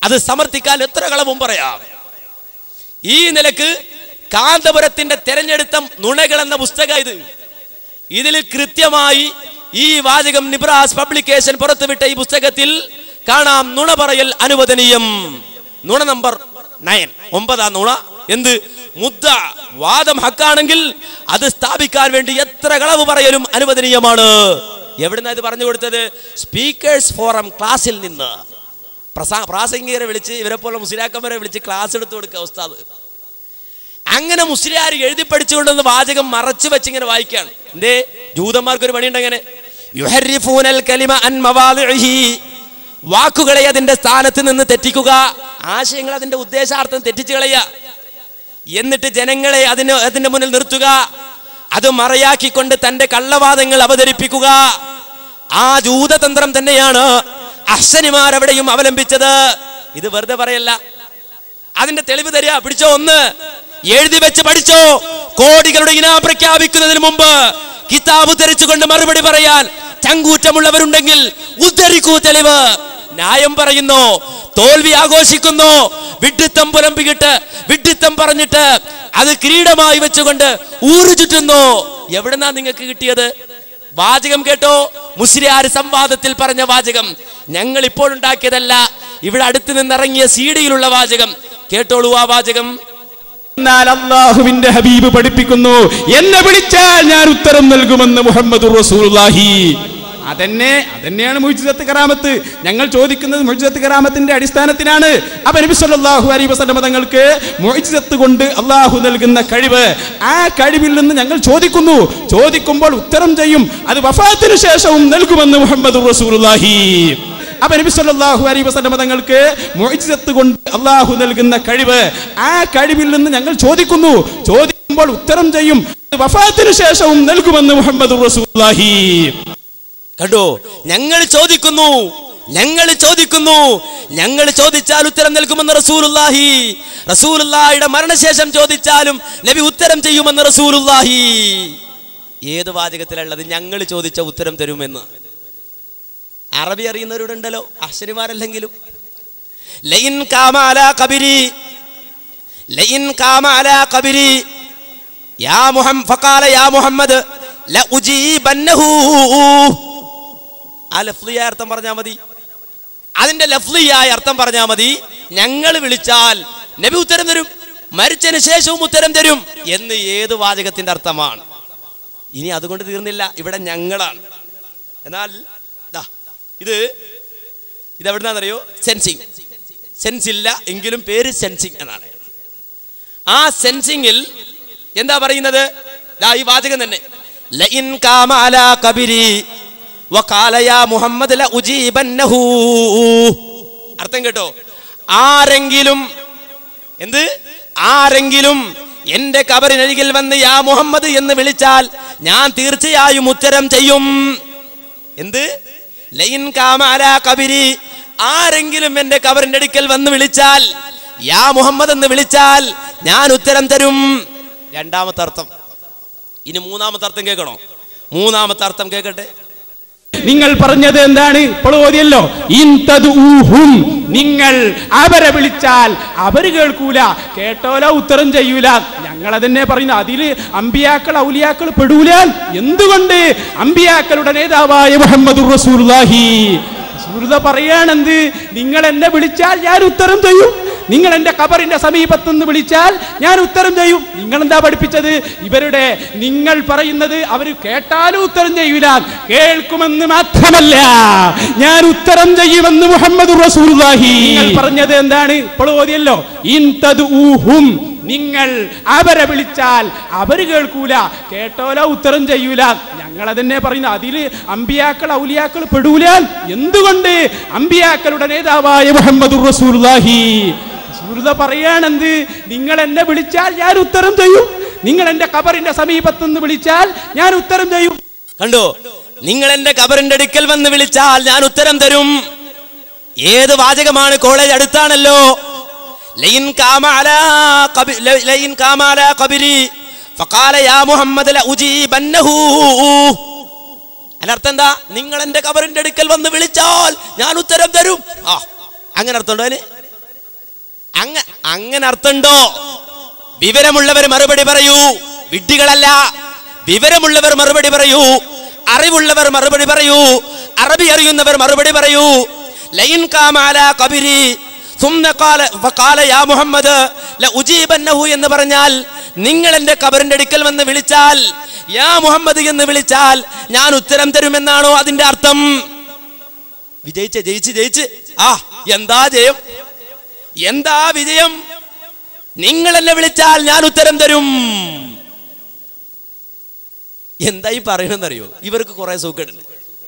അത് സമർത്ഥിക്കാൻ എത്ര കളവും പറയാം. ഈ നിലക്ക് കാന്തപുരത്തിന്റെ തെരഞ്ഞെടുത്ത നുണകൾ എന്ന പുസ്തകം ഇതിൽ കൃത്യമായി ഈ വാചകം നിബ്രാസ് പബ്ലിക്കേഷൻ പുറത്തുവിട്ട ഈ പുസ്തകത്തിൽ കാണാം. നുണ പറയൽ അനുവദനീയം. നുണ നമ്പർ 9, 9 നുണ. എന്ത്? മുദ്ദ വാദം ഹക്കാണെങ്കിൽ അത് സ്ഥാപിക്കാൻ വേണ്ടി എത്ര കളവ് പറയലും അനുവദനീയമാണ്. എവിടുന്ന ഇത് പറഞ്ഞു കൊടുത്തത്? സ്പീക്കേഴ്സ് ഫോറം ക്ലാസ്സിൽ നിന്ന്. പ്രാസംഗികരെ വിളിച്ച്, ഇവരെ പോലെ മുസ്ലിയാക്കന്മാരെ വിളിച്ച് ക്ലാസ് എടുത്തു കൊടുക്കുക ഉസ്താദ്. അങ്ങനെ മുസ്ലിയാർ എഴുതി പഠിച്ചുകൊണ്ടെന്ന് വാചകം മറച്ചു വെച്ചിങ്ങനെ വായിക്കുകയാണ്. എന്തേ? ജൂതന്മാർക്കൊരു പണിയുണ്ട്. അങ്ങനെ യുഹർരിഫൂനൽ കലിമ അൻ മവാദിഇഹി, വാക്കുകളെ അതിന്റെ സ്ഥാനത്ത് നിന്ന് തെറ്റിക്കുക, ആശയങ്ങൾ അതിന്റെ ഉദ്ദേശാർത്ഥം തെറ്റിച്ചു കളയുക, എന്നിട്ട് ജനങ്ങളെ അതിന്റെ മുന്നിൽ നിർത്തുക, അത് മറയാക്കിക്കൊണ്ട് തന്റെ കള്ളവാദങ്ങൾ അവതരിപ്പിക്കുക. ആ ജൂതതന്ത്രം തന്നെയാണ് അഹ്സനിമാർ എവിടെയും അവലംബിച്ചത്. ഇത് വെറുതെ പറയല്ല, അതിന്റെ തെളിവ് തരിക. പിടിച്ചോ, ഒന്ന് എഴുതി വെച്ച് പഠിച്ചോ. കോടികളുടെ ഇനാം പ്രഖ്യാപിക്കുന്നതിന് മുമ്പ് കിതാബ് ധരിച്ചുകൊണ്ട് മറുപടി പറയാൻ ചങ്കൂറ്റമുള്ളവരുണ്ടെങ്കിൽ ഉദ്ധരിക്കൂ തെളിവ്. ന്യായം പറയുന്നു, തോൽവി ആഘോഷിക്കുന്നു, വിഡ്ഢിത്തം പുലമ്പിക്കിട്ട് വിഡ്ഢിത്തം പറഞ്ഞിട്ട് അത് കിരീടമായി വെച്ചുകൊണ്ട് ഊരു ചുറ്റുന്നു. എവിടെന്നാ നിങ്ങൾക്ക് കിട്ടിയത്? വാചകം കേട്ടോ, മുസ്ലിയാർ സംവാദത്തിൽ പറഞ്ഞ വാചകം, ഞങ്ങൾ ഇപ്പോൾ ഉണ്ടാക്കിയതല്ല, ഇവിടെ അടുത്ത് നിന്നിറങ്ങിയ സീഡിയിലുള്ള വാചകം. കേട്ടോളൂ ആ വാചകം. എന്നാൽ അല്ലാഹുവിന്റെ ഹബീബ് പഠിപ്പിക്കുന്നു, എന്നെ വിളിച്ചാൽ ഞാൻ ഉത്തരം നൽകുമെന്ന് മുഹമ്മദുർ റസൂലുള്ളാഹി. അതന്നെയാണ് മുഅ്ജിസത്ത് കറാമത്ത്. ഞങ്ങൾ ചോദിക്കുന്നത് മുഅ്ജിസത്ത് കറാമത്തിന്റെ അടിസ്ഥാനത്തിലാണ്. അപ്പോൾ നബി സല്ലല്ലാഹു അലൈഹി വസല്ലം തങ്ങൾക്ക് മുഅ്ജിസത്ത് കൊണ്ട് അല്ലാഹു നൽകുന്ന കഴിവ്, ആ കഴിവിൽ നിന്ന് ഞങ്ങൾ ചോദിക്കുമ്പോൾ ഉത്തരം ചെയ്യും. അത് വഫാത്തിന് ശേഷവും നൽകുമെന്ന് മുഹമ്മദുർ റസൂലുള്ളാഹി. അപ്പോൾ നബി സല്ലല്ലാഹു അലൈഹി വസല്ലം തങ്ങൾക്ക് മുഅ്ജിസത്ത് കൊണ്ട് അല്ലാഹു നൽകുന്ന കഴിവ്, ആ കഴിവിൽ നിന്ന് ഞങ്ങൾ ചോദിക്കുമ്പോൾ ഉത്തരം ചെയ്യും. അത് വഫാത്തിന് ശേഷവും നൽകുമെന്ന് മുഹമ്മദുർ റസൂലുള്ളാഹി. കണ്ടോ? ഞങ്ങൾ ചോദിക്കുന്നു, ഞങ്ങൾ ചോദിച്ചാൽ ഉത്തരം നൽകുമെന്ന് റസൂലുള്ളാഹി. റസൂലുള്ളാഹിയുടെ മരണശേഷം ചോദിച്ചാലും നബി ഉത്തരം ചെയ്യുമെന്ന് റസൂലുള്ളാഹി. ഏത് വാചകത്തിലുള്ളത്? ഞങ്ങൾ ചോദിച്ച ഉത്തരം തരുമെന്ന്. അറബി അറിയുന്നവരുണ്ടല്ലോ, അഹ്സനിമാരല്ലെങ്കിലും. ലയിൻ കാമ അലാ ഖബരി യാ മുഹമ്മദ് ഫഖാല യാ മുഹമ്മദ് ലഉജീബന്നഹു. ആ ലഫ്ലിയായ അർത്ഥം പറഞ്ഞാൽ മതി, അതിന്റെ ലഫ്ലിയായ അർത്ഥം പറഞ്ഞാൽ മതി. ഞങ്ങൾ വിളിച്ചാൽ നബി ഉത്തരം തരും, മരിച്ചതിന് ശേഷവും ഉത്തരം തരും എന്ന് ഏത് വാചകത്തിന്റെ അർത്ഥമാണ്? ഇനി അതുകൊണ്ട് തീർന്നില്ല, ഇവിടെ ഞങ്ങളാണ്. എന്നാൽ ഇതെവിടുന്നാണെന്നറിയോ? സെൻസ് ഇല്ല എങ്കിലും പേര് സെൻസിങ് എന്നാണ്. ആ സെൻസിങ്ങിൽ എന്താ പറയുന്നത്? ഈ വാചകം തന്നെ, ലഇൻ കാമ അലാ ഖബരി വഖാല യാ മുഹമ്മദ് ലഉജീബന്നഹു. അർത്ഥം കേട്ടോ? ആരെങ്കിലും എന്റെ ഖബറിനരികിൽ വന്ന് യാ മുഹമ്മദ് എന്ന് വിളിച്ചാൽ ഞാൻ തീർച്ചയായും ഉത്തരം ചെയ്യും. എന്ത്? ലയിൻ കാമ അലാ ഖബരി, ആരെങ്കിലും എന്റെ ഖബറിന്റെ അടുക്കൽ വന്ന് വിളിച്ചാൽ, യാ മുഹമ്മദ് എന്ന് വിളിച്ചാൽ ഞാൻ ഉത്തരം തരും. രണ്ടാമത്തെ അർത്ഥം. ഇനി മൂന്നാമത്തെ അർത്ഥം കേൾക്കണോ? മൂന്നാമത്തെ അർത്ഥം കേൾക്കട്ടെ. നിങ്ങൾ പറഞ്ഞത് എന്താണ്? ഇപ്പോൾ ഓതിയല്ലോ, നിങ്ങൾ അവരെ വിളിച്ചാൽ അവര് കേൾക്കൂല, കേട്ടോലോ ഉത്തരം ചെയ്യൂല. ഞങ്ങൾ അതന്നെ പറയുന്നത്. അതില് അമ്പിയാക്കൾ ഔലിയാക്കൾ പെടൂല. എന്തുകൊണ്ട്? അമ്പിയാക്കളുടെ നേതാവായ മുഹമ്മദുർ റസൂലുള്ളാഹി പറയാണെന്ത്? നിങ്ങൾ എന്നെ വിളിച്ചാൽ ഞാൻ ഉത്തരം ചെയ്യും, നിങ്ങൾ എന്റെ ഖബറിന്റെ സമീപത്ത് നിന്ന് വിളിച്ചാൽ ഞാൻ ഉത്തരം ചെയ്യും. നിങ്ങൾ എന്താ പഠിപ്പിച്ചത്? നിങ്ങൾ പറയുന്നത് അവർ കേട്ടാലും ഉത്തരം ചെയ്യൂല, കേൾക്കുമെന്ന് മാത്രമല്ല ഞാൻ ഉത്തരം ചെയ്യുമെന്ന് മുഹമ്മദുർ റസൂലുള്ളാഹി. നിങ്ങൾ പറഞ്ഞത് എന്താണ്? ഇപ്പോൾ ഓതിയല്ലോ, നിങ്ങൾ അവരെ വിളിച്ചാൽ അവര് കേൾക്കൂല, കേട്ടോലോ ഉത്തരം ചെയ്യൂല. ഞങ്ങൾ അതന്നെ പറയുന്നത്. അതില് അമ്പിയാക്കൾ ഔലിയാക്കൾ പെടൂല. എന്തുകൊണ്ട്? അമ്പിയാക്കളുടെ നേതാവായ മുഹമ്മദുർ റസൂലുള്ളാഹി പറയാണെന്ത്? നിങ്ങൾ എന്നെ വിളിച്ചാൽ ഞാൻ ഉത്തരം ചെയ്യും, നിങ്ങൾ എന്റെ ഖബറിന്റെ സമീപത്ത് നിന്ന് വിളിച്ചാൽ ഞാൻ ഉത്തരം ചെയ്യും. കണ്ടോ? നിങ്ങൾ എന്റെ ഖബറിന്റെ അടുക്കൽ വന്ന് വിളിച്ചാൽ ഞാൻ ഉത്തരം തരും. ഏത് വാചകമാണ്? കോളേജ് അടുത്താണല്ലോ. ലയിൻ കാമ അലാ ഖബരി ഫഖാല യാ മുഹമ്മദ് ലഉജീബന്നഹു. അതിനർത്ഥം എന്താ? നിങ്ങൾ എന്റെ ഖബറിന്റെ അടുക്കൽ വന്ന് വിളിച്ചാൽ ഞാൻ ഉത്തരം തരും. അങ്ങനെ അർത്ഥമുണ്ടോ അതിന്? അങ്ങനെ അർത്ഥമുണ്ടോ? വിവരമുള്ളവർ മറുപടി പറയൂ, വിഡ്ഢികളല്ല. വിവരമുള്ളവർ മറുപടി പറയൂ, അറിവുള്ളവർ മറുപടി പറയൂ, അറബി അറിയുന്നവർ മറുപടി പറയൂ. ലൈൻ ഖാമ അലാ ഖബരി സുമ്മ ഖാല യാ മുഹമ്മദ് ലഉജീബന്നഹു എന്ന് പറഞ്ഞാൽ, നിങ്ങൾ എന്റെ ഖബറിന്റെ അടുക്കൽ വന്ന് വിളിച്ചാൽ, യാ മുഹമ്മദ് എന്ന് വിളിച്ചാൽ ഞാൻ ഉത്തരം തരുമെന്നാണോ അതിന്റെ അർത്ഥം? ജയിച്ച് എന്താ ജയം, എന്താ വിജയം? നിങ്ങൾ എന്നെ വിളിച്ചാൽ ഞാൻ ഉത്തരം തരും. എന്തായി പറയണെന്നറിയോ? ഇവർക്ക് കുറെ സൂക്കേടുണ്ട്.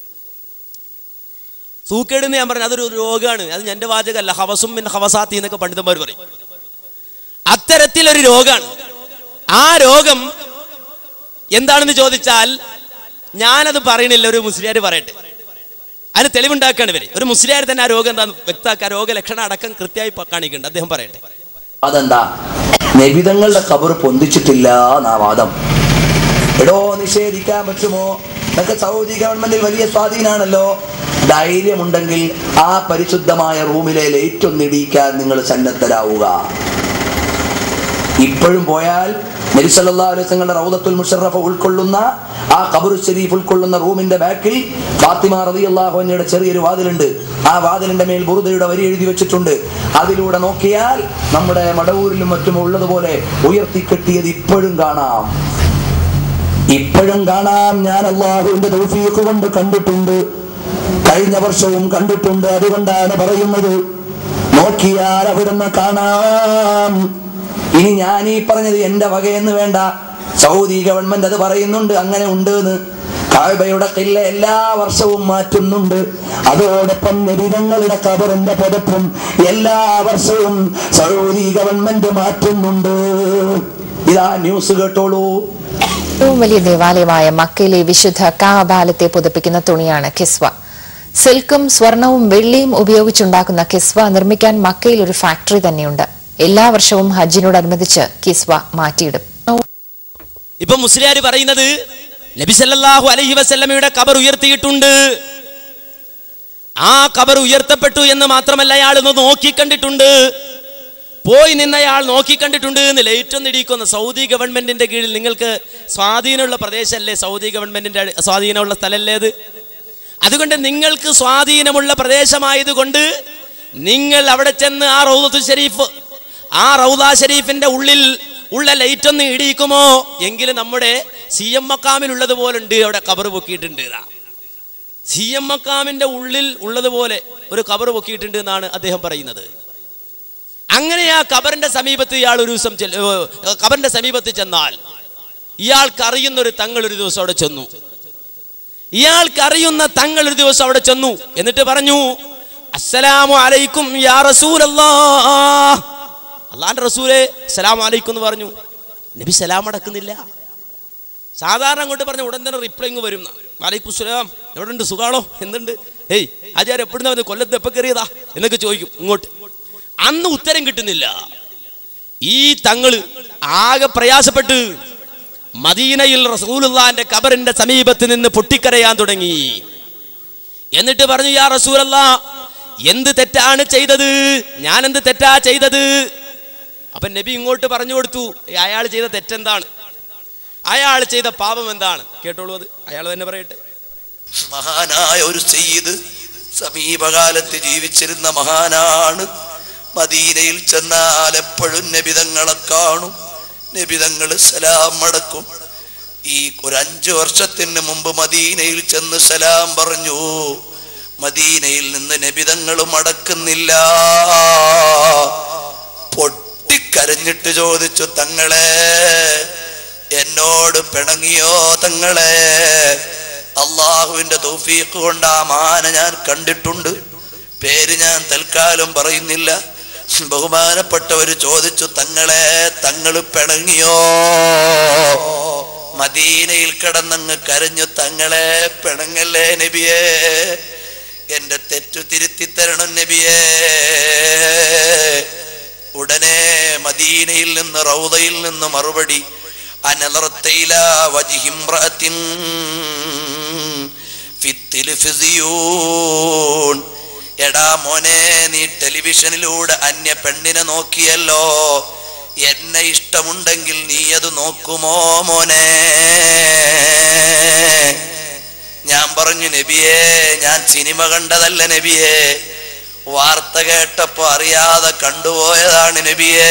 സൂക്കേടെന്ന് ഞാൻ പറഞ്ഞു, അതൊരു രോഗമാണ്. അത് എന്റെ വാചകമല്ല, ഹവസും മിൻ ഹവസാത്തി എന്നൊക്കെ പണ്ഡിതന്മാർ പറയും. അത്തരത്തിലൊരു രോഗമാണ്. ആ രോഗം എന്താണെന്ന് ചോദിച്ചാൽ ഞാനത് പറയണില്ല, ഒരു മുസ്ലിയാർ പറയട്ടെ. അതിന് തെളിവുണ്ടാക്കുകയാണ് ഇവര്. ഒരു മുസ്ലിയാർ തന്നെ ആ രോഗം എന്താന്ന് വ്യക്തമാക്കുക, രോഗലക്ഷണം അടക്കം കൃത്യമായി കാണിക്കുന്നുണ്ട്. അദ്ദേഹം പറയട്ടെ. അതെന്താ? നബിതങ്ങളുടെ ഖബർ പൊന്തിച്ചിട്ടില്ല എന്നാ വാദം. എടോ, നിഷേധിക്കാൻ പറ്റുമോ? ഇതൊക്കെ സൗദി ഗവൺമെന്റിൽ വലിയ സ്വാധീനാണല്ലോ. ധൈര്യമുണ്ടെങ്കിൽ ആ പരിശുദ്ധമായ റൂമിലെ ലൈറ്റ് ഒന്നിടിക്കാൻ നിങ്ങൾ സന്നദ്ധരാവുക. ഇപ്പോഴും പോയാൽ നബി സല്ലല്ലാഹു അലൈഹി വസല്ലമയുടെ റൗദത്തുൽ മുശറഫ ഉൾക്കൊള്ളുന്ന ആ ഖബറുൽ ശരീഫ് ഉൾക്കൊള്ളുന്ന റൂമിന്റെ ബാക്കിൽ ഫാത്തിമ റളിയല്ലാഹു അൻഹയുടെ ചെറിയൊരു വാതിലുണ്ട്. ആ വാതിലിന്റെ മേൽ ബുറുദയുടെ വരി എഴുതി വെച്ചിട്ടുണ്ട്. അതിലൂടെ നോക്കിയാൽ നമ്മുടെ മടവൂരിലും മറ്റും ഉള്ളതുപോലെ ഉയർത്തിക്കെട്ടിയത് ഇപ്പോഴും കാണാം. ഞാൻ അല്ലാഹുവിന്റെ തൗഫീഖ് കൊണ്ട് കണ്ടിട്ടുണ്ട്. കഴിഞ്ഞ വർഷവും കണ്ടിട്ടുണ്ട്. അതുകൊണ്ടാണ് പറയുന്നത്, നോക്കിയാൽ അവിടുന്ന് കാണാം. ഇനി ഞാൻ ഈ പറഞ്ഞത് എന്റെ വകയെന്ന് വേണ്ട, സൗദി ഗവൺമെന്റ് അത് പറയുന്നുണ്ട്, അങ്ങനെ ഉണ്ട് എന്ന്. കഅബയുടെ ഖില്ല എല്ലാ വർഷവും മാറ്റുന്നുണ്ട്. അതോടൊപ്പം നബിതങ്ങളുടെ ഖബറിന്റെ പദപ്പും എല്ലാ വർഷവും സൗദി ഗവൺമെന്റ് മാറ്റുന്നുണ്ട്. ഇതാ ന്യൂസ് കേട്ടോളൂ. ഏറ്റവും വലിയ ദേവാലയമായ മക്കയിലെ വിശുദ്ധ കഅബാലയത്തെ പുതപ്പിക്കുന്ന തുണിയാണ് കിസ്വ. സിൽക്കും സ്വർണവും വെള്ളിയും ഉപയോഗിച്ചുണ്ടാക്കുന്ന കിസ്വ നിർമ്മിക്കാൻ മക്കയിൽ ഒരു ഫാക്ടറി തന്നെയുണ്ട്. എല്ലാ വർഷവും ഹജ്ജിനോടനുബന്ധിച്ച് കിസ്വ മാറ്റിയിടും. ഇപ്പൊ മുസ്ലിയാർ പറയുന്നത് നബി സല്ലല്ലാഹു അലൈഹി വസല്ലമയുടെ ഖബർ ഉയർത്തിയിട്ടുണ്ട്. ആ ഖബർ ഉയർത്തപ്പെട്ടു എന്ന് മാത്രമല്ല, അയാൾ ഒന്ന് നോക്കിക്കണ്ടിട്ടുണ്ട്. പോയി നിന്നയാൾ നോക്കിക്കണ്ടിട്ടുണ്ട് എന്ന് ലൈറ്റൊന്നും ഇടിക്കുന്ന സൗദി ഗവൺമെന്റിന്റെ കീഴിൽ നിങ്ങൾക്ക് സ്വാധീനമുള്ള പ്രദേശമല്ലേ? സൗദി ഗവൺമെന്റിന്റെ സ്വാധീനമുള്ള സ്ഥലമല്ലേ അത്? അതുകൊണ്ട് നിങ്ങൾക്ക് സ്വാധീനമുള്ള പ്രദേശമായതുകൊണ്ട് നിങ്ങൾ അവിടെ ചെന്ന് ആ റൗദത്തുൽ ഷരീഫ്, ആ റൗദ ഷരീഫിന്റെ ഉള്ളിൽ ഉള്ള ലൈറ്റ് ഒന്ന് ഇടിയിക്കുമോ? എങ്കിലും നമ്മുടെ CM മക്കാമിലുള്ളതുപോലെ ഉണ്ട്, അവിടെ ഖബർ പൊക്കിയിട്ടുണ്ട്. CM മക്കാമിന്റെ ഉള്ളിൽ ഉള്ളതുപോലെ ഒരു ഖബർ പൊക്കിയിട്ടുണ്ട് എന്നാണ് അദ്ദേഹം പറയുന്നത്. അങ്ങനെ ആ ഖബറിന്റെ സമീപത്ത് ഇയാൾ ഒരു ദിവസം ഖബറിന്റെ സമീപത്ത് ചെന്നാൽ ഇയാൾക്ക് അറിയുന്ന ഒരു തങ്ങൾ ഒരു ദിവസം അവിടെ ചെന്നു. എന്നിട്ട് പറഞ്ഞു, അസ്സലാമു അലൈക്കും യാ റസൂലല്ലാഹ്. അല്ലാഹുവിന്റെ റസൂലേ അസ്സലാമു അലൈക്കും എന്ന് പറഞ്ഞു. നബി സലാം അടക്കുന്നില്ല. സാധാരണ അങ്ങോട്ട് പറഞ്ഞ ഉടൻ തന്നെ റിപ്ലൈ ഇങ്ങ് വരും. വലൈക്കും സലാം, എവിടെ ഉണ്ട്, സുഖാണോ, എന്തുണ്ട്, ഹേയ് ആചാര്യ എപ്പോഴും പറഞ്ഞു, കൊല്ലത്ത് എപ്പോൾ കയറിയതാ എന്നൊക്കെ ചോദിക്കും ഇങ്ങോട്ട്. അന്ന് ഉത്തരം കിട്ടുന്നില്ല. ഈ തങ്ങള് ആകെ പ്രയാസപ്പെട്ട് മദീനയിൽ റസൂലുള്ളാഹിന്റെ ഖബറിന്റെ സമീപത്ത് നിന്ന് പൊട്ടിക്കരയാൻ തുടങ്ങി. എന്നിട്ട് പറഞ്ഞു, യാ റസൂലല്ലാഹ്, എന്ത് തെറ്റാണ് ചെയ്തത്? ഞാൻ എന്ത് തെറ്റാ ചെയ്തത്? അപ്പൊ നബി ഇങ്ങോട്ട് പറഞ്ഞു കൊടുത്തു, അയാൾ ചെയ്ത തെറ്റെന്താണ്, അയാൾ ചെയ്ത പാപം എന്താണ്? കേട്ടോളൂ, അത് അയാൾ തന്നെ പറയട്ടെ. മഹാനായ ഒരു സയ്യിദ് സമീപകാലത്ത് ജീവിച്ചിരുന്ന മഹാനാണ്. മദീനയിൽ ചെന്നാൽ എപ്പോഴും നബിതങ്ങളെ കാണും. നബിതങ്ങൾ സലാം മടക്കും. ഈ ഒരു 5 വർഷത്തിന് മുമ്പ് മദീനയിൽ ചെന്ന് സലാം പറഞ്ഞു. മദീനയിൽ നിന്ന് നബിതങ്ങൾ മടക്കുന്നില്ല. പൊട്ടിക്കരഞ്ഞിട്ട് ചോദിച്ചു, തങ്ങളെ എന്നോട് പിണങ്ങിയോ? തങ്ങളെ, അള്ളാഹുവിന്റെ തൗഫീഖ് കൊണ്ട് ആ മഹാനെ ഞാൻ കണ്ടിട്ടുണ്ട്. പേര് ഞാൻ തൽക്കാലം പറയുന്നില്ല. ബഹുമാനപ്പെട്ടവര് ചോദിച്ചു, തങ്ങളെ, തങ്ങള് പിണങ്ങിയോ? മദീനയിൽ കിടന്നങ്ങ് കരഞ്ഞു, തങ്ങളെ പിണങ്ങല്ലേ നബിയേ, എന്റെ തെറ്റു തിരുത്തി തരണം നബിയേ. ഉടനെ മദീനയിൽ നിന്ന് റൗദയിൽ നിന്ന് മറുപടി, അനലറത്തയില വജിഹിംറഅത്തിൻ ഫി ടെലിവിസിയൂൻ. എടാ മോനെ, നീ ടെലിവിഷനിലൂടെ അന്യ പെണ്ണിനെ നോക്കിയല്ലോ, എന്നെ ഇഷ്ടമുണ്ടെങ്കിൽ നീ അത് നോക്കുമോ മോനെ? ഞാൻ പറഞ്ഞു, നബിയേ, ഞാൻ സിനിമ കണ്ടതല്ല നബിയേ, വാർത്ത കേട്ടപ്പോ അറിയാതെ കണ്ടുപോയതാണ് നബിയേ.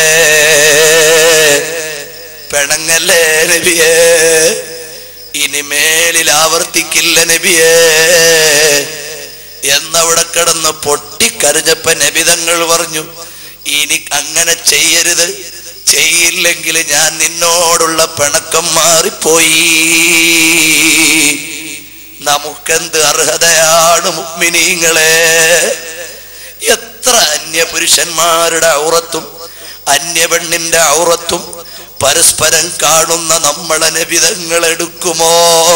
പെണങ്ങല്ലേ നബിയേ, ഇനിമേലിൽ ആവർത്തിക്കില്ല നബിയേ എന്നവിടെ കിടന്ന് പൊട്ടിക്കരഞ്ഞപ്പോ നബിതങ്ങൾ പറഞ്ഞു, ഇനി അങ്ങനെ ചെയ്യരുത്, ചെയ്യില്ലെങ്കിൽ ഞാൻ നിന്നോടുള്ള പിണക്കം മാറിപ്പോയി. നമുക്കെന്ത് അർഹതയാണ് മുഅ്മിനീങ്ങളെ? എത്ര അന്യ പുരുഷന്മാരുടെ ഔറത്തും അന്യ പെണ്ണിന്റെ ഔറത്തും പരസ്പരം കാണുന്ന നമ്മളെ നബിതങ്ങൾ എടുക്കുമോ?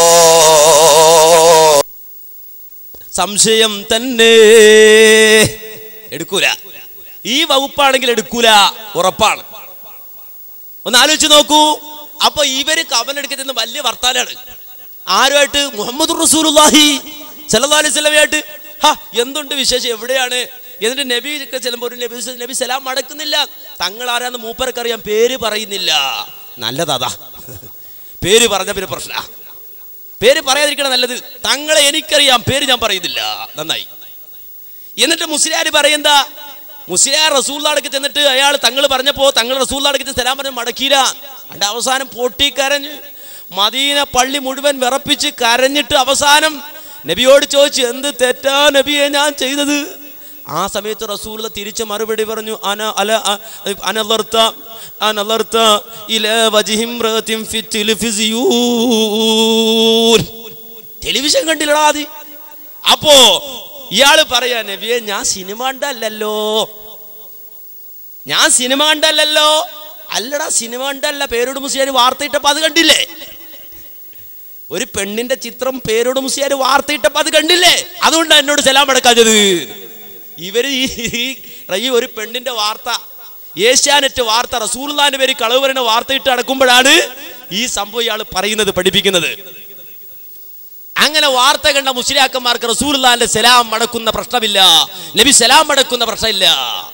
സംശയം തന്നെ. എടുക്കൂല. ഈ വകുപ്പാണെങ്കിൽ എടുക്കൂല, ഉറപ്പാണ്. ഒന്ന് ആലോചിച്ച് നോക്കൂ. അപ്പൊ ഇവര് കവലെടുക്കുന്ന വലിയ വർത്താനാണ്. ആരുമായിട്ട്? മുഹമ്മദ് റസൂലുള്ളാഹി സ്വല്ലല്ലാഹു അലൈഹി വസല്ലമയായിട്ട്. എന്തുണ്ട് വിശേഷം, എവിടെയാണ്? എന്നിട്ട് നബി ഒക്കെ ചെല്ലുമ്പോൾ ഒരു നബി സലാം മടക്കുന്നില്ല. തങ്ങൾ ആരാന്ന് മൂപ്പർക്കറിയാം, പേര് പറയുന്നില്ല. നല്ലതാ, പേര് പറഞ്ഞ പിന്നെ പ്രശ്ന. പേര് പറയാതിരിക്കണം നല്ലത്. തങ്ങളെ എനിക്കറിയാം, പേര് ഞാൻ പറയുന്നില്ല. നന്നായി. എന്നിട്ട് മുസ്ലിയാർ പറയുന്ന മുസ്ലിയാർ റസൂലുള്ളാഹിക്ക് ചെന്നിട്ട് അയാൾ തങ്ങൾ പറഞ്ഞപ്പോ തങ്ങൾ റസൂലുള്ളാഹിക്ക് സലാം പറഞ്ഞ് മടക്കിയില്ല. അതിന്റെ അവസാനം പൊട്ടിക്കരഞ്ഞ് മദീന പള്ളി മുഴുവൻ വിറപ്പിച്ച് കരഞ്ഞിട്ട് അവസാനം നബിയോട് ചോദിച്ചു, എന്ത് തെറ്റാ നബിയെ ഞാൻ ചെയ്തത്? ആ സമയത്ത് റസൂലുള്ള തിരിച്ച് മറുപടി പറഞ്ഞു, ടെലിവിഷൻ കണ്ടില്ലടാ അത്. അപ്പോ ഇയാള് പറയാ, നബിയെ ഞാൻ സിനിമ കണ്ടല്ലോ, ഞാൻ സിനിമ കണ്ടല്ലോ. അല്ലടാ, സിനിമ കണ്ടല്ല, പേരോട് മുസ്ലിയാർ വാർത്തയിട്ടപ്പോ അത് കണ്ടില്ലേ? ഒരു പെണ്ണിന്റെ ചിത്രം പേരോട് മുസ്ലിയാർ വാർത്തയിട്ടപ്പോ അത് കണ്ടില്ലേ? അതുകൊണ്ടാണ് എന്നോട് സലാം അടക്കാഞ്ഞത്. ഇവര് ഈ ഒരു പെണ്ണിന്റെ വാർത്ത, ഏഷ്യാനെറ്റ് വാർത്ത, റസൂലുള്ളാഹിന്റെ പേര് കളവ് പറയുന്ന വാർത്തയിട്ട് അടക്കുമ്പോഴാണ് ഈ സംഭവം ഇയാൾ പറയുന്നത്, പഠിപ്പിക്കുന്നത്. അങ്ങനെ വാർത്ത കണ്ട മുസ്ലിയാക്കന്മാർക്ക് റസൂലുള്ളാഹിന്റെ സലാം മടക്കുന്ന പ്രശ്നമില്ല, നബി സലാം മടക്കുന്ന പ്രശ്നമില്ല.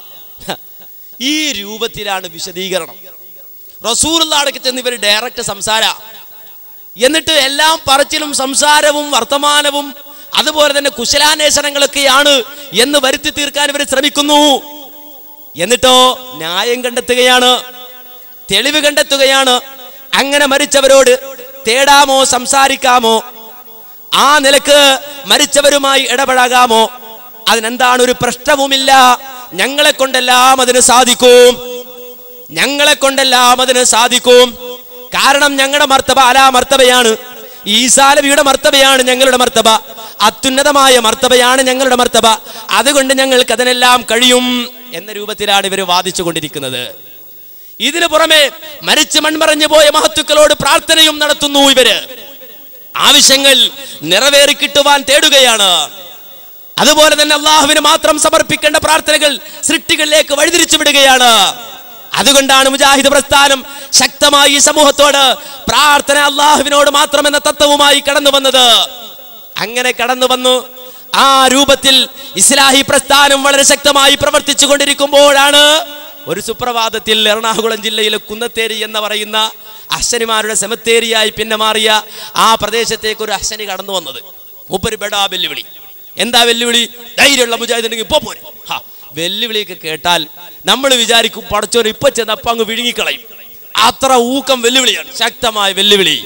ഈ രൂപത്തിലാണ് വിശദീകരണം. റസൂലുള്ളാഹിക്ക് ചെന്ന് ഇവർ ഡയറക്റ്റ് സംസാര, എന്നിട്ട് എല്ലാം പറച്ചിലും സംസാരവും വർത്തമാനവും അതുപോലെ തന്നെ കുശലാന്വേഷണങ്ങളൊക്കെയാണ് എന്ന് വരുത്തി തീർക്കാൻ ഇവർ ശ്രമിക്കുന്നു. എന്നിട്ടോ ന്യായം കണ്ടെത്തുകയാണ്, തെളിവ് കണ്ടെത്തുകയാണ്. അങ്ങനെ മരിച്ചവരോട് തേടാമോ, സംസാരിക്കാമോ, ആ നിലക്ക് മരിച്ചവരുമായി ഇടപഴകാമോ, അതിനെന്താണ് ഒരു പ്രശ്നവുമില്ല. ഞങ്ങളെ കൊണ്ടെല്ലാം അതിന് സാധിക്കും, ഞങ്ങളെ കൊണ്ടെല്ലാം അതിന് സാധിക്കും. കാരണം ഞങ്ങളുടെ മർത്തബ അലാ മർത്തബയാണ്, ഈസാ നബിയുടെ മർത്തബയാണ് ഞങ്ങളുടെ മർത്തബ, അത്യുന്നതമായ മർത്തബയാണ് ഞങ്ങളുടെ മർത്തബ. അതുകൊണ്ട് ഞങ്ങൾക്ക് അതിനെല്ലാം കഴിയും എന്ന രൂപത്തിലാണ് ഇവർ വാദിച്ചു കൊണ്ടിരിക്കുന്നത്. ഇതിനു പുറമെ മരിച്ച് മൺമറഞ്ഞു പോയ മഹത്തുക്കളോട് പ്രാർത്ഥനയും നടത്തുന്നു. ഇവര് ആവശ്യങ്ങൾ നിറവേറി കിട്ടുവാൻ തേടുകയാണ്. അതുപോലെ തന്നെ അള്ളാഹുവിന് മാത്രം സമർപ്പിക്കേണ്ട പ്രാർത്ഥനകൾ സൃഷ്ടികളിലേക്ക് വഴിതിരിച്ചു വിടുകയാണ്. അതുകൊണ്ടാണ് മുജാഹിദ് പ്രസ്ഥാനം ശക്തമായി സമൂഹത്തോട് പ്രാർത്ഥന അള്ളാഹുവിനോട് മാത്രം എന്ന തത്വവുമായി കടന്നു വന്നത്. അങ്ങനെ കടന്നു വന്നു. ആ രൂപത്തിൽ ഇസ്ലാഹി പ്രസ്ഥാനം വളരെ ശക്തമായി പ്രവർത്തിച്ചു കൊണ്ടിരിക്കുമ്പോഴാണ് ഒരു സുപ്രഭാതത്തിൽ എറണാകുളം ജില്ലയിലെ കുന്നത്തേരി എന്ന് പറയുന്ന അഹ്സനിമാരുടെ സെമത്തേരിയായി പിന്നെ മാറിയ ആ പ്രദേശത്തേക്ക് ഒരു അഹ്സനി കടന്നു വന്നത്. മൂപ്പര് ബെടാ വെല്ലുവിളി. എന്താ വെല്ലുവിളി? ധൈര്യമുള്ള മുജാഹിദ് ഉണ്ടെങ്കിൽ ഇപ്പൊ പോരെ. വെല്ലുവിളിയൊക്കെ കേട്ടാൽ നമ്മൾ വിചാരിക്കും പടച്ചോര് ഇപ്പൊ ചെന്ന് അപ്പൊ അങ്ങ് വിഴുങ്ങിക്കളയും. അത്ര ഊക്കം വെല്ലുവിളിയാണ്, ശക്തമായ വെല്ലുവിളി.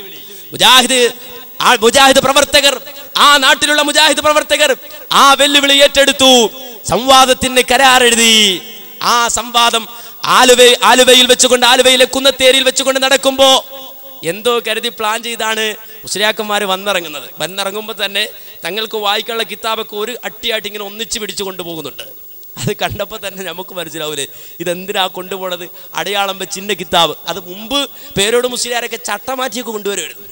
മുജാഹിദ് പ്രവർത്തകർ, ആ നാട്ടിലുള്ള മുജാഹിദ് പ്രവർത്തകർ ആ വെല്ലുവിളി ഏറ്റെടുത്തു. സംവാദത്തിന് കരാറെഴുതി. ആ സംവാദം ആലുവയിൽ വെച്ചുകൊണ്ട്, ആലുവയിലെ കുന്നത്തേരിയിൽ വെച്ചുകൊണ്ട് നടക്കുമ്പോ എന്തോ കരുതി പ്ലാൻ ചെയ്താണ് മുസ്ലിയാക്കന്മാർ വന്നിറങ്ങുന്നത്. വന്നിറങ്ങുമ്പോൾ തന്നെ തങ്ങൾക്ക് വായിക്കാനുള്ള കിതാബൊക്കെ ഒരു അട്ടിയായിട്ട് ഇങ്ങനെ ഒന്നിച്ച് പിടിച്ചു കൊണ്ടുപോകുന്നുണ്ട്. അത് കണ്ടപ്പോൾ തന്നെ നമുക്ക് മനസ്സിലാവൂലേ ഇതെന്തിനാ കൊണ്ടുപോണത്? അടയാളം വെച്ച് ചിന്ന കിതാബ്. അത് മുമ്പ് പേരോട് മുസ്ലിയാരൊക്കെ ചട്ടമാറ്റിയൊക്കെ കൊണ്ടുവരുമായിരുന്നു.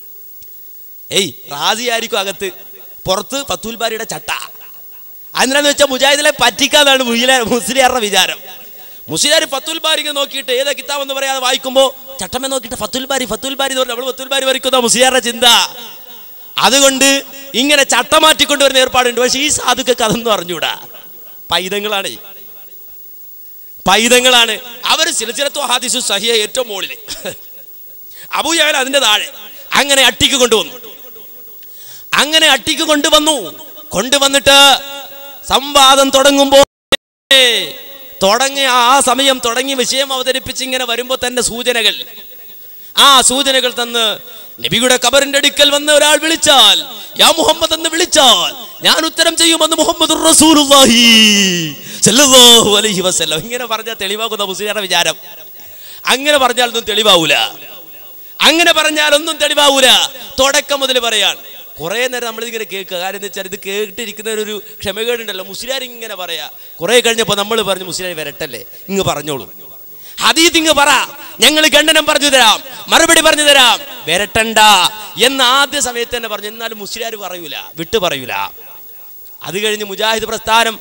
റാസി ആയിരിക്കും അകത്ത്, പുറത്ത് ഫത്തുൽ ബാരിയുടെ ചട്ട. അതിനാന്ന് വെച്ചാൽ മുജാഹിദിലെ പറ്റിക്കാതാണ് മുസ്ലിയാരുടെ വിചാരം. മുസ്ലിയാർ ഫത്തുൽ ബാരിക്ക് നോക്കിയിട്ട് ഏതാ കിതാബ് എന്ന് പറയാതെ വായിക്കുമ്പോൾ ചട്ടമേ നോക്കിയിട്ട് ഫത്തുൽ ബാരി എന്ന് പറഞ്ഞാൽ നമ്മൾ ഫത്തുൽ ബാരി വരയ്ക്കുന്ന മുസ്ലിയാരുടെ ചിന്ത. അതുകൊണ്ട് ഇങ്ങനെ ചട്ടമാറ്റിക്കൊണ്ടുവരുന്ന ഏർപ്പാടുണ്ട്. പക്ഷെ ഈ സാധുക്കൾക്ക് അതൊന്നും അറിഞ്ഞൂടാ. പൈതങ്ങളാണ് അവർ. സിൽസിലത്തു ഹദീസു സഹിഹ ഏറ്റവും മുകളിൽ, അബൂ ജഹൽ അതിന്റെ താഴെ. അങ്ങനെ അട്ടിക്ക് കൊണ്ടുവന്നിട്ട് സംവാദം തുടങ്ങിയ ആ സമയം തുടങ്ങി വിഷയം അവതരിപ്പിച്ച് ഇങ്ങനെ വരുമ്പോ തന്നെ സൂചനകൾ തന്ന് നബിയുടെ ഖബറിന്റെ അടുക്കൽ വന്ന് ഒരാൾ വിളിച്ചാൽ, യാ മുഹമ്മദ് എന്ന് വിളിച്ചാൽ ഞാൻ ഉത്തരം ചെയ്യുമെന്ന് മുഹമ്മദുർ റസൂലുള്ളാഹി സ്വല്ലല്ലാഹു അലൈഹി വസല്ലം. ഇങ്ങനെ പറഞ്ഞാൽ തെളിവാകുന്ന മുസ്ലിയാരുടെ വിചാരം. അങ്ങനെ പറഞ്ഞാലൊന്നും തെളിവാവൂല. തുടക്കം മുതൽ പറയാൻ കുറെ നേരം നമ്മളിങ്ങനെ കേൾക്കുക. കാര്യം എന്ന് വെച്ചാൽ ഇത് കേട്ടിരിക്കുന്ന ഒരു ക്ഷമകേടുണ്ടല്ലോ. മുസ്ലിയാർ ഇങ്ങനെ പറയാ. കുറെ കഴിഞ്ഞപ്പോൾ നമ്മൾ പറഞ്ഞു, മുസ്ലിയാർ വരട്ടല്ലേ, ഇങ്ങ് പറഞ്ഞോളൂ, ഹദീസ് ഇങ്ങ് പറ, ഞങ്ങൾ ഖണ്ഡനം പറഞ്ഞു തരാം, മറുപടി പറഞ്ഞു തരാം, വരട്ടണ്ട എന്ന് ആദ്യ സമയത്ത് തന്നെ പറഞ്ഞു. എന്നാലും മുസ്ലിയാർ വിട്ടു പറയൂല. അത് കഴിഞ്ഞ് മുജാഹിദ് പ്രസ്ഥാനം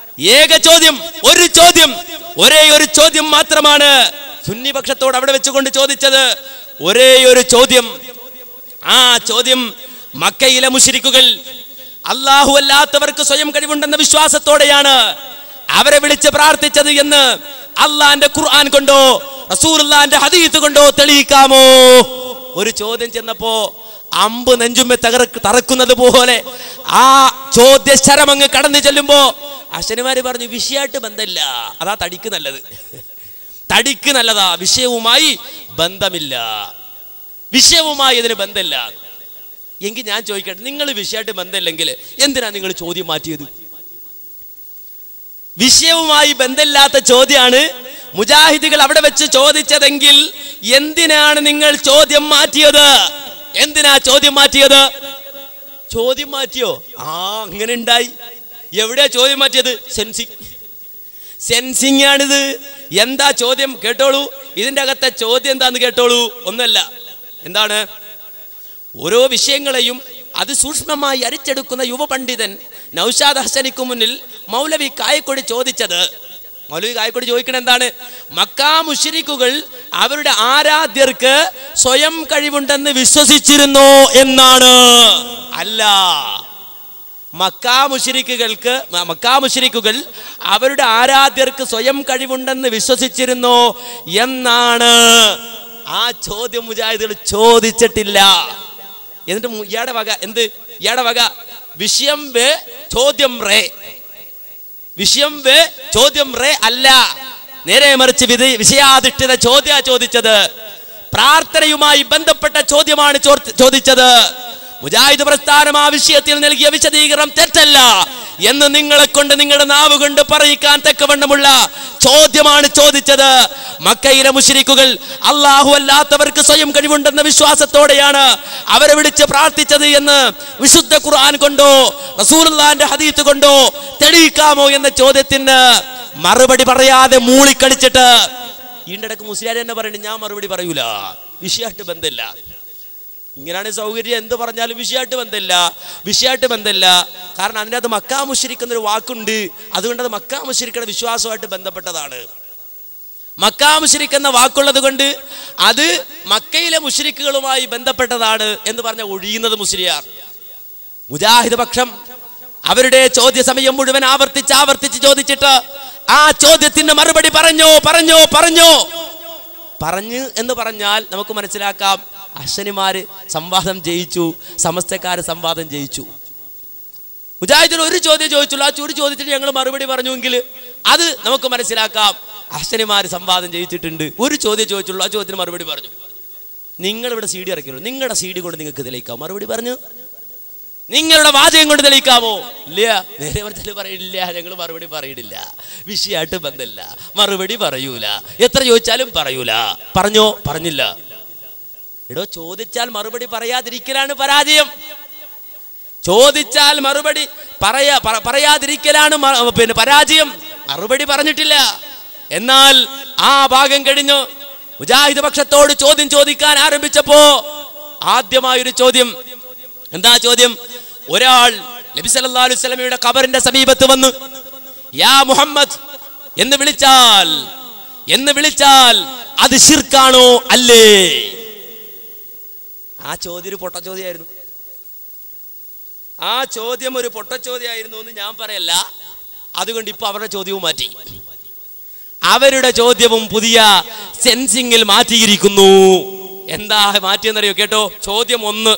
ഒരേ ഒരു ചോദ്യം മാത്രമാണ് സുന്നി പക്ഷത്തോട് അവിടെ വെച്ചുകൊണ്ട് ചോദിച്ചത്. ഒരേ ഒരു ചോദ്യം. ആ ചോദ്യം മക്കയിലെ മുശ്രിക്കുകൾ അല്ലാഹു അല്ലാത്തവർക്ക് സ്വയം കഴിവുണ്ടെന്ന വിശ്വാസത്തോടെയാണ് അവരെ വിളിച്ച് പ്രാർത്ഥിച്ചത് എന്ന് അള്ളാന്റെ ഖുർആൻ കൊണ്ടോ റസൂലുള്ളാന്റെ ഹദീസ് കൊണ്ടോ തെളിയിക്കാമോ? ഒരു ചോദ്യം ചെന്നപ്പോ അമ്പ് നെഞ്ചുമ്മെ തറക്കുന്നത് പോലെ ആ ചോദ്യശരം അങ്ങ് കടന്നു ചെല്ലുമ്പോ അശ്വനിമാര് പറഞ്ഞു, വിഷയമായിട്ട് ബന്ധമില്ല, അതാ തടിക്ക് നല്ലതാ, വിഷയവുമായി ബന്ധമില്ല, വിഷയവുമായി ഇതിന് ബന്ധമില്ല. എങ്കിൽ ഞാൻ ചോദിക്കട്ടെ, നിങ്ങൾ വിഷയമായിട്ട് ബന്ധമില്ലെങ്കിൽ എന്തിനാ നിങ്ങൾ ചോദ്യം മാറ്റിയത്? വിഷയവുമായി ബന്ധമില്ലാത്ത ചോദ്യമാണ് മുജാഹിദുകൾ അവിടെ വെച്ച് ചോദിച്ചതെങ്കിൽ എന്തിനാണ് നിങ്ങൾ ചോദ്യം മാറ്റിയത്? ചോദ്യം മാറ്റിയോ? അങ്ങനെ ഉണ്ടായി. എവിടെയാ ചോദ്യം മാറ്റിയത്? സെൻസിങ് ആണിത്. എന്താ ചോദ്യം? കേട്ടോളൂ. ഇതിന്റെ അകത്തെ ചോദ്യം എന്താന്ന് കേട്ടോളൂ. ഒന്നല്ല, എന്താണ്? ഓരോ വിഷയങ്ങളെയും അതിസൂക്ഷ്മമായി അരിച്ചെടുക്കുന്ന യുവ പണ്ഡിതൻ നൗഷാദ് ഹസനിക്ക് മുന്നിൽ മൗലവി കായക്കൊടി ചോദിച്ചത്. മൗലവി കായക്കൊടി ചോദിക്കണ എന്താണ്? മക്കാ മുശ്രിക്കുകൾ അവരുടെ ആരാധ്യർക്ക് സ്വയം കഴിവുണ്ടെന്ന് വിശ്വസിച്ചിരുന്നോ എന്നാണ്. അല്ല, മക്കാ മുശ്രിക്കുകൾ അവരുടെ ആരാധ്യർക്ക് സ്വയം കഴിവുണ്ടെന്ന് വിശ്വസിച്ചിരുന്നോ എന്നാണ്. ആ ചോദ്യം മുജാഹിദുകൾ ചോദിച്ചിട്ടില്ല. എന്നിട്ട് ഇയാടെ വക വിഷയം വേ ചോദ്യം റേ അല്ല, നേരെ മറിച്ച് വിഷയാധിഷ്ഠിത ചോദിച്ചത്. പ്രാർത്ഥനയുമായി ബന്ധപ്പെട്ട ചോദ്യമാണ് ചോദിച്ചത്. മുജാഹിദ് പ്രസ്ഥാനം ആ വിഷയത്തിൽ നൽകിയ വിശദീകരണം തെറ്റല്ല എന്ന് നിങ്ങളെ കൊണ്ട്, നിങ്ങളുടെ നാവ് കൊണ്ട് പറയിക്കാൻ തക്കവണ്ണമുള്ള ചോദ്യമാണ് ചോദിച്ചത്. മക്കയിലെ മുശ്രിക്കുകൾ അല്ലാഹു അല്ലാത്തവർക്ക് സ്വയം കഴിവുണ്ടെന്ന വിശ്വാസത്തോടെയാണ് അവരെ വിളിച്ച് പ്രാർത്ഥിച്ചത് എന്ന് വിശുദ്ധ ഖുർആൻ കൊണ്ടോ റസൂലുള്ളാഹിന്റെ ഹദീസ് കൊണ്ടോ തെളിയിക്കാമോ എന്ന ചോദ്യത്തിന് മറുപടി പറയാതെ മൂളിക്കളിച്ചിട്ട് ഇതിന്റെ ഇടയ്ക്ക് മുസ്ലിയാർ തന്നെ പറയുന്നത്, ഞാൻ മറുപടി പറയൂല, വിഷയമായിട്ട് ബന്ധമില്ല. ഇങ്ങനെയാണ് സൗകര്യം. എന്ത് പറഞ്ഞാലും വിഷയമായിട്ട് ബന്ധമില്ല. കാരണം അതിനകത്ത് മക്കാ മുശ്രിക്കുന്ന ഒരു വാക്കുണ്ട്. അതുകൊണ്ട് അത് മക്കാ മുശ്രിക്കുന്ന വിശ്വാസമായിട്ട് ബന്ധപ്പെട്ടതാണ്. മക്കാ മുശ്രിക്ക് എന്ന വാക്കുള്ളത് കൊണ്ട് അത് മക്കയിലെ മുശ്രിക്കുകളുമായി ബന്ധപ്പെട്ടതാണ് എന്ന് പറഞ്ഞ ഒഴിയുന്നത് മുസ്ലിയാർ. മുജാഹിദ് പക്ഷം അവരുടെ ചോദ്യ സമയം മുഴുവൻ ആവർത്തിച്ച് ചോദിച്ചിട്ട് ആ ചോദ്യത്തിന് മറുപടി പറഞ്ഞു എന്ന് പറഞ്ഞാൽ നമുക്ക് മനസ്സിലാക്കാം, അശ്വനിമാര് സംവാദം ജയിച്ചു, സമസ്തക്കാര് സംവാദം ജയിച്ചു. മുജാഹിദിന് ഒരു ചോദ്യം ചോദിച്ചുള്ളൂ, ആ ഒരു ചോദ്യത്തിന് ഞങ്ങൾ മറുപടി പറഞ്ഞുവെങ്കിൽ അത് നമുക്ക് മനസ്സിലാക്കാം, അശ്വനിമാര് സംവാദം ജയിച്ചിട്ടുണ്ട്. ഒരു ചോദ്യം ചോദിച്ചുള്ളൂ, ആ ചോദ്യത്തിന് മറുപടി പറഞ്ഞു. നിങ്ങളിവിടെ CD ഇറക്കിയല്ലോ, നിങ്ങളുടെ CD കൊണ്ട് നിങ്ങൾക്ക് തെളിയിക്കാം. മറുപടി പറഞ്ഞു നിങ്ങളുടെ വാചകം കൊണ്ട് തെളിയിക്കാമോ? ഇല്ല. നേരെ മറിച്ച് പറയില്ല, ഞങ്ങൾ മറുപടി പറയില്ല, വിഷയമായിട്ട് ബന്ധമില്ല, മറുപടി പറയൂല, എത്ര ചോദിച്ചാലും പറയൂല. പറഞ്ഞില്ല. എടോ, ചോദിച്ചാൽ മറുപടി പറയാതിരിക്കലാണ് പരാജയം. ചോദിച്ചാൽ മറുപടി പറയാതിരിക്കലാണ് പരാജയം. മറുപടി പറഞ്ഞിട്ടില്ല. എന്നാൽ ആ ഭാഗം കഴിഞ്ഞു മുജാഹിദ് പക്ഷത്തോട് ചോദ്യം ചോദിക്കാൻ ആരംഭിച്ചപ്പോ ആദ്യമായൊരു ചോദ്യം. എന്താ ചോദ്യം? ഒരാൾ നബി സല്ലല്ലാഹു അലൈഹി വസല്ലമയുടെ ഖബറിന്റെ സമീപത്ത് വന്ന് യാ മുഹമ്മദ് എന്ന് വിളിച്ചാൽ അത് ശിർക്കാണോ അല്ലേ? ആ ചോദ്യം ഒരു പൊട്ട ചോദ്യമായിരുന്നു. ആ ചോദ്യം ഒരു പൊട്ടച്ചോദ്യമായിരുന്നു എന്ന് ഞാൻ പറയല്ല. അതുകൊണ്ട് ഇപ്പൊ അവരുടെ ചോദ്യവും മാറ്റി. അവരുടെ ചോദ്യവും പുതിയ സെൻസിങ്ങിൽ മാറ്റിയിരിക്കുന്നു. എന്താ മാറ്റിയെന്നറിയോ? കേട്ടോ, ചോദ്യം 1.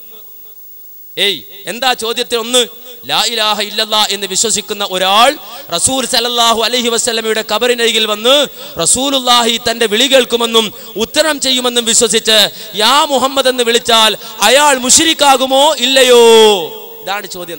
എന്താ ചോദ്യത്തിൽ 1? ലാ ഇലാഹ ഇല്ലല്ലാഹ് എന്ന് വിശ്വസിക്കുന്ന ഒരാൾ റസൂൽ സല്ലല്ലാഹു അലൈഹി വസല്ലമയുടെ ഖബറിനരികിൽ വന്ന് റസൂലുള്ളാഹി തന്റെ വിളി കേൾക്കുമെന്നും ഉത്തരം ചെയ്യുമെന്നും വിശ്വസിച്ച് യാ മുഹമ്മദ് എന്ന് വിളിച്ചാൽ അയാൾ മുശ്രിക്കാകുമോ ഇല്ലയോ? ഇതാണ് ചോദ്യം.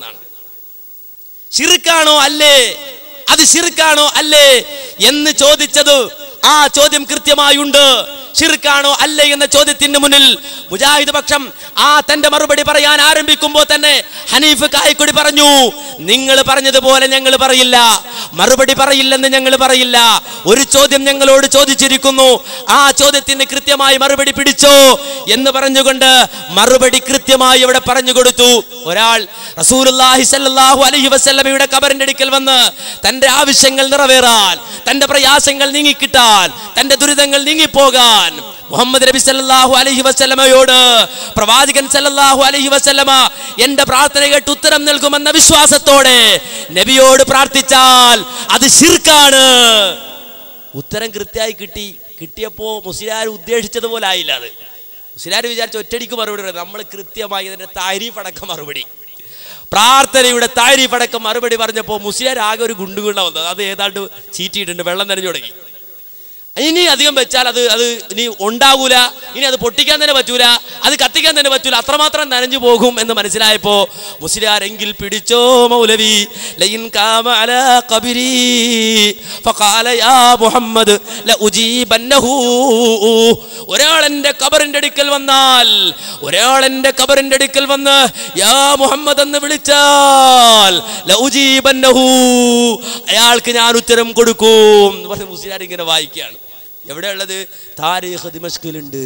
ശിർക്കാണോ അല്ലേ? അത് ശിർക്കാണോ അല്ലേ എന്ന് ചോദിച്ചത് ആ ചോദ്യം കൃത്യമായുണ്ട്. ശിർക്കാണോ അല്ലേ എന്ന ചോദ്യത്തിന് മുന്നിൽ മുജാഹിദ് പക്ഷം തന്റെ മറുപടി പറയാൻ ആരംഭിക്കുമ്പോൾ തന്നെ ഹനീഫ് കായിക്കൊടി പറഞ്ഞു, നിങ്ങൾ പറഞ്ഞതുപോലെ ഞങ്ങൾ പറയില്ല, മറുപടി പറയില്ലെന്ന് ഞങ്ങൾ പറയില്ല. ഒരു ചോദ്യം ഞങ്ങളോട് ചോദിച്ചിരിക്കുന്നു, ആ ചോദ്യത്തിന് കൃത്യമായി മറുപടി പിടിച്ചോ എന്ന് പറഞ്ഞുകൊണ്ട് മറുപടി കൃത്യമായി ഇവിടെ പറഞ്ഞു കൊടുത്തു. ഒരാൾ റസൂലുള്ളാഹി സ്വല്ലല്ലാഹു അലൈഹി വസല്ലമയുടെ ഖബറിന്റെ അടുക്കൽ വന്ന് തന്റെ ആവശ്യങ്ങൾ നിറവേറാൻ, തന്റെ പ്രയാസങ്ങൾ നീങ്ങിക്കിട്ടാൻ, തന്റെ ദുരിതങ്ങൾ നീങ്ങിപ്പോകാൻ മുഹമ്മദ് നബി സല്ലല്ലാഹു അലൈഹി വസല്ലമയോട് പ്രവാചകൻ സല്ലല്ലാഹു അലൈഹി വസല്ലമ എന്റെ പ്രാർത്ഥന കേട്ട് ഉത്തരം നൽകുമെന്ന വിശ്വാസത്തോടെ നബിയോട് പ്രാർത്ഥിച്ചാൽ അത് ശിർക്കാണ്. ഉത്തരം കൃത്യമായി കിട്ടിയപ്പോ മുസ്ലിയാർ ഉദ്ദേശിച്ചതുപോലെ ആയില്ല. അത് മുസ്ലിയാർ വിചാരിച്ച ഒറ്റടിക്ക് മറുപടി. നമ്മൾ കൃത്യമായി അതിന്റെ താരീഫ് അടക്കം മറുപടി, പ്രാർത്ഥനയുടെ താരീഫ് അടക്കം മറുപടി പറഞ്ഞപ്പോ മുസ്ലിയാർ ആകെ ഒരു ഗുണ്ടുഗുണ്ട വന്നത്. അത് ഏതാണ്ട് ചീറ്റിയിട്ടുണ്ട്, വെള്ളം നനഞ്ഞു തുടങ്ങി. ഇനി അധികം വെച്ചാൽ അത് ഇനി ഉണ്ടാകൂല, ഇനി അത് പൊട്ടിക്കാൻ തന്നെ പറ്റൂല, അത് കത്തിക്കാൻ തന്നെ പറ്റൂല, അത്രമാത്രം നനഞ്ഞു പോകും എന്ന് മനസ്സിലായപ്പോ മുസ്ലിയാർ എങ്കിൽ പിടിച്ചോ മൗലവി, ലയിൻ കാമ അലാ ഖബരി ഫഖാല യാ മുഹമ്മദ് ലഉജീബന്നഹു. ഒരാൾ എൻ്റെ ഖബറിന്റെ അടുക്കൽ വന്നാൽ, ഒരാൾ എൻ്റെ ഖബറിന്റെ അടുക്കൽ വന്ന് യാ മുഹമ്മദ് എന്ന് വിളിച്ചാൽ ലഉജീബന്നഹു, അയാൾക്ക് ഞാൻ ഉത്തരം കൊടുക്കും എന്ന് പറഞ്ഞ് മുസ്ലിയാർ ഇങ്ങനെ വായിക്കുകയാണ്. എവിടെയുള്ളത്? താരീഖ് ദിമഷ്കിലുണ്ട്,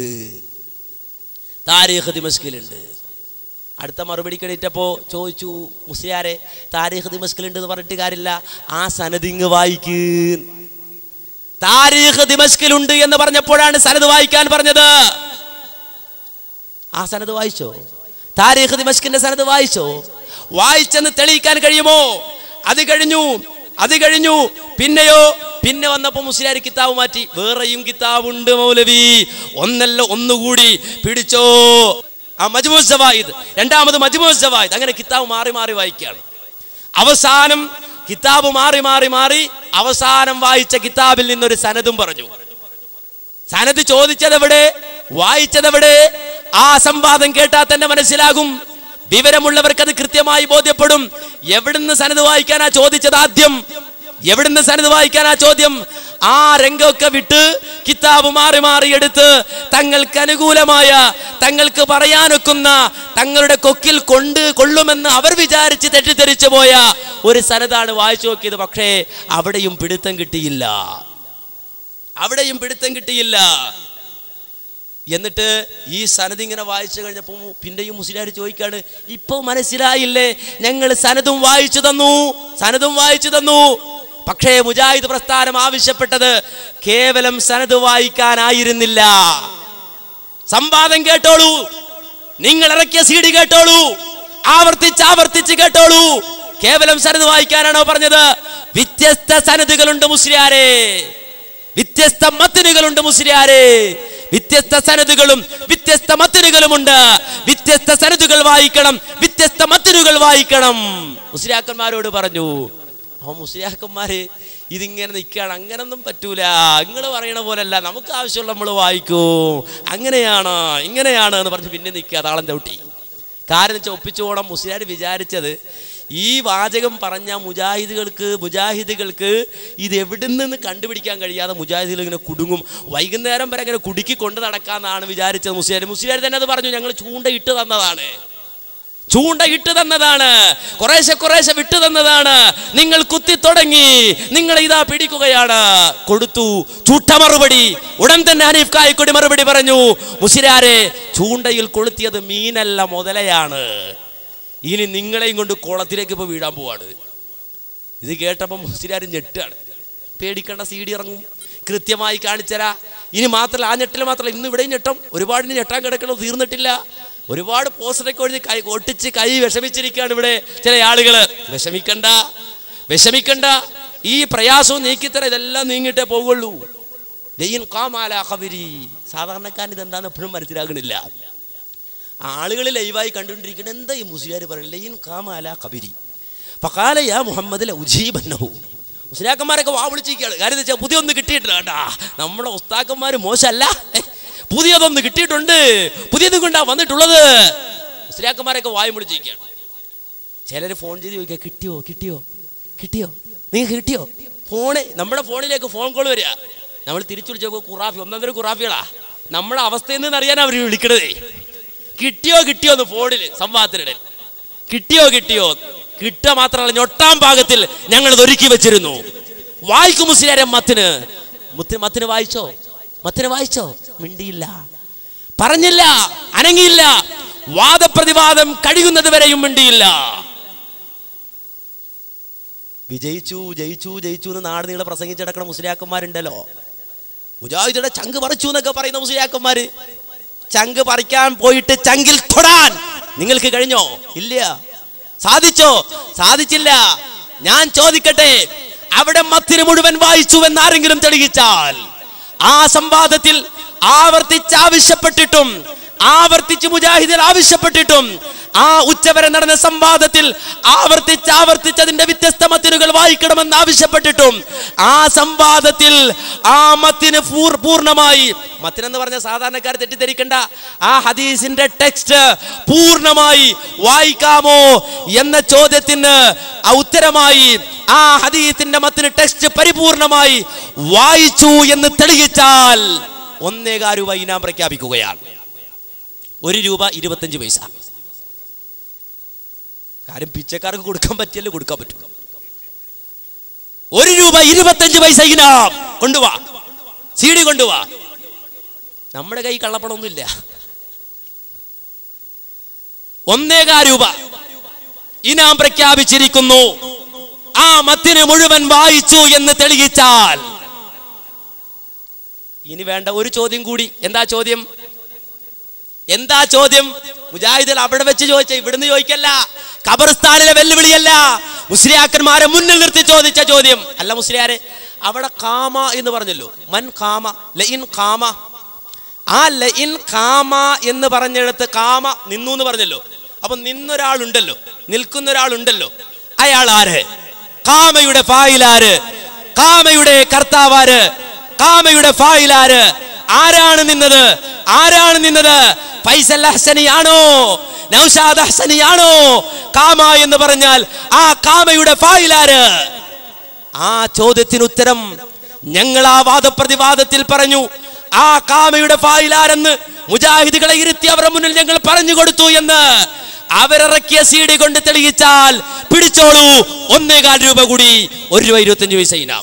താരീഖ് ദിമഷ്കിലുണ്ട്. അടുത്ത മറുപടി കേട്ടപ്പോ ചോദിച്ചു, മുസ്ലിയാരെ താരീഖ് ദിമഷ്കിലുണ്ട് എന്ന് പറഞ്ഞിട്ട് കാര്യമില്ല, ആ സനദിങ് വായിക്ക്. താരീഖ് ദിമഷ്കിലുണ്ട് എന്ന് പറഞ്ഞപ്പോഴാണ് സനദ് വായിക്കാൻ പറഞ്ഞത്. ആ സനദ് വായിച്ചോ? താരീഖ് ദിമഷ്കിന്റെ സനദ് വായിച്ചോ? വായിച്ചെന്ന് തെളിയിക്കാൻ കഴിയുമോ? അത് കഴിഞ്ഞു പിന്നെയോ? പിന്നെ വന്നപ്പോ മുസ്ലിയാർ കിതാബ് മാറ്റി. വേറെയും കിതാബുണ്ട് മൗലവി, ഒന്നല്ല ഒന്നുകൂടി പിടിച്ചോ. ആ മജ്മൂ സവായിദ്, രണ്ടാമത് മജ്മൂ സവായിദ്, അങ്ങനെ കിതാബ് മാറി മാറി വായിക്കുകയാണ്. അവസാനം കിതാബ് മാറി അവസാനം വായിച്ച കിതാബിൽ നിന്നൊരു സനദും പറഞ്ഞു. സനദ് ചോദിച്ചതെവിടെ, വായിച്ചതെവിടെ? ആ സംവാദം കേട്ടാൽ തന്നെ മനസ്സിലാകും. വിവരമുള്ളവർക്ക് അത് കൃത്യമായി ബോധ്യപ്പെടും. എവിടുന്ന് സനദ് വായിക്കാനാ ചോദിച്ചത്? ആദ്യം എവിടുന്ന് സനദ് വായിക്കാനാ ചോദ്യം? ആ രംഗമൊക്കെ വിട്ട് കിതാബ് മാറി എടുത്ത് തങ്ങൾക്ക് അനുകൂലമായ, തങ്ങൾക്ക് പറയാനൊക്കുന്ന, തങ്ങളുടെ കൊക്കിൽ കൊള്ളുമെന്ന് അവർ വിചാരിച്ച് തെറ്റിദ്ധരിച്ചു പോയ ഒരു സനദാണ് വായിച്ചു നോക്കിയത്. പക്ഷേ അവിടെയും പിടുത്തം കിട്ടിയില്ല. എന്നിട്ട് ഈ സനദ് ഇങ്ങനെ വായിച്ചു കഴിഞ്ഞപ്പോൾ പിന്നെയും മുസ്ലിയാർ ചോദിക്കാണ്, ഇപ്പൊ മനസ്സിലായില്ലേ, ഞങ്ങൾ സനദും വായിച്ചു തന്നു. പക്ഷേ മുജാഹിദ് പ്രസ്ഥാനം ആവശ്യപ്പെട്ടത് കേവലം സനദ് വായിക്കാനായിരുന്നില്ല. സംവാദം കേട്ടോളൂ, നിങ്ങൾ ഇറക്കിയ CD കേട്ടോളൂ, ആവർത്തിച്ച് കേട്ടോളൂ. കേവലം സനദ് വായിക്കാനാണോ പറഞ്ഞത്? വ്യത്യസ്ത സനദുകളുണ്ട് മുസ്ലിയാരെ, വ്യത്യസ്ത മത്നുകളുണ്ട് മുസ്ലിയാരെ, വ്യത്യസ്ത സനദുകളും വ്യത്യസ്ത മത്നുകളുമുണ്ട്. വ്യത്യസ്ത സനദുകൾ വായിക്കണം, വ്യത്യസ്ത മത്നുകൾ വായിക്കണം മുസ്ലിയാക്കന്മാരോട് പറഞ്ഞു. അപ്പൊ മുസ്ലിയാക്കന്മാര് ഇതിങ്ങനെ നിൽക്കുകയാണ്. അങ്ങനൊന്നും പറ്റൂല, നിങ്ങൾ പറയണ പോലല്ല, നമുക്ക് ആവശ്യമുള്ള നമ്മൾ വായിക്കും, അങ്ങനെയാണ് ഇങ്ങനെയാണ് എന്ന് പറഞ്ഞ് പിന്നെ നിൽക്കുക താളം ചവിട്ടി. കാരണം വെച്ചാൽ ഒപ്പിച്ചു പോകണം. മുസ്ലിയാർ വിചാരിച്ചത് ഈ വാചകം പറഞ്ഞ മുജാഹിദുകൾക്ക് ഇത് എവിടെ നിന്ന് കണ്ടുപിടിക്കാൻ കഴിയാതെ മുജാഹിദുകൾ ഇങ്ങനെ കുടുങ്ങും, വൈകുന്നേരം വരെ അങ്ങനെ കുടുക്കി കൊണ്ട് നടക്കാന്നാണ് വിചാരിച്ചത് മുസ്ലിയാർ തന്നെ അത് പറഞ്ഞു. ഞങ്ങൾ ചൂണ്ടയിട്ട് തന്നതാണ്, കുറേശ്ശെ വിട്ടു തന്നതാണ്, നിങ്ങൾ കുത്തി തുടങ്ങി, നിങ്ങൾ ഇതാ പിടിക്കുകയാണ്. കൊടുത്തു ചൂട്ട മറുപടി. ഉടൻ തന്നെ ഹനീഫ് കായിക്കൊടി മറുപടി പറഞ്ഞു, മുസ്ലിയാരെ ചൂണ്ടയിൽ കൊളുത്തിയത് മീനല്ല മുതലയാണ്, ഇനി നിങ്ങളെയും കൊണ്ട് കുളത്തിലേക്ക് ഇപ്പൊ വീഴാൻ പോവാണ്. ഇത് കേട്ടപ്പോൾ മുസ്ലിയാർ ഞെട്ടാണ്. പേടിക്കേണ്ട, CD ഇറങ്ങും, കൃത്യമായി കാണിച്ചരാ. ഇനി മാത്രമല്ല, ആ ഞെട്ടൽ മാത്രമല്ല, ഇന്ന് ഇവിടെയും ഞെട്ടം, ഒരുപാടിന് ഞെട്ടാൻ കിടക്കണോ, തീർന്നിട്ടില്ല. ഒരുപാട് പോസ്റ്ററൊക്കെ ഒട്ടിച്ച് കൈ വിഷമിച്ചിരിക്കുകയാണ് ഇവിടെ ചില ആളുകള്. വിഷമിക്കണ്ട, ഈ പ്രയാസവും നീക്കിത്തര, ഇതെല്ലാം നീങ്ങിട്ടേ പോകുള്ളൂ. സാധാരണക്കാരൻ ഇതെന്താന്ന് എപ്പോഴും മനസ്സിലാകണില്ല. ആളുകൾ ലൈവായി കണ്ടുകൊണ്ടിരിക്കണം, എന്താ ഈ മുസ്ലിയാർ പറയുന്നത്, ലൈൻ കാമാല കബിരി ഫഖാല യാ മുഹമ്മദ് ലഉജീബന്നഹു. മുസ്ലിയാക്കന്മാരൊക്കെ വാ വിളിച്ചിരിക്കുകയാണ്. കാര്യം എന്താ വെച്ചാൽ പുതിയൊന്നും കിട്ടിയിട്ടില്ല കേട്ടാ. നമ്മുടെ ഉസ്താക്കന്മാർ മോശമല്ല, പുതിയതൊന്ന് കിട്ടിയിട്ടുണ്ട്, പുതിയതും കൊണ്ടാ വന്നിട്ടുള്ളത്. മുസ്ലിയാക്കന്മാരൊക്കെ വായും വിളിച്ചിരിക്കുകയാണ്. ചിലർ ഫോൺ ചെയ്ത് ചോദിക്കുക, കിട്ടിയോ നിങ്ങൾക്ക് കിട്ടിയോ? നമ്മുടെ ഫോണിലേക്ക് ഫോൺ കോൾ വരിക. നമ്മൾ തിരിച്ചു വിളിച്ചപ്പോൾ ഖുറാഫി, ഒന്നൊന്നര ഖുറാഫികളാ. നമ്മുടെ അവസ്ഥയിൽ നിന്ന് അറിയാൻ അവർ വിളിക്കണതേ. കിട്ടിയോ എന്ന് ഫോണിൽ സംവാദത്തിനിടയിൽ കിട്ടിയോ കിട്ടുക മാത്രമല്ല, ഞൊട്ടാം ഭാഗത്തിൽ ഞങ്ങൾ ഒരുക്കി വെച്ചിരുന്നു. വായിക്കും മുസ്ലിയാരെ മത്തിന് വായിച്ചോ? മിണ്ടിയില്ല, പറഞ്ഞില്ല, അനങ്ങിയില്ല. വാദപ്രതിവാദം കഴിയുന്നത് വരെയും മിണ്ടിയില്ല. ജയിച്ചു എന്ന് നാട് നീളെ പ്രസംഗിച്ചടക്കണ മുസ്ലിയാക്കന്മാരുണ്ടല്ലോ. മുജാഹിദുടെ ചങ്ക് പറിച്ചു എന്നൊക്കെ പറയുന്ന മുസ്ലിയാക്കന്മാര്. ചങ്ക് പറിക്കാൻ പോയിട്ട് ചങ്കിൽ തൊടാൻ നിങ്ങൾക്ക് കഴിഞ്ഞോ? ഇല്ല. സാധിച്ചില്ല. ഞാൻ ചോദിക്കട്ടെ, അവിടെ മത്തിന് മുഴുവൻ വായിച്ചു എന്നാരെങ്കിലും തെളിയിച്ചാൽ, ആ സംവാദത്തിൽ ആവർത്തിച്ച് മുജാഹിദിൽ ആവശ്യപ്പെട്ടിട്ടും, ആ ഉച്ചവരെ നടന്ന സംവാദത്തിൽ ആവർത്തിച്ച് അതിന്റെ വ്യത്യസ്ത മത്തിനുകൾ വായിക്കണമെന്ന് ആവശ്യപ്പെട്ടിട്ടും, ആ സംവാദത്തിൽ ആ മത്തിന് പൂർണ്ണമായി, മത്തിനെന്ന് പറഞ്ഞ സാധാരണക്കാർ തെറ്റിദ്ധരിക്കണ്ട, ആ ഹദീസിന്റെ ടെക്സ്റ്റ് പൂർണ്ണമായി വായിക്കാമോ എന്ന ചോദ്യത്തിന് ഉത്തരമായി ആ ഹദീസിന്റെ മത്തിന് ടെക്സ്റ്റ് പരിപൂർണമായി വായിച്ചു എന്ന് തെളിയിച്ചാൽ 1 രൂപ ഇനാം പ്രഖ്യാപിക്കുകയാണ്. 1 രൂപ 25 പൈസ. കാര്യം പിച്ചക്കാർക്ക് കൊടുക്കാൻ പറ്റിയല്ലോ, കൊടുക്കാൻ പറ്റും. 1 രൂപ 25 പൈസ ഇനാം. കൊണ്ടുവാ, CD കൊണ്ടുവാ. നമ്മുടെ കൈ കള്ളപ്പണമൊന്നുമില്ല. 1 രൂപ ഇനാം പ്രഖ്യാപിച്ചിരിക്കുന്നു. ആ മത്തിന് മുഴുവൻ വായിച്ചു എന്ന് തെളിയിച്ചാൽ. ഇനി വേണ്ട ഒരു ചോദ്യം കൂടി. എന്താ ചോദ്യം? മുജാഹിദുകൾ അവിടെ വെച്ച് ചോദിച്ച, ഇവിടുന്ന് ചോദിക്കല്ല, ഖബർസ്ഥാനിലെ വെല്ലുവിളിയല്ല, മുസ്ലിയാക്കന്മാരെ മുന്നിൽ നിർത്തി ചോദിച്ച ചോദ്യം അല്ല. മുസ്ലിയാരെ അവിടെ കാമ എന്ന് പറഞ്ഞല്ലോ, മൻ കാമ ലഇൻ കാമ. ആ ലഇൻ കാമ എന്ന് പറഞ്ഞെടുത്ത് കാമ നിന്നു എന്ന് പറഞ്ഞല്ലോ. അപ്പൊ നിന്നൊരാളുണ്ടല്ലോ, നിൽക്കുന്ന ഒരാളുണ്ടല്ലോ, അയാൾ ആര്? കാമയുടെ ഫായിലാര്? കാമയുടെ കർത്താവാര്? കാമയുടെ ഫായിലാര്? ആരാണ് നിന്നത്? ഫൈസൽ അഹ്സനിയാണോ? നൗഷാദ് അഹ്സനിയാണോ? കാമ എന്ന് പറഞ്ഞാൽ ആ കാമയുടെ ഫായിലാര്? ആ ചോദ്യത്തിന് ഉത്തരം ഞങ്ങൾ ആ വാദപ്രതിവാദത്തിൽ പറഞ്ഞു. ആ കാമയുടെ ഫായിലാരെന്ന് മുജാഹിദുകളെ ഇരുത്തി അവരുടെ മുന്നിൽ ഞങ്ങൾ പറഞ്ഞു കൊടുത്തു എന്ന് അവരിറക്കിയ CD കൊണ്ട് തെളിയിച്ചാൽ പിടിച്ചോളൂ. 1.25 രൂപ കൂടി, 1 രൂപ 25 പൈസ ഇനാം.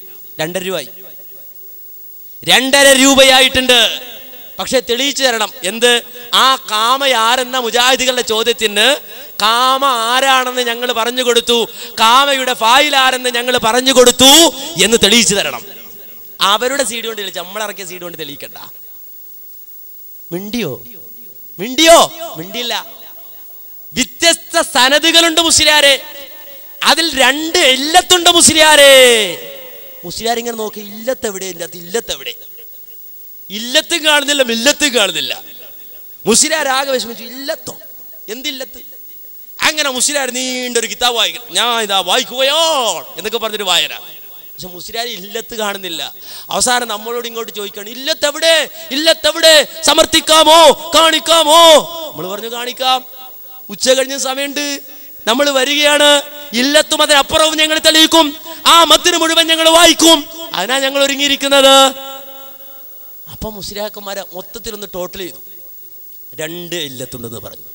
2.5 രൂപയായിട്ടുണ്ട്. പക്ഷെ തെളിയിച്ചു തരണം. എന്ത്? ആ കാമ ആരെന്ന മുജാഹിദുകളുടെ ചോദ്യത്തിന് കാമ ആരാണെന്ന് ഞങ്ങൾ പറഞ്ഞു കൊടുത്തു, കാമയുടെ ഫായിൽ ആരെന്ന് ഞങ്ങൾ പറഞ്ഞു കൊടുത്തു എന്ന് തെളിയിച്ചു തരണം. അവരുടെ CD കൊണ്ട് തെളിയിച്ചു, നമ്മളിറക്കിയ CD കൊണ്ട് തെളിയിക്കണ്ട. മിണ്ടിയോ? മിണ്ടിയില്ല. വ്യത്യസ്ത സനദുകളുണ്ട് മുസ്ലിയാരെ, അതിൽ 2 ഇല്ലത്തുണ്ട് മുസ്ലിയാരെ. മുസ്ലിയാരിങ്ങനെ നോക്കി, ഇല്ലത്തെവിടെ? ഇല്ലത്തും കാണുന്നില്ല, മില്ലത്തും കാണുന്നില്ല. മുസ്ലിയാരാകെ വിഷമിച്ചു. ഇല്ലത്തോ? എന്തില്ലത്ത്? അങ്ങനെ മുസ്ലിയാർ നീണ്ടൊരു കിതാബ് വായിക്കണം. ഞാൻ ഇതാ വായിക്കുകയോ എന്നൊക്കെ പറഞ്ഞൊരു വായന. പക്ഷെ മുസ്ലിയാർ ഇല്ലത്ത് കാണുന്നില്ല. അവസാനം നമ്മളോട് ഇങ്ങോട്ട് ചോദിക്കണം, ഇല്ലത്തെവിടെ? സമർത്ഥിക്കാമോ? കാണിക്കാമോ? നമ്മൾ പറഞ്ഞു കാണിക്കാം. ഉച്ച കഴിഞ്ഞ സമയമുണ്ട്, നമ്മൾ വരികയാണ്. ഇല്ലത്തും അതിനപ്പുറവും ഞങ്ങൾ തെളിയിക്കും. ആ മത്തിന് മുഴുവൻ ഞങ്ങൾ വായിക്കും. അതിനാ ഞങ്ങൾ ഒരുങ്ങിയിരിക്കുന്നത്. അപ്പൊ മുസ്ലിയാക്കന്മാരെ മൊത്തത്തിലൊന്ന് ടോട്ടൽ ചെയ്തു. 2 ഇല്ലത്തുണ്ടെന്ന് പറഞ്ഞു.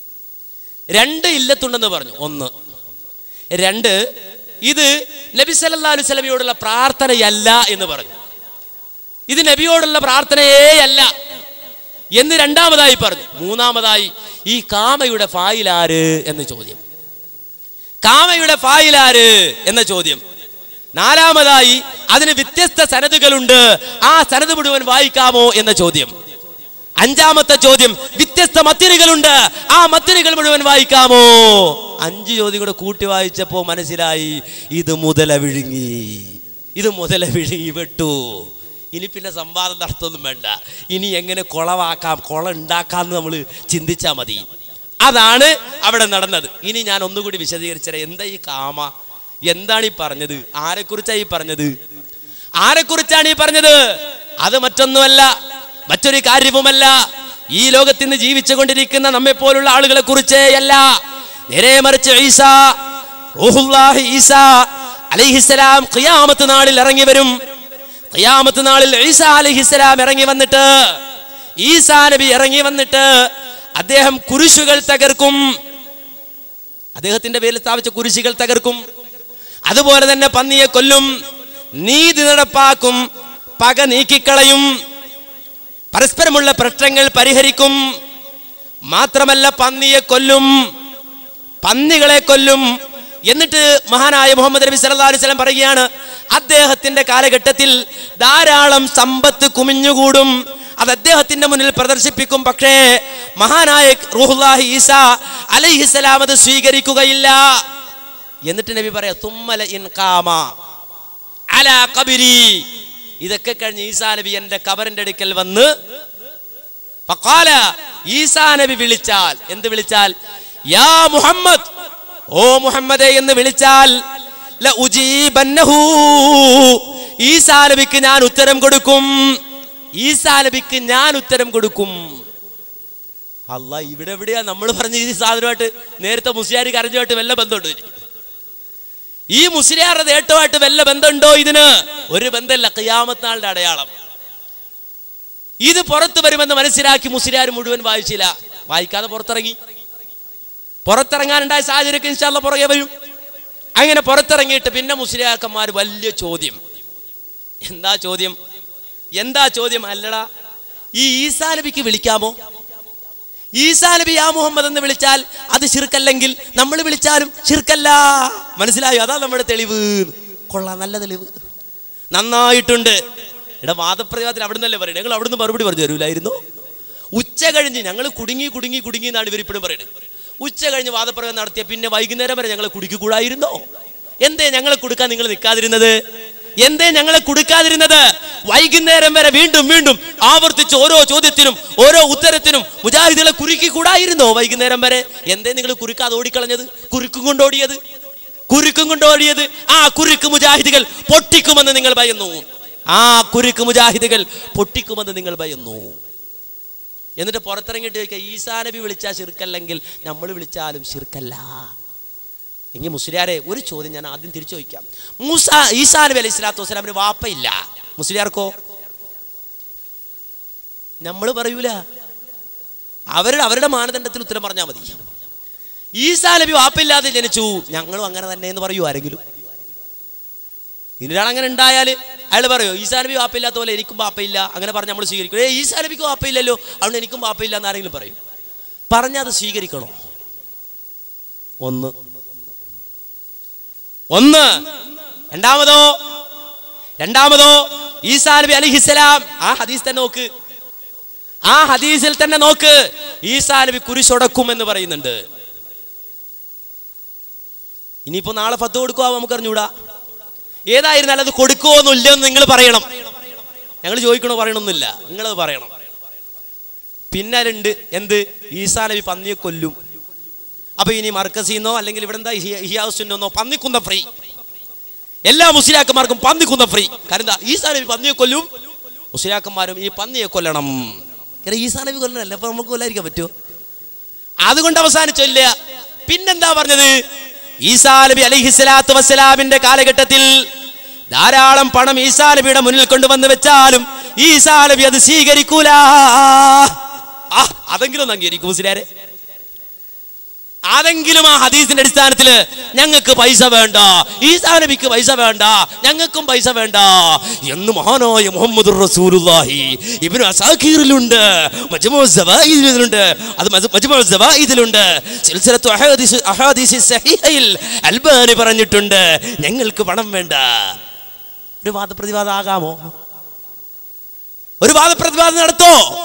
1. 2, ഇത് നബി സല്ലല്ലാഹു അലൈഹി വസല്ലമയോടുള്ള പ്രാർത്ഥനയല്ല എന്ന് പറഞ്ഞു. ഇത് നബിയോടുള്ള പ്രാർത്ഥനയേ അല്ല എന്ന് രണ്ടാമതായി പറഞ്ഞു. മൂന്നാമതായി ഈ കാമയുടെ ഫായിലാര് എന്ന ചോദ്യം. നാലാമതായി അതിന് വ്യത്യസ്ത സനദുകളുണ്ട്, ആ സനദ് മുഴുവൻ വായിക്കാമോ എന്ന ചോദ്യം. അഞ്ചാമത്തെ ചോദ്യം, വ്യത്യസ്ത മത്തിനുകളുണ്ട്, ആ മത്തിനുകൾ മുഴുവൻ വായിക്കാമോ? 5 ചോദ്യം കൂടെ കൂട്ടി വായിച്ചപ്പോ മനസ്സിലായി ഇത് മുതല വിഴുങ്ങി വെട്ടു. ഇനി പിന്നെ സംവാദം നടത്തൊന്നും വേണ്ട, ഇനി എങ്ങനെ കുള ഉണ്ടാക്കാന്ന് നമ്മൾ ചിന്തിച്ചാൽ മതി. അതാണ് അവിടെ നടന്നത്. ഇനി ഞാൻ ഒന്നുകൂടി വിശദീകരിച്ചത്. എന്താ ഈ കാമ, എന്താണ് ഈ പറഞ്ഞത്? ആരെക്കുറിച്ചാണ് ഈ പറഞ്ഞത്? അത് മറ്റൊന്നുമല്ല, മറ്റൊരു കാര്യവുമല്ല. ഈ ലോകത്ത് നിന്ന് ജീവിച്ചുകൊണ്ടിരിക്കുന്ന നമ്മെ പോലുള്ള ആളുകളെ കുറിച്ചേ അല്ല, നേരെ മറിച്ച് റൂഹുല്ലാഹി ഈസാ അലൈഹിസ്സലാം ഖിയാമത്ത് നാളിൽ ഇറങ്ങി വരും. ഖിയാമത്ത് നാളിൽ ഈസാ അലൈഹിസ്സലാം ഇറങ്ങി വന്നിട്ട്, ഈസാ നബി ഇറങ്ങി വന്നിട്ട് അദ്ദേഹം കുരിശുകൾ തകർക്കും. അദ്ദേഹത്തിന്റെ പേരിൽ സ്ഥാപിച്ച കുരിശുകൾ തകർക്കും. അതുപോലെ തന്നെ പന്നിയെ കൊല്ലും, നീതി നടപ്പാക്കും, പക നീക്കിക്കളയും, പരസ്പരമുള്ള പ്രശ്നങ്ങൾ പരിഹരിക്കും. മാത്രമല്ല പന്നികളെ കൊല്ലും. എന്നിട്ട് മഹാനായ മുഹമ്മദ് നബി സല്ലല്ലാഹു അലൈഹി വസല്ലം പറയുകയാണ്, അദ്ദേഹത്തിന്റെ കാലഘട്ടത്തിൽ ധാരാളം സമ്പത്ത് കുമിഞ്ഞുകൂടും, അത് അദ്ദേഹത്തിന്റെ മുന്നിൽ പ്രദർശിപ്പിക്കും. പക്ഷേ മഹാനായ റൂഹുല്ലാഹി ഈസാ അലൈഹിസ്സലാം അത് സ്വീകരിക്കുകയില്ല. എന്നിട്ട് നബി പറയാ, തുമ്മല ഇൻ ഖാമ അലാ ഖബരി. ഇതൊക്കെ കഴിഞ്ഞ് ഈസാ നബി എന്റെ ഖബറിന്റെ അടുക്കൽ വന്ന് ഫഖാല, ഈസാ നബി വിളിച്ചാൽ, എന്ത് വിളിച്ചാൽ? യാ മുഹമ്മദ്, ഓ മുഹമ്മദേ എന്ന് വിളിച്ചാൽ, ല ഉജീബന്നഹു, ഈസാ നബിക്ക് ഞാൻ ഉത്തരം കൊടുക്കും. അല്ലാ, ഇവിടെ എവിടെയാ നമ്മൾ പറഞ്ഞ ഈ സാധനമായിട്ട് നേരത്തെ മുസ്ലിയാർ കരഞ്ഞുമായിട്ട് വല്ല ബന്ധമുണ്ടോ? ഈ മുസ്ലിയാരുടെ നേട്ടമായിട്ട് വല്ല ബന്ധമുണ്ടോ? ഇതിന് ഒരു ബന്ധമില്ല. ഖിയാമത്ത് നാളിന്റെ അടയാളം ഇത് പുറത്തു വരുമെന്ന് മനസ്സിലാക്കി മുസ്ലിയാർ മുഴുവൻ വായിച്ചില്ല, വായിക്കാതെ പുറത്തിറങ്ങാനുണ്ടായ സാഹചര്യമൊക്കെ ഇൻഷാ അല്ലാഹ് പുറകെ വരും. അങ്ങനെ പുറത്തിറങ്ങിയിട്ട് പിന്നെ മുസ്ലിയാക്കന്മാർ വലിയ ചോദ്യം. എന്താ ചോദ്യം? അല്ലടാ, ഈ ഈസാ നബിക്ക് വിളിക്കാമോ? ഈസാ നബി യാ മുഹമ്മദ് എന്ന് വിളിച്ചാൽ അത് ശിർക്കല്ലെങ്കിൽ നമ്മൾ വിളിച്ചാലും ശിർക്കല്ല. മനസ്സിലായോ? അതാ നമ്മുടെ തെളിവ്. കൊള്ളാം, നല്ല തെളിവ്, നന്നായിട്ടുണ്ട്. വാദപ്രതിവാദത്തിൽ അവിടെ നിന്നല്ലേ പറയുന്നത്, ഞങ്ങൾ അവിടുന്ന് മറുപടി പറഞ്ഞു തരൂലായിരുന്നു. ഉച്ച കഴിഞ്ഞ് ഞങ്ങൾ കുടുങ്ങി എന്നാണ് ഇവരിപ്പോഴും പറയുന്നത്. ഉച്ച കഴിഞ്ഞ് വാദപ്രതിവാദം നടത്തിയ പിന്നെ വൈകുന്നേരം വരെ ഞങ്ങളെ കുടിക്കൂടായിരുന്നോ? എന്തേ ഞങ്ങളെ കൊടുക്കാൻ നിങ്ങൾ നിൽക്കാതിരുന്നത്? വൈകുന്നേരം വരെ വീണ്ടും ആവർത്തിച്ച് ഓരോ ചോദ്യത്തിനും ഓരോ ഉത്തരത്തിനും മുജാഹിദുകളെ കുരുക്കി കൂടായിരുന്നോ? വൈകുന്നേരം വരെ എന്തേ നിങ്ങൾ കുരുക്കാതെ ഓടിക്കളഞ്ഞത്? കുരുക്കും കൊണ്ടോടിയത് ആ കുരുക്ക് മുജാഹിദുകൾ പൊട്ടിക്കുമെന്ന് നിങ്ങൾ ഭയന്നു. എന്നിട്ട് പുറത്തിറങ്ങിയിട്ട് ചോദിക്കുക, ഈസാ നബി വിളിച്ചാൽ ശിർക്കല്ലെങ്കിൽ നമ്മൾ വിളിച്ചാലും ശിർക്കല്ല. എങ്കിൽ മുസ്ലിയാരെ ഒരു ചോദ്യം ഞാൻ ആദ്യം തിരിച്ചു ചോദിക്കാം. ഈസാ നബി അലൈഹി സ്വലാത്തു വസ്സലാമിന് വാപ്പയില്ല, മുസ്ലിയാർക്കോ? നമ്മൾ പറയൂല, അവരുടെ മാനദണ്ഡത്തിൽ ഉത്തരം പറഞ്ഞാൽ മതി. ഈസാ നബി വാപ്പയില്ലാതെ ജനിച്ചു, ഞങ്ങളും അങ്ങനെ തന്നെ എന്ന് പറയൂ ആരെങ്കിലും? ഇനിയൊരാൾ അങ്ങനെ ഉണ്ടായാൽ അയാൾ പറയോ, ഈസാ നബി വാപ്പയില്ലാത്ത പോലെ എനിക്കും വാപ്പയില്ല, അങ്ങനെ പറഞ്ഞ് നമ്മൾ സ്വീകരിക്കും. ഈസാ നബിക്ക് വാപ്പയില്ലല്ലോ, അതുകൊണ്ട് എനിക്കും വാപ്പയില്ല എന്ന് ആരെങ്കിലും പറയും? പറഞ്ഞാൽ അത് സ്വീകരിക്കണോ? ഒന്ന്. രണ്ടാമതോ ഈസാ നബി അലൈഹിസ്സലാം ആ ഹദീസിൽ തന്നെ നോക്ക്, ഈസാ നബി കുരിശൊടക്കും എന്ന് പറയുന്നുണ്ട്. ഇനിയിപ്പോ നാളെ ഫത്വ കൊടുക്കുവോ നമുക്ക് അറിഞ്ഞൂടാ. ഏതായിരുന്നാലും അത് കൊടുക്കുവോന്നും ഇല്ലെന്ന് നിങ്ങൾ പറയണം. ഞങ്ങൾ ചോദിക്കണോ പറയണമെന്നില്ല, നിങ്ങളത് പറയണം. പിന്നെ എന്ത്? ഈസാ നബി പന്നിയെ കൊല്ലും. അപ്പൊ ഇനി മർക്കസിന്നോ അല്ലെങ്കിൽ ഇവിടെ എന്താ ഹിയാസുന്നോ പന്നിക്കുന്ന ഫ്രീ, എല്ലാ മുസ്ലിയാക്കന്മാർക്കും പന്നിക്കുന്ന ഫ്രീ. കാരണം എന്താ? ഈസാ നബി പന്നിയെ കൊല്ലും, മുസ്ലിയാക്കന്മാരും ഈ പന്നിയെ കൊല്ലണം. ഈസാ നബി കൊല്ലണല്ലേ, അപ്പൊ നമുക്ക് കൊല്ലാതിരിക്കാൻ പറ്റുമോ? അതുകൊണ്ട് അവസാനിച്ചില്ല. പിന്നെന്താ പറഞ്ഞത്? ഈസാ നബി അലൈഹിസ്സലാത്തു വസ്സലാമിന്റെ കാലഘട്ടത്തിൽ ധാരാളം പണം ഈസാ നബിയുടെ മുന്നിൽ കൊണ്ടുവന്ന് വെച്ചാലും ഈസാ നബി അത് സ്വീകരിക്കൂല. അതെങ്കിലും ഒന്ന് അംഗീകരിക്കും മുസ്ലിയാരെ? അതെങ്കിലും ആ ഹദീസിന്റെ അടിസ്ഥാനത്തിൽ ഞങ്ങൾക്ക് പൈസ വേണ്ട, ഈസാ നബിക്ക് പൈസ വേണ്ട, ഞങ്ങൾക്കും പൈസ വേണ്ട എന്ന് മഹാനായ മുഹമ്മദുർ റസൂലുള്ളാഹി ഇബ്നു അസാഖീറിലുണ്ട്, മജ്മുഉ സവായിദിലുണ്ട്, അത് മജ്മുഉ സവായിദിലുണ്ട്, സിൽസിലത്തു അഹാദീസ് സഹീഹയിൽ അൽബാനി പറഞ്ഞിട്ടുണ്ട് ഞങ്ങൾക്ക് പണം വേണ്ട. ഒരു വാദപ്രതിവാദം ആകാമോ? ഒരു വാദപ്രതിവാദം നടത്തോ?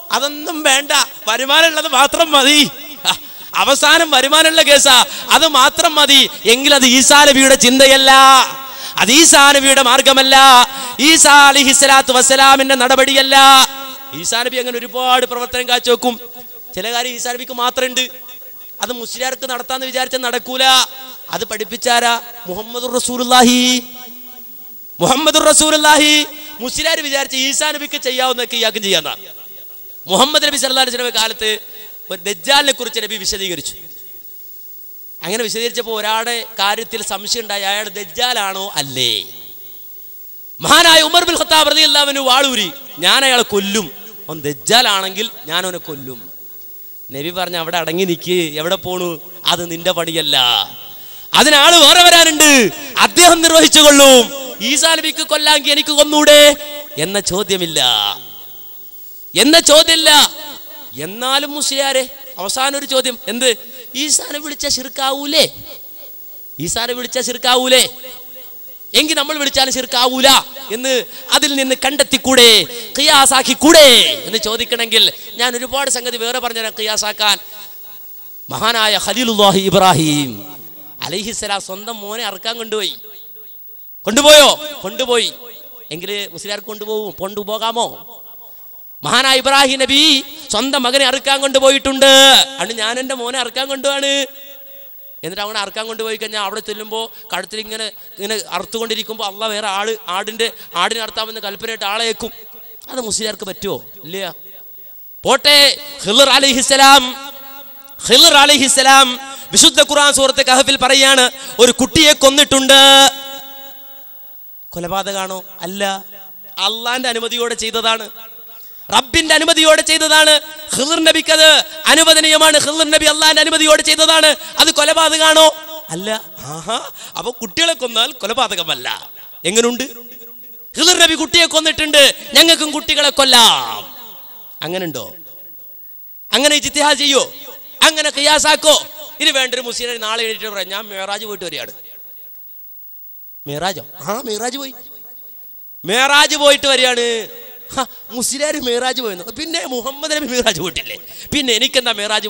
അതൊന്നും വേണ്ട, വരുമാനമുള്ളത് മാത്രം മതി. അവസാനം വരുമാനമുള്ള കേസാ, അത് മാത്രം മതി. എങ്കിൽ അത് ഈസാ നബിയുടെ ചിന്തയല്ല, അത് ഈസാ നബിയുടെ മാർഗമല്ല, ഈസാ അലൈഹിസ്സലാത്തു വസ്സലാമിന്റെ നടപടിയല്ല. ഈസാ നബി അങ്ങനെ ഒരുപാട് പ്രവർത്തനം കാഴ്ചവെക്കും. ചില കാര്യം ഈസാ നബിക്ക് മാത്രമുണ്ട്, അത് മുസ്ലിയാർക്ക് നടത്താന്ന് വിചാരിച്ചാൽ നടക്കൂല. അത് പഠിപ്പിച്ചാരാ? മുഹമ്മദുർ റസൂലുള്ളാഹി. മുഹമ്മദുർ റസൂലുള്ളാഹി. മുസ്ലിയാർ വിചാരിച്ച ഈസാ നബിക്ക് ചെയ്യാവുന്നതൊക്കെ ഇയാൾക്കും ചെയ്യാന്ന. മുഹമ്മദ് നബി സല്ലല്ലാഹു അലൈഹി വസല്ലം കാലത്ത് ഒരു ദജ്ജാലിനെ കുറിച്ച് നബി വിശദീകരിച്ചു. അങ്ങനെ വിശദീകരിച്ചപ്പോൾ ഒരാളുടെ കാര്യത്തിൽ സംശയം ഉണ്ടായി, അയാൾ ദജ്ജാലാണോ അല്ലേ? മഹാനായ ഉമർ ബിൻ ഖത്താബ് റളിയല്ലാഹു അൻഹു വാളൂരി, ഞാൻ അയാളെ കൊല്ലും, അവൻ ദജ്ജാലാണെങ്കിൽ ഞാൻ അവനെ കൊല്ലും. നബി പറഞ്ഞു, അവിടെ അടങ്ങി നിൽക്ക്, എവിടെ പോണു, അത് നിന്റെ പണിയല്ല, അതിനാള് വേറെ വരാനുണ്ട്, അദ്ദേഹം നിർവഹിച്ചു കൊള്ളും. ഈസാ നബിക്ക് കൊല്ലാമെങ്കിൽ എനിക്ക് കൊന്നൂടെ എന്ന ചോദ്യമില്ല. എന്നാലും മുസ്ലിയാരെ അവസാനം ഒരു ചോദ്യം, എന്ത്? ഈസാനെ വിളിച്ച ശിർക്കാവൂലേ? ഈസാനെ വിളിച്ച ശിർക്കാവൂലേ? എങ്കിൽ നമ്മൾ വിളിച്ചാലും ശിർക്കാവൂല എന്ന് അതിൽ നിന്ന് കണ്ടെത്തിക്കൂടെ, ഖിയാസാക്കിക്കൂടെ എന്ന് ചോദിക്കണമെങ്കിൽ ഞാൻ ഒരുപാട് സംഗതി വേറെ പറഞ്ഞുതരാം ഖിയാസാക്കാൻ. മഹാനായ ഖലീലുല്ലാഹി ഇബ്രാഹിം അലൈഹിസ്സലാം സ്വന്തം മോനെ അറുക്കാൻ കൊണ്ടുപോയി. എങ്കിൽ മുസ്ലിയാർക്ക് കൊണ്ടുപോകാമോ? മഹാനായ ഇബ്രാഹിം നബി സ്വന്തം മകനെ അറുക്കാൻ കൊണ്ടുപോയിട്ടുണ്ട്. അന്ന് ഞാൻ എൻ്റെ മോനെ അറുക്കാൻ കൊണ്ടുപോവാണ്. എന്നിട്ട് അവനെ അറുക്കാൻ കൊണ്ടുപോയി കഴിഞ്ഞാൽ അവിടെ ചെല്ലുമ്പോൾ കഴുത്തിൽ ഇങ്ങനെ അറുത്തുകൊണ്ടിരിക്കുമ്പോൾ അള്ളാഹ് വേറെ ആടിനെ അറുത്താമെന്ന് കൽപ്പനയായിട്ട് ആളെ വെക്കും. അത് മുസ്ലിയാർക്ക് പറ്റുമോ? ഇല്ല. പോട്ടെ, ഖിളിർ അലൈഹിസ്സലാം വിശുദ്ധ ഖുർആൻ സൂറത്ത് കഹഫിൽ പറയാണ്, ഒരു കുട്ടിയെ കൊന്നിട്ടുണ്ട്. കൊലപാതകമാണോ? അല്ല, അള്ളാന്റെ അനുമതിയോടെ ചെയ്തതാണ്, റബ്ബിന്റെ അനുമതിയോടെ ചെയ്തതാണ്. ഖിളിർ നബിക്ക് അത് അനുവദനീയമാണ്. ഖിളിർ നബി അള്ളാന്റെ അനുമതിയോടെ ചെയ്തതാണ്. അത് കൊലപാതകമാണോ? അല്ല. അപ്പൊ കുട്ടികളെ കൊന്നാൽ കൊലപാതകമല്ല. എങ്ങനുണ്ട്? ഖിളിർ നബി കുട്ടിയെ കൊന്നിട്ടുണ്ട്, ഞങ്ങൾക്കും കുട്ടികളെ കൊല്ലാം. അങ്ങനുണ്ടോ? അങ്ങനെ ഇജ്തിഹാദ് ചെയ്യോ? അങ്ങനെ ഖിയാസാക്കോ? ഇനി വേണ്ടൊരു മുസ്ലിം നാളെ എഴുതിട്ട് പറയാം, ഞാൻ മേറാജ് പോയിട്ട് വരികയാണ്. മേറാജോ? മേറാജ് പോയിട്ട് വരികയാണ്. മുസ്ലിയാർ മേറാജ് പോയെന്നു, പിന്നെ മുഹമ്മദ് നബി മേറാജ് പോയിട്ടില്ലേ? പിന്നെ എനിക്കെന്താ മേറാജ്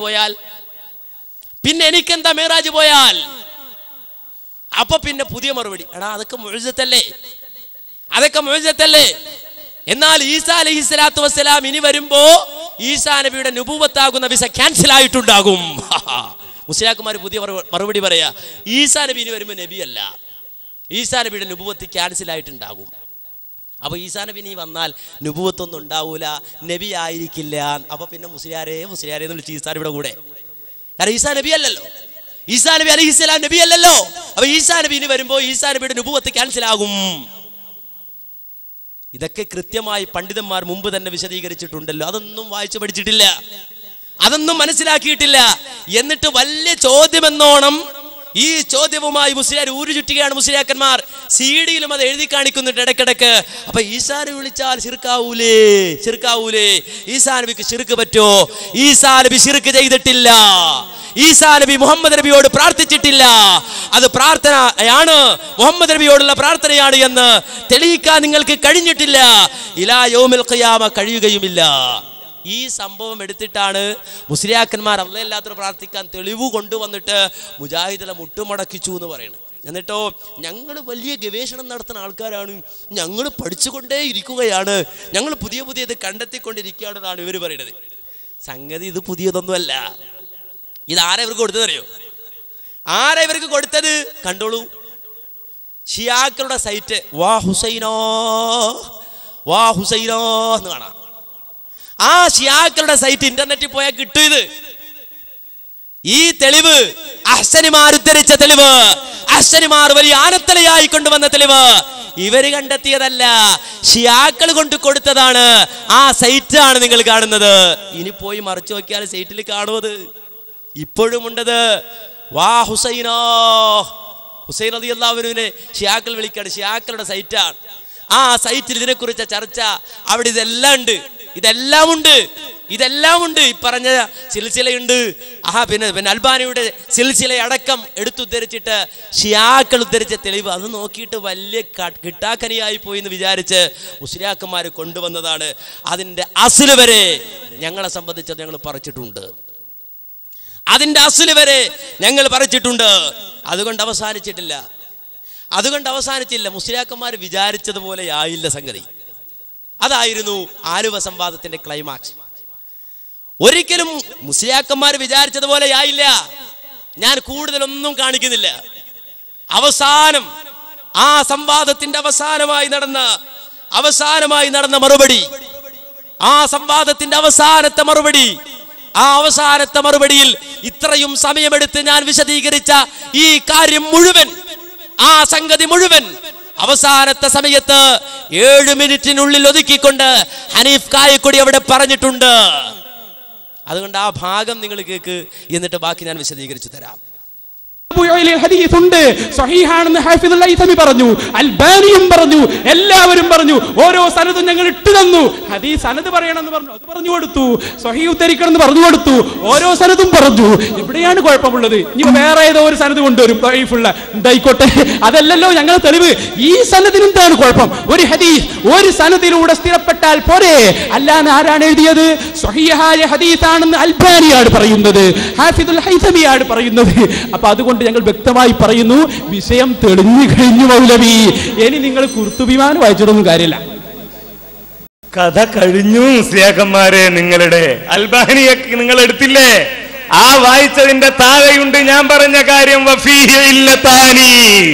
പോയാൽ? അപ്പൊ പിന്നെ പുതിയ മറുപടി, എടാ അതൊക്കെ മുഅ്ജിസത്തല്ലേ. എന്നാൽ ഈസാ അലൈഹിസ്സലാത്തു വസ്സലാം ഇനി വരുമ്പോ ഈസാ നബിയുടെ നുബുവത്താകുന്ന വിസ ക്യാൻസൽ ആയിട്ടുണ്ടാകും. മുസ്ലിയാക്കുമാർ പുതിയ മറുപടി പറയാ, ഈസാ നബി ഇനി വരുമ്പോ നബിയല്ല, ഈസാ നബിയുടെ നുബുവത്ത് ക്യാൻസൽ ആയിട്ടുണ്ടാകും. അപ്പൊ ഈസാ നബി നീ വന്നാൽ നുബുവത്തൊന്നും ഉണ്ടാവൂല, നബി ആയിരിക്കില്ല. അപ്പൊ പിന്നെ മുസ്ലിയാരെ എന്ന് വിളിച്ച് ഈസാ നബിയുടെ കൂടെ. കാരണം ഈസാ നബി അല്ലല്ലോ, ഈസാ നബി അലൈഹിസ്സലാം നബി അല്ലല്ലോ. അപ്പൊ ഈസാ നബി ഇനി വരുമ്പോ ഈസാ നബിയുടെ നുബുവത്ത് ക്യാൻസൽ ആകും. ഇതൊക്കെ കൃത്യമായി പണ്ഡിതന്മാർ മുമ്പ് തന്നെ വിശദീകരിച്ചിട്ടുണ്ടല്ലോ. അതൊന്നും വായിച്ചു പഠിച്ചിട്ടില്ല, അതൊന്നും മനസ്സിലാക്കിയിട്ടില്ല. എന്നിട്ട് വലിയ ചോദ്യമെന്നോണം ഈ ചോദ്യവുമായി മുസ്ലിയാർ ഊരു ചുറ്റുകയാണ്. മുസ്ലിയാക്കന്മാർ സിഡിയിലും അത് എഴുതി കാണിക്കുന്നുണ്ട് ഇടയ്ക്കിടയ്ക്ക്. അപ്പൊ ഈസാ നബി വിളിച്ചാൽ ശിർക്കാവൂലേ? ഈസാ നബിക്ക് ശിർക്ക് പറ്റോ? ഈസാ നബി ശിർക്ക് ചെയ്തിട്ടില്ല. ഈസാ നബി മുഹമ്മദ് നബിയോട് പ്രാർത്ഥിച്ചിട്ടില്ല. അത് പ്രാർത്ഥനയാണ്, മുഹമ്മദ് നബിയോടുള്ള പ്രാർത്ഥനയാണ് എന്ന് തെളിയിക്കാൻ നിങ്ങൾക്ക് കഴിഞ്ഞിട്ടില്ല. ഇലാ യൗമിൽ ഖിയാമ കഴിയുകയുമില്ല. ഈ സംഭവം എടുത്തിട്ടാണ് മുസ്ലിയാക്കന്മാർ അല്ലാത്തവർ പ്രാർത്ഥിക്കാൻ തെളിവ് കൊണ്ടുവന്നിട്ട് മുജാഹിദിനെ മുട്ടുമടക്കിച്ചു എന്ന് പറയുന്നത്. എന്നിട്ടോ ഞങ്ങൾ വലിയ ഗവേഷണം നടത്തുന്ന ആൾക്കാരാണ്, ഞങ്ങൾ പഠിച്ചുകൊണ്ടേ ഇരിക്കുകയാണ്, ഞങ്ങൾ പുതിയത് കണ്ടെത്തിക്കൊണ്ടിരിക്കുകയാണെന്നാണ് ഇവർ പറയുന്നത്. സംഗതി ഇത് പുതിയതൊന്നുമല്ല. ഇത് ആരാ ഇവർക്ക് കൊടുത്തതറിയോ? ആരാ ഇവർക്ക് കൊടുത്തത്? കണ്ടോളൂ, ഷിയാക്കളുടെ സൈറ്റ് വാ ഹുസൈനോ എന്ന് കാണാം. ആ ഷിയാക്കളുടെ സൈറ്റ് ഇന്റർനെറ്റിൽ പോയാൽ കിട്ടും. ഇത് ഈ തെളിവ് അഹ്സനിമാർ ഉദ്ധരിച്ച തെളിവ്, അഹ്സനിമാർ വലിയ ആനത്തലയായി കൊണ്ടുവന്ന തെളിവ് ഇവര് കണ്ടെത്തിയതല്ല, ഷിയാക്കൾ കൊണ്ട് കൊടുത്തതാണ്. ആ സൈറ്റാണ് നിങ്ങൾ കാണുന്നത്. ഇനി പോയി മറിച്ചു നോക്കിയാൽ സൈറ്റിൽ കാണുന്നത് ഇപ്പോഴും ഉണ്ടത്. വാ ഹുസൈനോ, ഹുസൈൻ റളിയല്ലാഹു അൻഹുവിനെ ഷിയാക്കൾ വിളിക്കാണ്. ഷിയാക്കളുടെ സൈറ്റാണ്. ആ സൈറ്റിൽ ഇതിനെക്കുറിച്ച ചർച്ച, അവിടെ ഇതെല്ലാം ഉണ്ട്. ഈ പറഞ്ഞ സിൽസിലയുണ്ട്. പിന്നെ അൽബാനിയുടെ സിൽസില അടക്കം എടുത്തുദ്ധരിച്ചിട്ട് ഷിയാക്കൾ ഉദ്ധരിച്ച തെളിവ് അത് നോക്കിയിട്ട് വലിയ കിട്ടാക്കനിയായി പോയി എന്ന് വിചാരിച്ച് മുസ്ലിയാക്കന്മാർ കൊണ്ടുവന്നതാണ്. അതിൻ്റെ അസ്ല് വരെ ഞങ്ങളെ സംബന്ധിച്ചത് ഞങ്ങൾ പറിച്ചിട്ടുണ്ട്. അതിന്റെ അസ്ല് വരെ ഞങ്ങൾ പറിച്ചിട്ടുണ്ട്. അതുകൊണ്ട് അവസാനിച്ചില്ല. മുസ്ലിയാക്കന്മാർ വിചാരിച്ചതുപോലെ ആയില്ല സംഗതി. അതായിരുന്നു ആലുവ സംവാദത്തിന്റെ ക്ലൈമാക്സ്. ഒരിക്കലും മുസ്ലിയാക്കന്മാർ വിചാരിച്ചതുപോലെ ആയില്ല. ഞാൻ കൂടുതലൊന്നും കാണിക്കുന്നില്ല. അവസാനം ആ സംവാദത്തിന്റെ അവസാനമായി നടന്ന മറുപടി, ആ സംവാദത്തിന്റെ അവസാനത്തെ മറുപടിയിൽ ഇത്രയും സമയമെടുത്ത് ഞാൻ വിശദീകരിച്ച ഈ കാര്യം മുഴുവൻ, ആ സംഗതി മുഴുവൻ അവസാനത്തെ സമയത്ത് 7 മിനിറ്റിനുള്ളിൽ ഒതുക്കിക്കൊണ്ട് ഹനീഫ് കായക്കൊടി അവിടെ പറഞ്ഞിട്ടുണ്ട്. അതുകൊണ്ട് ആ ഭാഗം നിങ്ങൾ കേൾക്ക്, എന്നിട്ട് ബാക്കി ഞാൻ വിശദീകരിച്ചു തരാം. ഹദീസുണ്ട്, സ്വഹീഹാണെന്ന് ഹാഫിദുൽ ഹൈതമി പറഞ്ഞു, അൽബാനിയും പറഞ്ഞു, എല്ലാവരും പറഞ്ഞു. ഓരോ സനദും ഞങ്ങൾ ഇട്ടു തന്നു. ഹദീസ് സനദ് പറയണമെന്ന് പറഞ്ഞു, അത് പറഞ്ഞു കൊടുത്തു. സ്വഹീഹ് ഉദ്ധരിക്കണമെന്ന് പറഞ്ഞു കൊടുത്തു. ഓരോ സനദും പറഞ്ഞു. എവിടെയാണ് കുഴപ്പമുള്ളത്? ഇനി വേറെ ഏതോ ഒരു സനദ് കൊണ്ടുവരും, ദഈഫുള്ള എന്തായിക്കോട്ടെ, അതല്ലല്ലോ ഞങ്ങൾ തെളിവ്. ഈ സനദിന് എന്താണ് കുഴപ്പം? ഒരു ഹദീസ് ഒരു സനദിലൂടെ സ്ഥിരപ്പെട്ടാൽ പോരെ. അല്ലാന്ന് ആരാണ് എഴുതിയത്? സ്വഹീഹായ ഹദീസാണെന്ന് അൽബാനിയാണ് പറയുന്നത്, ഹാഫിദുൽ ഹൈതമിയാണ് പറയുന്നത്. അപ്പൊ അതുകൊണ്ട് ഞങ്ങൾ വ്യക്തമായി പറയുന്നു, വിഷയം തെളിഞ്ഞു കഴിഞ്ഞു മൗലവി. ഇനി നിങ്ങൾ കുർത്തുബിമാൻ വായിച്ചിട്ടൊന്നും കാര്യമില്ല. കഥ കഴിഞ്ഞു മുസ്ലിയാക്കന്മാരെ. നിങ്ങളുടെ അൽബാനിയൊക്കെ നിങ്ങൾ എടുത്തില്ലേ? ആ വായിച്ചതിന്റെ താഴെയുണ്ട് ഞാൻ പറഞ്ഞ കാര്യം. വഫീഹി ഇല്ലതാനി.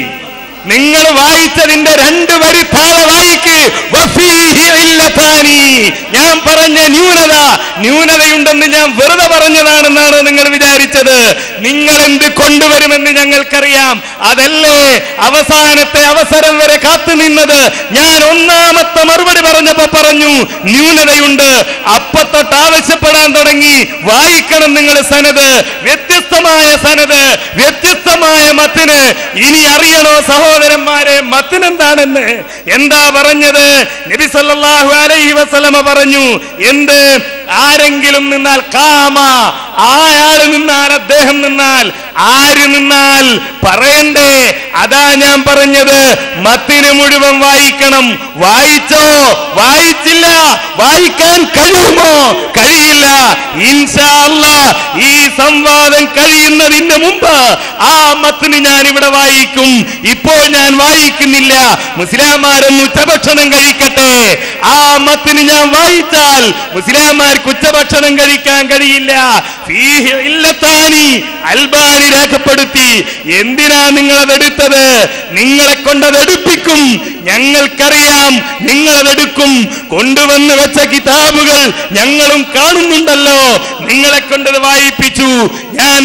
നിങ്ങൾ വായിച്ചതിന്റെ 2 വരി താഴെ വായിക്ക്. വഫീഹി ഇല്ലതാനി. ഞാൻ പറഞ്ഞ ന്യൂനതയുണ്ടെന്ന് ഞാൻ വെറുതെ പറഞ്ഞതാണെന്നാണ് നിങ്ങൾ വിചാരിച്ചത്. നിങ്ങൾ എന്ത് കൊണ്ടുവരുമെന്ന് ഞങ്ങൾക്കറിയാം. അതല്ലേ അവസാനത്തെ അവസരം വരെ കാത്തു നിന്നത്. ഞാൻ ഒന്നാമത്തെ മറുപടി പറഞ്ഞപ്പോ പറഞ്ഞു ന്യൂനതയുണ്ട്. അപ്പത്തൊട്ട് ആവശ്യപ്പെടാൻ തുടങ്ങി, വായിക്കണം നിങ്ങൾ സനദ്, വ്യത്യസ്തമായ സനദ്, വ്യത്യസ്തമായ മത്തിന്. ഇനി അറിയണോ സഹോദരന്മാരെ മത്തിന് എന്താണെന്ന്? എന്താ പറഞ്ഞത്? നബി സല്ലല്ലാഹു അലൈഹി വസല്ലമ പറഞ്ഞു, എന്ത്? ആരെങ്കിലും നിന്നാൽ കാമ, ആയാള് നിന്നാൽ, അദ്ദേഹം നിന്നാൽ, ആര് നിന്നാൽ പറയണ്ടേ? അതാ ഞാൻ പറഞ്ഞത്, മത്തിന് മുഴുവൻ വായിക്കണം. വായിച്ചോ? വായിച്ചില്ല. വായിക്കാൻ കഴിയുമോ? കഴിയില്ല. ഇൻഷാ അല്ലാഹ് ഈ സംവാദം കഴിയുന്നതിന് മുമ്പ് ആ മത്തിന് ഞാൻ ഇവിടെ വായിക്കും. ഇപ്പോൾ ഞാൻ വായിക്കുന്നില്ല. മുസ്ലിംമാരൊന്ന് ഉച്ചഭക്ഷണം കഴിക്കട്ടെ. ആ മത്തിന് ഞാൻ വായിച്ചാൽ മുസ്ലിംമാർക്ക് ഉച്ചഭക്ഷണം കഴിക്കാൻ കഴിയില്ല. ഫീഹി ഇല്ലതാനി. അൽബാനി രേഖപ്പെടുത്തി. എന്തിനാ നിങ്ങളതെടുത്തത്? നിങ്ങളെ കൊണ്ടതെടുപ്പിക്കും. ഞങ്ങൾക്കറിയാം നിങ്ങളതെടുക്കും. കൊണ്ടുവന്ന് വെച്ച കിതാബുകൾ ഞങ്ങളും കാണുന്നുണ്ടല്ലോ. നിങ്ങളെ കൊണ്ടത് വായിപ്പിച്ചു. ഞാൻ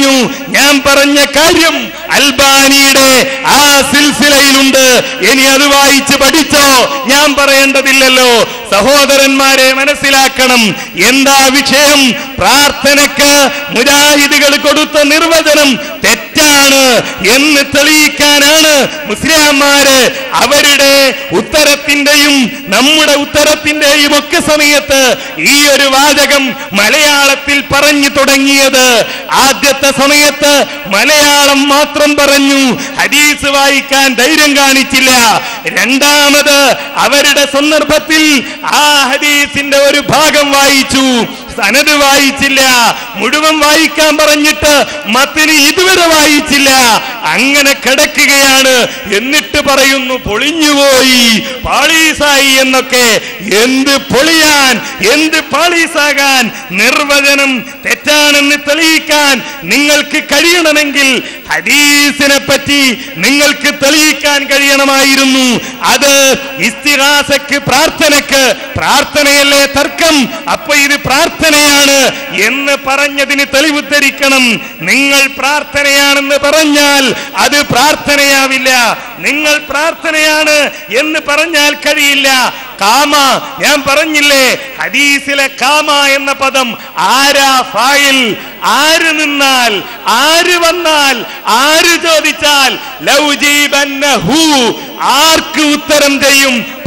പറഞ്ഞ കാര്യം അൽബാനിയുടെ ആ സിൽസിലയിലുണ്ട്. ഇനി അത് വായിച്ച് പഠിച്ചോ? ഞാൻ പറയേണ്ടതില്ലല്ലോ. സഹോദരന്മാരെ മനസ്സിലാക്കണം. എന്താ വിഷയം? പ്രാർത്ഥനയ്ക്ക് മുജാഹിദുകൾ കൊടുത്ത നിർവചനം തെറ്റാണ് എന്ന് തെളിയിക്കാനാണ് മുസ്ലിംമാര് അവരുടെ ഉത്തരത്തിന്റെയും നമ്മുടെ ഉത്തരത്തിന്റെയും ഒക്കെ സമയത്ത് ഈ ഒരു വാചകം മലയാളത്തിൽ പറഞ്ഞു തുടങ്ങിയത്. ആദ്യത്തെ സമയത്ത് മലയാളം മാത്രം പറഞ്ഞു, ഹദീസ് വായിക്കാൻ ധൈര്യം കാണിച്ചില്ല. രണ്ടാമത് അവരുടെ സന്ദർഭത്തിൽ ആ ഹദീസിന്റെ ഒരു ഭാഗം വായിച്ചു, സനദ് വായിച്ചില്ല. മുഴുവൻ വായിക്കാൻ പറഞ്ഞിട്ട് മത്തിന് ഇതുവരെ വായിച്ചില്ല. അങ്ങനെ കിടക്കുകയാണ്. എന്നിട്ട് പറയുന്നു പൊളിഞ്ഞുപോയി, പാളീസായി എന്നൊക്കെ. എന്ത് പൊളിയാൻ, എന്ത് പാളീസാകാൻ? നിർവചനം തെറ്റാണെന്ന് തെളിയിക്കാൻ നിങ്ങൾക്ക് കഴിയണമെങ്കിൽ ഹദീസിനെ പറ്റി നിങ്ങൾക്ക് തെളിയിക്കാൻ കഴിയണമായിരുന്നു. അത് ഇസ്തിഗാസക്ക്, പ്രാർത്ഥനക്ക്, പ്രാർത്ഥനയല്ലേ തർക്കം, അപ്പൊ ഇത് പ്രാർത്ഥനയാണ് എന്ന് പറഞ്ഞതിന് തെളിവുദ്ധരിക്കണം. നിങ്ങൾ പ്രാർത്ഥനയാണെന്ന് പറഞ്ഞാൽ അത് പ്രാർത്ഥനയാവില്ല. നിങ്ങൾ പ്രാർത്ഥനയാണ് എന്ന് പറഞ്ഞാൽ കഴിയില്ല. കാമ, ഞാൻ പറഞ്ഞില്ലേ, ഹദീസിലെ കാമ എന്ന പദം ആരാ ഫായിൽ? ആര് നിന്നാൽ, ആര് വന്നാൽ, ആര് ചോദിച്ചാൽ ലൗജീബന്നഹു, ആർക്ക് ഉത്തരം ചെയ്യും?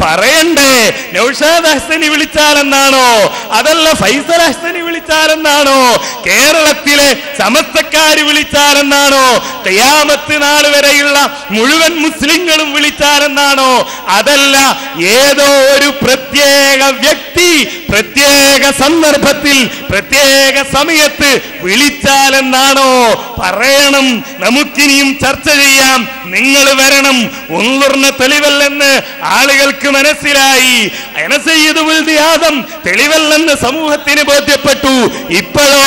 പറയണ്ടേ? നൗഷാദ് ഹസനി വിളിച്ചാലെന്നാണോ? അതല്ല ഫൈസൽ ഹസനി വിളിച്ചാലെന്നാണോ? കേരളത്തിലെ സമസ്തക്കാര് വിളിച്ചാലെന്നാണോ? ഖിയാമത്ത് നാൾ വരെയുള്ള മുഴുവൻ മുസ്ലിങ്ങളും വിളിച്ചാലെന്നാണോ? അതല്ല ഏതോ ഒരു പ്രത്യേക വ്യക്തി പ്രത്യേക സന്ദർഭത്തിൽ പ്രത്യേക സമയത്ത് വിളിച്ചാലെന്നാണോ? പറയണം. നമുക്കിനിയും ചർച്ച ചെയ്യാം. നിങ്ങൾ വരണം. ഒന്നുറിന് തെളിവല്ലെന്ന് ആളുകൾക്ക് മനസ്സിലായി. ആദം തെളിവല്ലെന്ന് സമൂഹത്തിന് ബോധ്യപ്പെട്ടു. ഇപ്പോഴോ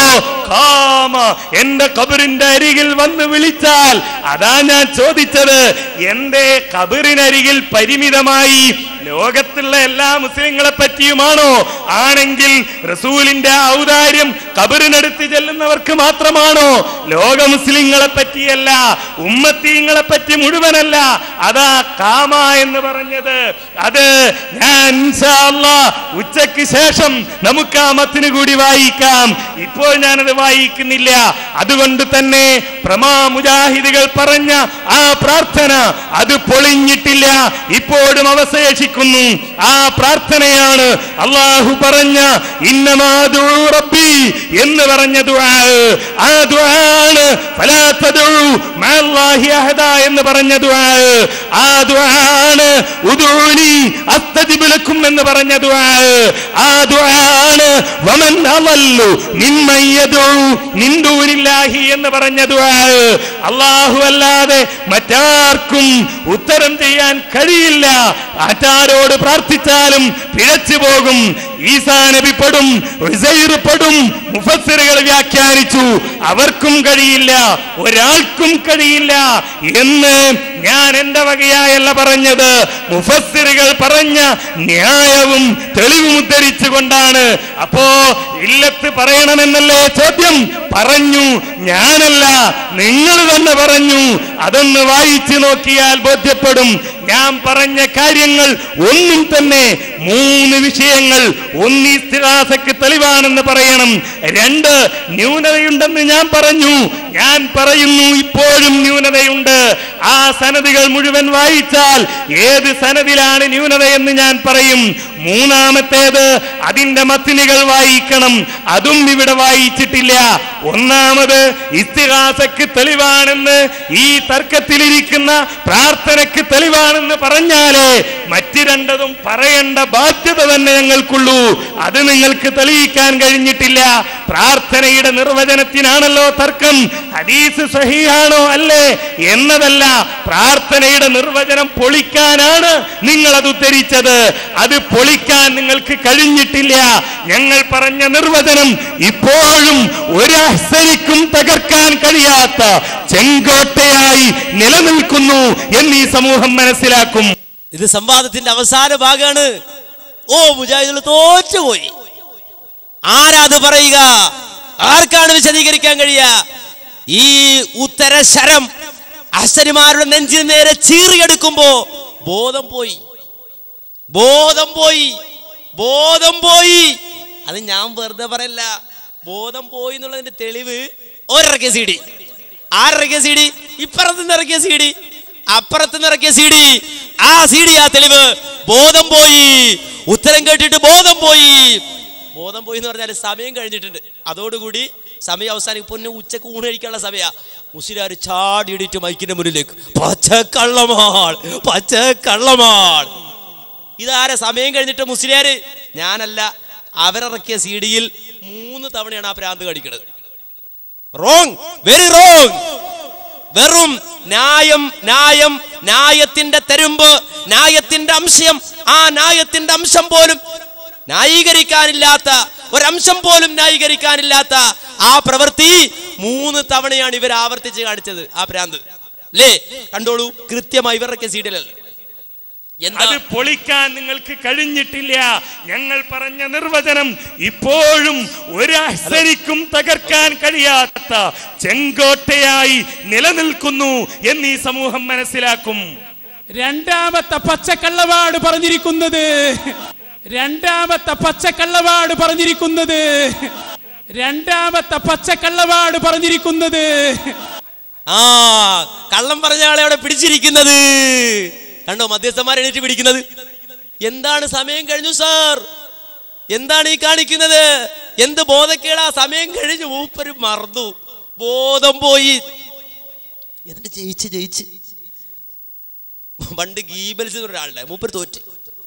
കാമ എന്റെ ഖബറിന്റെ അരികിൽ വന്ന് വിളിച്ചാൽ, അതാ ഞാൻ ചോദിച്ചത്, എന്റെ ഖബറിനരികിൽ പരിമിതമായി ലോകത്തുള്ള എല്ലാ മുസ്ലിങ്ങളെ പറ്റിയുമാണോ? ആണെങ്കിൽ റസൂലിന്റെ ഔദാര്യം ഖബറിനടുത്ത് ചെല്ലുന്നവർക്ക് മാത്രമാണോ? ലോക മുസ്ലിങ്ങളെ പറ്റിയല്ല, ഉമ്മത്തീങ്ങളെ പറ്റി മുഴുവനല്ല. അതാ കാമ എന്ന് പറഞ്ഞത്. അത് ഞാൻ ഇൻഷാ അല്ലാഹ് ഉച്ചയ്ക്ക് ശേഷം നമുക്ക് ആ മത്തിന് കൂടി വായിക്കാം. ഇപ്പോൾ ഞാനത് വായിക്കുന്നില്ല. അതുകൊണ്ട് തന്നെ പ്രമാ മുജാഹിദുകൾ പറഞ്ഞ ആ പ്രാർത്ഥന അത് പൊളിഞ്ഞിട്ടില്ല, ഇപ്പോഴും അവശേഷിക്കുന്നു. ആ പ്രാർത്ഥനയാണ് അല്ലാഹു പറഞ്ഞ ഇന്നമാ ദുഉ റബ്ബി എന്ന് പറഞ്ഞ ദുആ. ആ ദുആണ് ഫലാ തദഉ മഅല്ലാഹി അഹദ എന്ന് പറഞ്ഞ ദുആ. ആ ദുആണ് ഉദൂനി അസ്തജിബ് ലക്കും എന്ന് പറഞ്ഞ ദുആ. ആ ദുആണ് വമൻ അളല്ലു മിമ്മൻ യദഉ മിൻ ദൂനില്ലാഹി എന്ന് പറഞ്ഞ ദുആ. അല്ലാഹു അല്ലാതെ മറ്റാർക്കും ഉത്തരം ചെയ്യാൻ കഴിയില്ല. ആരോട് പ്രാർത്ഥിച്ചാലും പിഴച്ചു പോകും. ഈസാ നബി പെടും, ഉസൈർ പെടും. മുഫസ്സിറുകൾ വ്യാഖ്യാനിച്ചു, അവർക്കും കഴിയില്ല, ഒരാൾക്കും കഴിയില്ല എന്ന്. ഞാൻ എന്റെ വകയായല്ല പറഞ്ഞത്, മുഫസ്സിറുകൾ പറഞ്ഞ ന്യായവും തെളിവും ഉദ്ധരിച്ചുകൊണ്ടാണ്. അപ്പോ ഇല്ലത്ത് പറയണമെന്നല്ലേ ചോദ്യം? പറഞ്ഞു. ഞാനല്ല, നിങ്ങൾ തന്നെ പറഞ്ഞു. അതൊന്ന് വായിച്ചു നോക്കിയാൽ ബോധ്യപ്പെടും. ഞാൻ പറഞ്ഞ കാര്യങ്ങൾ ഒന്നും തന്നെ 3 വിഷയങ്ങൾ. 1 ഇസ്തിഗാസക്ക് തെളിവാണെന്ന് പറയണം. 2 ന്യൂനതയുണ്ടെന്ന് ഞാൻ പറഞ്ഞു. ഞാൻ പറയുന്നു ഇപ്പോഴും ന്യൂനതയുണ്ട്. ആ സനദുകൾ മുഴുവൻ വായിച്ചാൽ ഏത് സനദിലാണ് ന്യൂനതയെന്ന് ഞാൻ പറയും. 3-മത്തേത് അതിന്റെ മത്തിനുകൾ വായിക്കണം. അതും ഇവിടെ വായിച്ചിട്ടില്ല. 1-മത് ഇസ്തിഗാസക്ക് തെളിവാണെന്ന്, ഈ തർക്കത്തിലിരിക്കുന്ന പ്രാർത്ഥനയ്ക്ക് തെളിവാണെന്ന് പറഞ്ഞാലേ മറ്റ് 2 പറയേണ്ട ബാധ്യത തന്നെ ഞങ്ങൾക്കുള്ളൂ. അത് നിങ്ങൾക്ക് തെളിയിക്കാൻ കഴിഞ്ഞിട്ടില്ല. പ്രാർത്ഥനയുടെ നിർവചനത്തിനാണല്ലോ തർക്കം. ഹദീസ് സഹീഹാണോ അല്ലേ എന്നതല്ല, പ്രാർത്ഥനയുടെ നിർവചനം പൊളിക്കാനാണ് നിങ്ങൾ അത് ഉദ്ധരിച്ചത്. അത് പൊളിക്കാൻ നിങ്ങൾക്ക് കഴിഞ്ഞിട്ടില്ല. ഞങ്ങൾ പറഞ്ഞ നിർവചനം ഇപ്പോഴും ഒരു അഹ്സനിക്കും തകർക്കാൻ കഴിയാത്ത ചെങ്കോട്ടയായി നിലനിൽക്കുന്നു എന്ന് ഈ സമൂഹം മനസ്സിലാക്കും. ഇത് സംവാദത്തിന്റെ അവസാന ഭാഗമാണ്. ഓ മുജാഹിദുകൾ തോറ്റുപോയി. ആരാത് പറയുക? ആർക്കാണ് വിശദീകരിക്കാൻ കഴിയുക? ഈ ഉത്തരശരം അഹ്സനിമാരുടെ നെഞ്ചിന് നേരെ ചീറിയെടുക്കുമ്പോ ബോധം പോയി, ബോധം പോയി, ബോധം പോയി. അത് ഞാൻ വെറുതെ പറയല്ല. ബോധം പോയി എന്നുള്ളതിന്റെ തെളിവ് ഒരിറക്കിയ CD. ആരിറക്കിയ CD? ഇപ്പുറത്തുനിന്ന് ഇറക്കിയ CD, അപ്പുറത്തുനിന്ന് ഇറക്കിയ CD. ആ CD, ആ തെളിവ്. ബോധം പോയി, ഉത്തരം കേട്ടിട്ട് ബോധം പോയി. ബോധം പോയി എന്ന് പറഞ്ഞാൽ സമയം കഴിഞ്ഞിട്ടുണ്ട്. അതോടുകൂടി സമയം അവസാനിക്കും. പൊന്നെ ഉച്ചക്ക് ഊണ് കഴിക്കാനുള്ള സമയ. മുസ്ലിയാർ ചാടിയിടിട്ട് മൈക്കിന്റെ മുന്നിലേക്ക് പച്ചക്കള്ളമാൾ, പച്ചക്കള്ളമാൾ. ഇതാരെ? സമയം കഴിഞ്ഞിട്ട് മുസ്ലിയാര്? ഞാനല്ല, അവരിറക്കിയ CD-യിൽ 3 തവണയാണ് ആ പ്രാന്ത് കടിക്കുന്നത്. Wrong, very wrong. വെറും ന്യായം, ന്യായം, ന്യായത്തിന്റെ തെരുമ്പ്, ന്യായത്തിന്റെ അംശം. ആ ന്യായത്തിന്റെ അംശം പോലും ന്യായീകരിക്കാനില്ലാത്ത, ഒരംശം പോലും ന്യായീകരിക്കാനില്ലാത്ത ആ പ്രവൃത്തി 3 തവണയാണ് ഇവർ ആവർത്തിച്ച് കാണിച്ചത്. ആ പ്രാന്ത് അല്ലേ? കണ്ടോളൂ, കൃത്യമായി ഇവരുടെ CD-യിലല്ല. അത് പൊളിക്കാൻ നിങ്ങൾക്ക് കഴിഞ്ഞിട്ടില്ല. ഞങ്ങൾ പറഞ്ഞ നിർവചനം ഇപ്പോഴും ഒരു അഹ്സനിക്കും തകർക്കാൻ കഴിയാത്ത ചെങ്കോട്ടയായി നിലനിൽക്കുന്നു എന്ന് ഈ സമൂഹം മനസ്സിലാക്കും. 2-മത്തെ പച്ചക്കള്ളവാട് പറഞ്ഞിരിക്കുന്നത്, 2-മത്തെ പച്ചക്കള്ളവാട് പറഞ്ഞിരിക്കുന്നത്, 2-മത്തെ പച്ചക്കള്ളവാട് പറഞ്ഞിരിക്കുന്നത്. ആ കള്ളം പറഞ്ഞ ആളെ അവിടെ പിടിച്ചിരിക്കുന്നത് കണ്ടോ? മധ്യസ്ഥന്മാരെ എണീറ്റ് പിടിക്കുന്നത്. എന്താണ് സമയം കഴിഞ്ഞു സാർ, എന്താണ് ഈ കാണിക്കുന്നത്, എന്ത് ബോധക്കേടാ, സമയം കഴിഞ്ഞു, മൂപ്പര് മറന്നു, ബോധം പോയി. എന്നിട്ട് ജയിച്ച് പണ്ട് ഗീബൽസ് ഒരാളുടെ മൂപ്പര് തോറ്റ്,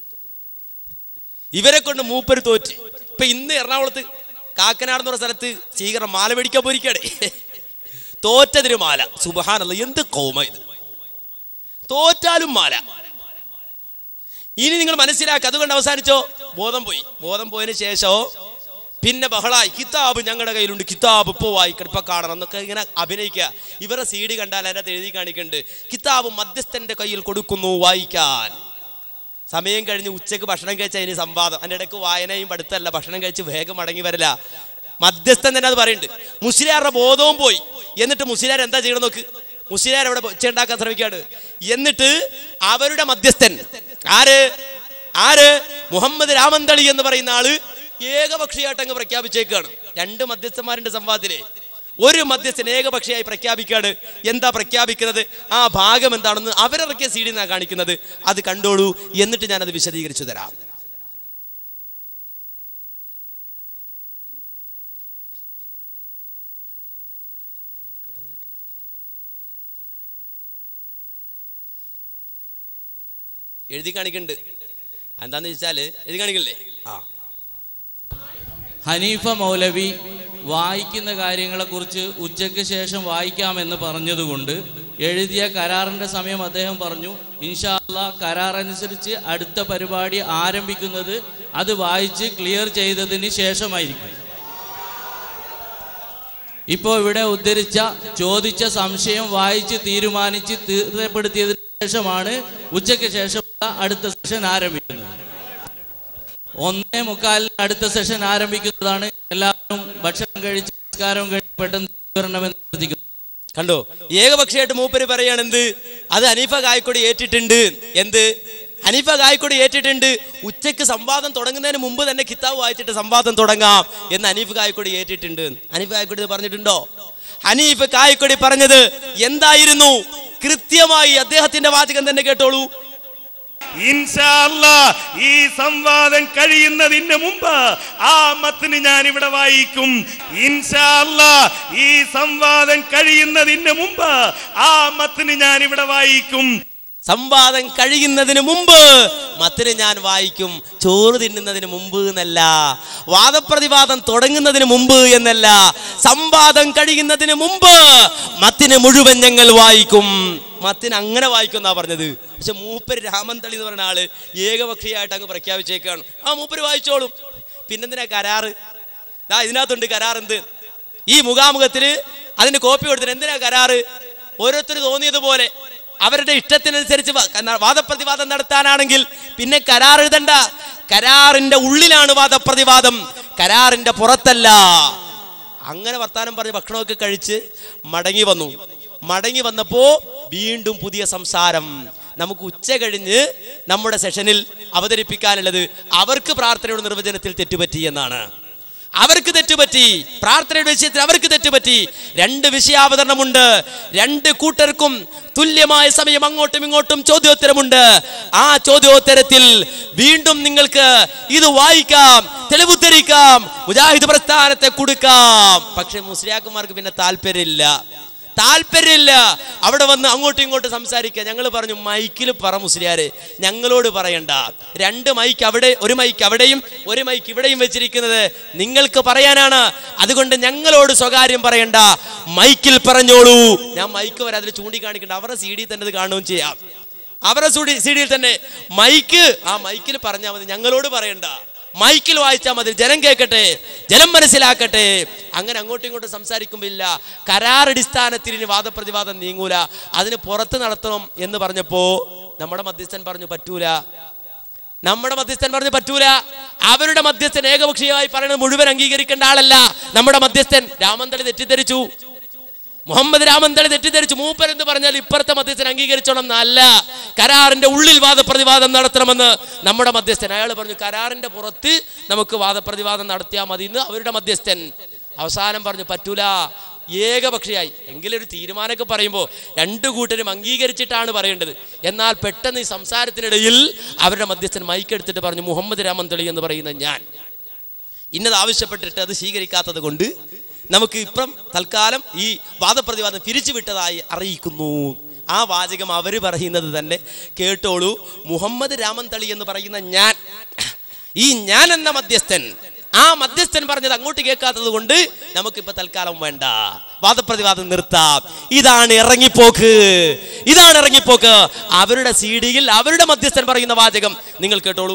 ഇവരെ കൊണ്ട് മൂപ്പര് തോറ്റ്. ഇപ്പൊ ഇന്ന് എറണാകുളത്ത് കാക്കനാട് എന്ന് പറഞ്ഞ സ്ഥലത്ത് സ്വീകരണം മാല മേടിക്കാൻ പോയിരിക്കടേ, തോറ്റതിന് മാല. സുബ്ഹാനല്ലാഹ്, എന്ത് കൗമ ഇത്, തോറ്റാലും മാല. ഇനി നിങ്ങൾ മനസ്സിലാക്കുക, അതുകൊണ്ട് അവസാനിച്ചോ, ബോധം പോയി. ബോധം പോയതിനു ശേഷമോ പിന്നെ ബഹളായി, കിതാബ് ഞങ്ങളുടെ കയ്യിലുണ്ട്, കിതാബ് ഇപ്പോൾ വായിക്കണം, ഇപ്പൊ കാണണം എന്നൊക്കെ ഇങ്ങനെ അഭിനയിക്കുക. ഇവരുടെ CD കണ്ടാൽ അതിനകത്ത് എഴുതി കാണിക്കുന്നുണ്ട്, കിതാബ് മധ്യസ്ഥന്റെ കയ്യിൽ കൊടുക്കുന്നു വായിക്കാൻ. സമയം കഴിഞ്ഞ് ഉച്ചക്ക് ഭക്ഷണം കഴിച്ചാൽ ഇനി സംവാദം, അതിൻ്റെ ഇടയ്ക്ക് വായനയും പഠിത്തമല്ല, ഭക്ഷണം കഴിച്ച് വേഗം മടങ്ങി വരില്ല. മധ്യസ്ഥൻ തന്നെ അത് പറയുന്നുണ്ട്. മുസ്ലിയാരുടെ ബോധവും പോയി. എന്നിട്ട് മുസ്ലിയാർ എന്താ ചെയ്യണം നോക്ക്, മുസ്ലിയാർ അവിടെ ഒച്ചയുണ്ടാക്കാൻ ശ്രമിക്കുകയാണ്. എന്നിട്ട് അവരുടെ മധ്യസ്ഥൻ ആര് മുഹമ്മദ് രാമന്തളി എന്ന് പറയുന്ന ആള് ഏകപക്ഷീയമായിട്ട് അങ്ങ് പ്രഖ്യാപിച്ചേക്കാണ്. 2 മധ്യസ്ഥന്മാരുടെ സംവാദത്തിലെ ഒരു മധ്യസ്ഥൻ ഏകപക്ഷീയമായി പ്രഖ്യാപിക്കാണ്. എന്താ പ്രഖ്യാപിക്കുന്നത്, ആ ഭാഗം എന്താണെന്ന് അവരിറക്കിയ CD എന്നാണ് കാണിക്കുന്നത്, അത് കണ്ടോളൂ, എന്നിട്ട് ഞാനത് വിശദീകരിച്ചു തരാം. എഴുതി കാണിക്കുന്നുണ്ട്, എന്താന്ന് വെച്ചാല് എഴുതി കാണിക്കല്ലേ. ഹനീഫ മൗലവി വായിക്കുന്ന കാര്യങ്ങളെക്കുറിച്ച് ഉച്ചയ്ക്ക് ശേഷം വായിക്കാമെന്ന് പറഞ്ഞതുകൊണ്ട് എഴുതിയ കരാറിൻ്റെ സമയം അദ്ദേഹം പറഞ്ഞു, ഇൻഷാ അല്ലാഹ് കരാർ അനുസരിച്ച് അടുത്ത പരിപാടി ആരംഭിക്കുന്നത് അത് വായിച്ച് ക്ലിയർ ചെയ്തതിന് ശേഷമായിരിക്കും. ഇപ്പോൾ ഇവിടെ ചോദിച്ച സംശയം വായിച്ച് തീരുമാനിച്ച് തീർച്ചപ്പെടുത്തിയതിന് ശേഷമാണ് ഉച്ചയ്ക്ക് ശേഷമുള്ള അടുത്ത സെഷൻ ആരംഭിക്കുന്നത്. 1:45 അടുത്ത സെഷൻ ആരംഭിക്കുന്നതാണ്. എല്ലാവരും ഭക്ഷണം കഴിച്ച് സംസ്കാരം കഴിഞ്ഞ് പെട്ടെന്ന് വരണമെന്ന് ശ്രദ്ധിക്കുന്നു. കണ്ടോ, ഏകപക്ഷീയമായിട്ട് മൂപ്പര് പറയാണ് എന്ത്, അത് ഹനീഫ കായക്കൊടി ഏറ്റിട്ടുണ്ട്. എന്ത് ഹനീഫ കായക്കൊടി ഏറ്റിട്ടുണ്ട്, ഉച്ചയ്ക്ക് സംവാദം തുടങ്ങുന്നതിന് മുമ്പ് തന്നെ കിതാബ് വായിച്ചിട്ട് സംവാദം തുടങ്ങാം എന്ന് ഹനീഫ് കായക്കൊടി ഏറ്റിട്ടുണ്ട്. ഹനീഫ് കായക്കൊടി പറഞ്ഞിട്ടുണ്ടോ? ഹനീഫ് കായക്കൊടി പറഞ്ഞത് എന്തായിരുന്നു? കൃത്യമായി അദ്ദേഹത്തിന്റെ വാചകം തന്നെ കേട്ടോളൂ. ഇൻഷാ അല്ലാഹ് ഈ സംവാദം കഴിയുന്നതിന് മുമ്പ് ആ മത്ന് ഞാൻ ഇവിടെ വായിക്കും. ഇൻഷാ അല്ലാഹ് ഈ സംവാദം കഴിയുന്നതിന് മുമ്പ് ആ മത്ന് ഞാൻ ഇവിടെ വായിക്കും. സംവാദം കഴിയുന്നതിന് മുമ്പ് മത്ന് ഞാൻ വായിക്കും. ചോറ് തിന്നുന്നതിന് മുമ്പ് എന്നല്ല, വാദപ്രതിവാദം തുടങ്ങുന്നതിന് മുമ്പ് എന്നല്ല, സംവാദം കഴിയുന്നതിന് മുമ്പ് മത്ന് മുഴുവൻ ഞങ്ങൾ വായിക്കും. മത്ന് അങ്ങനെ വായിക്കും എന്നാ പറഞ്ഞത്. പക്ഷെ മൂപ്പര് രാമന്തളി എന്ന് പറഞ്ഞ ആള് ഏകപക്ഷീയമായിട്ട് അങ്ങ് പ്രഖ്യാപിച്ചേക്കാണ്. ആ മൂപ്പര് വായിച്ചോളും. പിന്നെന്തിനാ കരാറ്? ഇതിനകത്തുണ്ട് കരാർ. എന്ത് ഈ മുഖാമുഖത്തിന് അതിന് കോപ്പി കൊടുത്തിട്ട് എന്തിനാ കരാറ്? ഓരോരുത്തർ തോന്നിയതുപോലെ അവരുടെ ഇഷ്ടത്തിനനുസരിച്ച് വാദപ്രതിവാദം നടത്താനാണെങ്കിൽ പിന്നെ കരാർ എഴുതണ്ട. കരാറിന്റെ ഉള്ളിലാണ് വാദപ്രതിവാദം, കരാറിന്റെ പുറത്തല്ല. അങ്ങനെ വർത്താനം പറഞ്ഞ് ഭക്ഷണമൊക്കെ കഴിച്ച് മടങ്ങി വന്നപ്പോ വീണ്ടും പുതിയ സംസാരം. നമുക്ക് ഉച്ച കഴിഞ്ഞ് നമ്മുടെ സെഷനിൽ അവതരിപ്പിക്കാനുള്ളത് അവർക്ക് പ്രാർത്ഥനയുടെ നിർവചനത്തിൽ തെറ്റുപറ്റി എന്നാണ്. അവർക്ക് തെറ്റുപറ്റി, പ്രാർത്ഥനയുടെ വിഷയത്തിൽ അവർക്ക് തെറ്റുപറ്റി. 2 വിഷയാവതരണമുണ്ട്. 2 കൂട്ടർക്കും തുല്യമായ സമയം അങ്ങോട്ടും ഇങ്ങോട്ടും ചോദ്യോത്തരമുണ്ട്. ആ ചോദ്യോത്തരത്തിൽ വീണ്ടും നിങ്ങൾക്ക് ഇത് വായിക്കാം, തെളിവുദ്ധരിക്കാം, മുജാഹിദ് പ്രസ്ഥാനത്തെ കൊടുക്കാം. പക്ഷെ മുസ്ലിയാക്കന്മാർക്ക് പിന്നെ താല്പര്യമില്ല. അവിടെ വന്ന് അങ്ങോട്ടും ഇങ്ങോട്ടും സംസാരിക്കുക. ഞങ്ങൾ പറഞ്ഞു, മൈക്കിൽ പറ മുസ്ലിയാരെ, ഞങ്ങളോട് പറയണ്ട. 2 മൈക്ക് അവിടെ, ഒരു മൈക്ക് അവിടെയും ഒരു മൈക്ക് ഇവിടെയും വെച്ചിരിക്കുന്നത് നിങ്ങൾക്ക് പറയാനാണ്. അതുകൊണ്ട് ഞങ്ങളോട് സ്വകാര്യം പറയണ്ട, മൈക്കിൽ പറഞ്ഞോളൂ. ഞാൻ മൈക്ക് വരെ അതിൽ ചൂണ്ടിക്കാണിക്കണ്ട, അവരുടെ CD തന്നെ അത് കാണുകയും ചെയ്യാം. അവരുടെ CD തന്നെ മൈക്ക്, ആ മൈക്കിൽ പറഞ്ഞാൽ മതി, ഞങ്ങളോട് പറയണ്ട. മൈക്കിൽ വായിച്ചാൽ മതി, ജനം കേൾക്കട്ടെ, ജനം മനസ്സിലാക്കട്ടെ. അങ്ങനെ അങ്ങോട്ടും ഇങ്ങോട്ടും സംസാരിക്കുമ്പില്ല. കരാറടിസ്ഥാനത്തിൽ ഇനി വാദപ്രതിവാദം നീങ്ങൂല, അതിന് പുറത്ത് നടത്തണം എന്ന് പറഞ്ഞപ്പോ നമ്മുടെ മധ്യസ്ഥൻ പറഞ്ഞു പറ്റൂല. അവരുടെ മധ്യസ്ഥൻ ഏകപക്ഷീയമായി പറയുന്നത് മുഴുവൻ അംഗീകരിക്കേണ്ട ആളല്ല. നമ്മുടെ മധ്യസ്ഥൻ രാമന്തളി തെറ്റിദ്ധരിച്ചു, മുഹമ്മദ് രാമന്തളി തെറ്റിദ്ധരിച്ചു. മൂപ്പരെന്ന് പറഞ്ഞാൽ ഇപ്പുറത്തെ മധ്യസ്ഥൻ അംഗീകരിച്ചോണം എന്നല്ല, കരാറിന്റെ ഉള്ളിൽ വാദപ്രതിവാദം നടത്തണമെന്ന് നമ്മുടെ മധ്യസ്ഥൻ. അയാൾ പറഞ്ഞു കരാറിന്റെ പുറത്ത് നമുക്ക് വാദപ്രതിവാദം നടത്തിയാൽ മതി എന്ന് അവരുടെ മധ്യസ്ഥൻ. അവസാനം പറഞ്ഞു പറ്റൂല, ഏകപക്ഷീയായി. എങ്കിലും ഒരു തീരുമാനമൊക്കെ പറയുമ്പോൾ രണ്ടു കൂട്ടരും അംഗീകരിച്ചിട്ടാണ് പറയേണ്ടത്. എന്നാൽ പെട്ടെന്ന് ഈ സംസാരത്തിനിടയിൽ അവരുടെ മധ്യസ്ഥൻ മൈക്കെടുത്തിട്ട് പറഞ്ഞു, മുഹമ്മദ് രാമന്തളി എന്ന് പറയുന്ന ഞാൻ ഇന്നത് ആവശ്യപ്പെട്ടിട്ട് അത് സ്വീകരിക്കാത്തത് കൊണ്ട് നമുക്ക് ഇപ്പം തൽക്കാലം ഈ വാദപ്രതിവാദം പിരിച്ചുവിട്ടതായി അറിയിക്കുന്നു. ആ വാചകം അവർ പറയുന്നത് തന്നെ കേട്ടോളൂ. മുഹമ്മദ് രാമന്തളി എന്ന് പറയുന്ന ഞാൻ, ഈ ഞാൻ എന്ന മധ്യസ്ഥൻ, ആ മധ്യസ്ഥൻ പറഞ്ഞത് അങ്ങോട്ട് കേൾക്കാത്തത് കൊണ്ട് നമുക്കിപ്പോ തൽക്കാലം വേണ്ട, വാദപ്രതിവാദം നിർത്താം. ഇതാണ് ഇറങ്ങിപ്പോക്ക്, ഇതാണ് ഇറങ്ങിപ്പോക്ക്. അവരുടെ സീഡിയിൽ അവരുടെ മധ്യസ്ഥൻ പറയുന്ന വാചകം നിങ്ങൾ കേട്ടോളൂ.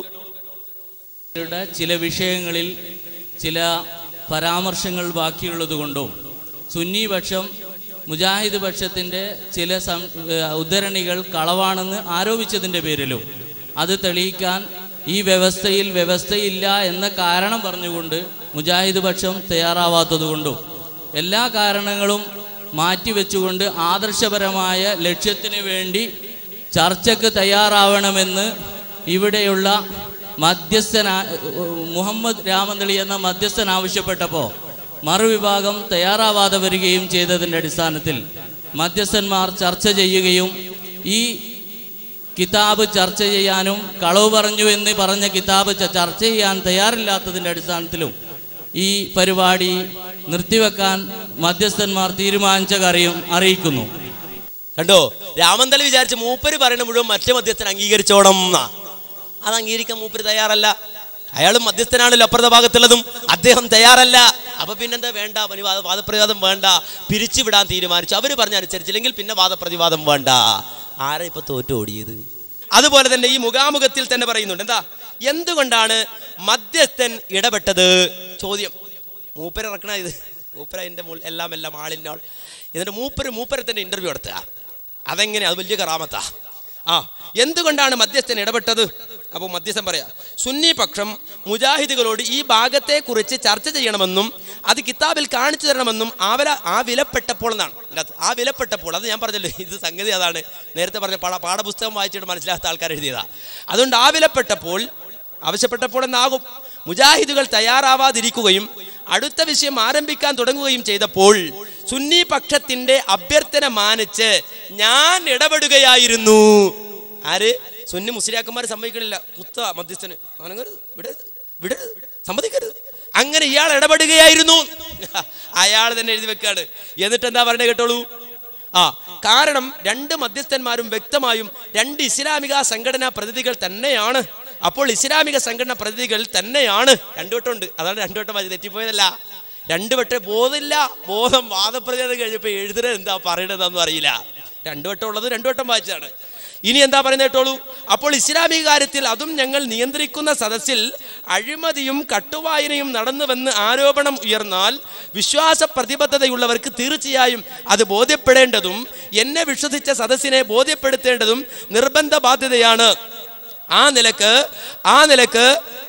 ചില വിഷയങ്ങളിൽ ചില പരാമർശങ്ങൾ ബാക്കിയുള്ളത് കൊണ്ടും സുന്നി പക്ഷം മുജാഹിദ് പക്ഷത്തിൻ്റെ ചില ഉദ്ധരണികൾ കളവാണെന്ന് ആരോപിച്ചതിൻ്റെ പേരിലും അത് തെളിയിക്കാൻ ഈ വ്യവസ്ഥയില്ല എന്ന കാരണം പറഞ്ഞുകൊണ്ട് മുജാഹിദ് പക്ഷം തയ്യാറാവാത്തതുകൊണ്ടും എല്ലാ കാരണങ്ങളും മാറ്റിവെച്ചുകൊണ്ട് ആദർശപരമായ ലക്ഷ്യത്തിന് വേണ്ടി ചർച്ചയ്ക്ക് തയ്യാറാവണമെന്ന് ഇവിടെയുള്ള മധ്യസ്ഥൻ മുഹമ്മദ് രാമന്തളി എന്ന മധ്യസ്ഥൻ ആവശ്യപ്പെട്ടപ്പോൾ മറുവിഭാഗം തയ്യാറാവാതെ വരികയും ചെയ്തതിൻ്റെ അടിസ്ഥാനത്തിൽ മധ്യസ്ഥന്മാർ ചർച്ച ചെയ്യുകയും ഈ കിതാബ് ചർച്ച ചെയ്യാനും കളവ് പറഞ്ഞു എന്ന് പറഞ്ഞ കിതാബ് ചർച്ച ചെയ്യാൻ തയ്യാറില്ലാത്തതിൻ്റെ അടിസ്ഥാനത്തിലും ഈ പരിപാടി നിർത്തിവെക്കാൻ മധ്യസ്ഥന്മാർ തീരുമാനിച്ച കാര്യം അറിയിക്കുന്നു. കണ്ടോ, രാമന്തളി വിചാരിച്ച് മൂപ്പര് പറയുന്ന മുഴുവൻ മറ്റേ മധ്യസ്ഥൻ അംഗീകരിച്ചോണം എന്നാ. അത് അംഗീകരിക്കാൻ മൂപ്പര് തയ്യാറല്ല. അയാളും മധ്യസ്ഥനാണല്ലോ അപ്പുറത്തെ ഭാഗത്തുള്ളതും, അദ്ദേഹം തയ്യാറല്ല. അപ്പൊ പിന്നെന്താ, വേണ്ട, വാദപ്രതിവാദം വേണ്ട, പിരിച്ചുവിടാൻ തീരുമാനിച്ചു. അവര് പറഞ്ഞനുസരിച്ചില്ലെങ്കിൽ പിന്നെ വാദപ്രതിവാദം വേണ്ട. ആരാ ഇപ്പൊ തോറ്റോടിയത്? അതുപോലെ തന്നെ ഈ മുഖാമുഖത്തിൽ തന്നെ പറയുന്നുണ്ട്, എന്താ, എന്തുകൊണ്ടാണ് മധ്യസ്ഥൻ ഇടപെട്ടത്? ചോദ്യം. മൂപ്പര് ഇറക്കണ ഇത്, മൂപ്പര അതിന്റെ എല്ലാം ആളിൻ്റെ ആൾ. എന്നിട്ട് മൂപ്പരെ തന്നെ ഇന്റർവ്യൂ നടത്തുക. അതെങ്ങനെ? അത് വലിയ കറാമത്താ. എന്തുകൊണ്ടാണ് മധ്യസ്ഥൻ ഇടപെട്ടത്? അപ്പോൾ മധ്യസ്ഥൻ പറയാ, സുന്നി പക്ഷം മുജാഹിദുകളോട് ഈ ഭാഗത്തെക്കുറിച്ച് ചർച്ച ചെയ്യണമെന്നും അത് കിതാബിൽ കാണിച്ചു തരണമെന്നും ആ വിലപ്പെട്ടപ്പോൾ എന്നാണ്. ആ വിലപ്പെട്ടപ്പോൾ, അത് ഞാൻ പറഞ്ഞല്ലോ, ഇത് സംഗതി അതാണ്. നേരത്തെ പറഞ്ഞ പാഠപുസ്തകം വായിച്ചിട്ട് മനസ്സിലാത്ത ആൾക്കാർ എഴുതിയതാ. അതുകൊണ്ട് ആ വിലപ്പെട്ടപ്പോൾ, ആവശ്യപ്പെട്ടപ്പോൾ എന്നാകും, മുജാഹിദുകൾ തയ്യാറാവാതിരിക്കുകയും അടുത്ത വിഷയം ആരംഭിക്കാൻ തുടങ്ങുകയും ചെയ്തപ്പോൾ സുന്നി പക്ഷത്തിന്റെ അഭ്യർത്ഥന മാനിച്ച് ഞാൻ ഇടപെടുകയായിരുന്നു. ആര്? സുന്നി മുസ്ലിയാക്കന്മാർ സമ്മതിക്കണില്ല, കുത്ത മധ്യസ്ഥന്, വിടരുത്, സമ്മതിക്കരുത്. അങ്ങനെ ഇയാൾ ഇടപെടുകയായിരുന്നു. അയാൾ തന്നെ എഴുതി വെക്കാണ്. എന്നിട്ട് എന്താ പറഞ്ഞത് കേട്ടോളൂ. കാരണം രണ്ട് മധ്യസ്ഥന്മാരും വ്യക്തമായും രണ്ട് ഇസ്ലാമിക സംഘടനാ പ്രതിനിധികൾ തന്നെയാണ്. അപ്പോൾ ഇസ്ലാമിക സംഘടനാ പ്രതിനിധികൾ തന്നെയാണ്. രണ്ടുവട്ടമുണ്ട്, അതാണ് രണ്ടുവട്ടം വായിച്ചത്, തെറ്റിപ്പോയതല്ല. രണ്ടുവട്ടം ബോധമില്ല, ബോധം വാദപ്രതിവാദം കഴിഞ്ഞപ്പോൾ എഴുതുന്നത് എന്താ പറയണതെന്നൊന്നും അറിയില്ല. രണ്ടുവട്ടം ഉള്ളത് രണ്ടുവട്ടം വായിച്ചാണ്. ഇനി എന്താ പറയുന്നത് കേട്ടോളൂ. അപ്പോൾ ഇസ്ലാമിക കാര്യത്തിൽ അതും ഞങ്ങൾ നിയന്ത്രിക്കുന്ന സദസ്സിൽ അഴിമതിയും കട്ടുവായനയും നടന്നുവെന്ന് ആരോപണം ഉയർന്നാൽ വിശ്വാസ പ്രതിബദ്ധതയുള്ളവർക്ക് തീർച്ചയായും അത് ബോധ്യപ്പെടേണ്ടതും എന്നെ വിശ്വസിച്ച സദസ്സിനെ ബോധ്യപ്പെടുത്തേണ്ടതും നിർബന്ധ ബാധ്യതയാണ്. ആ നിലക്ക്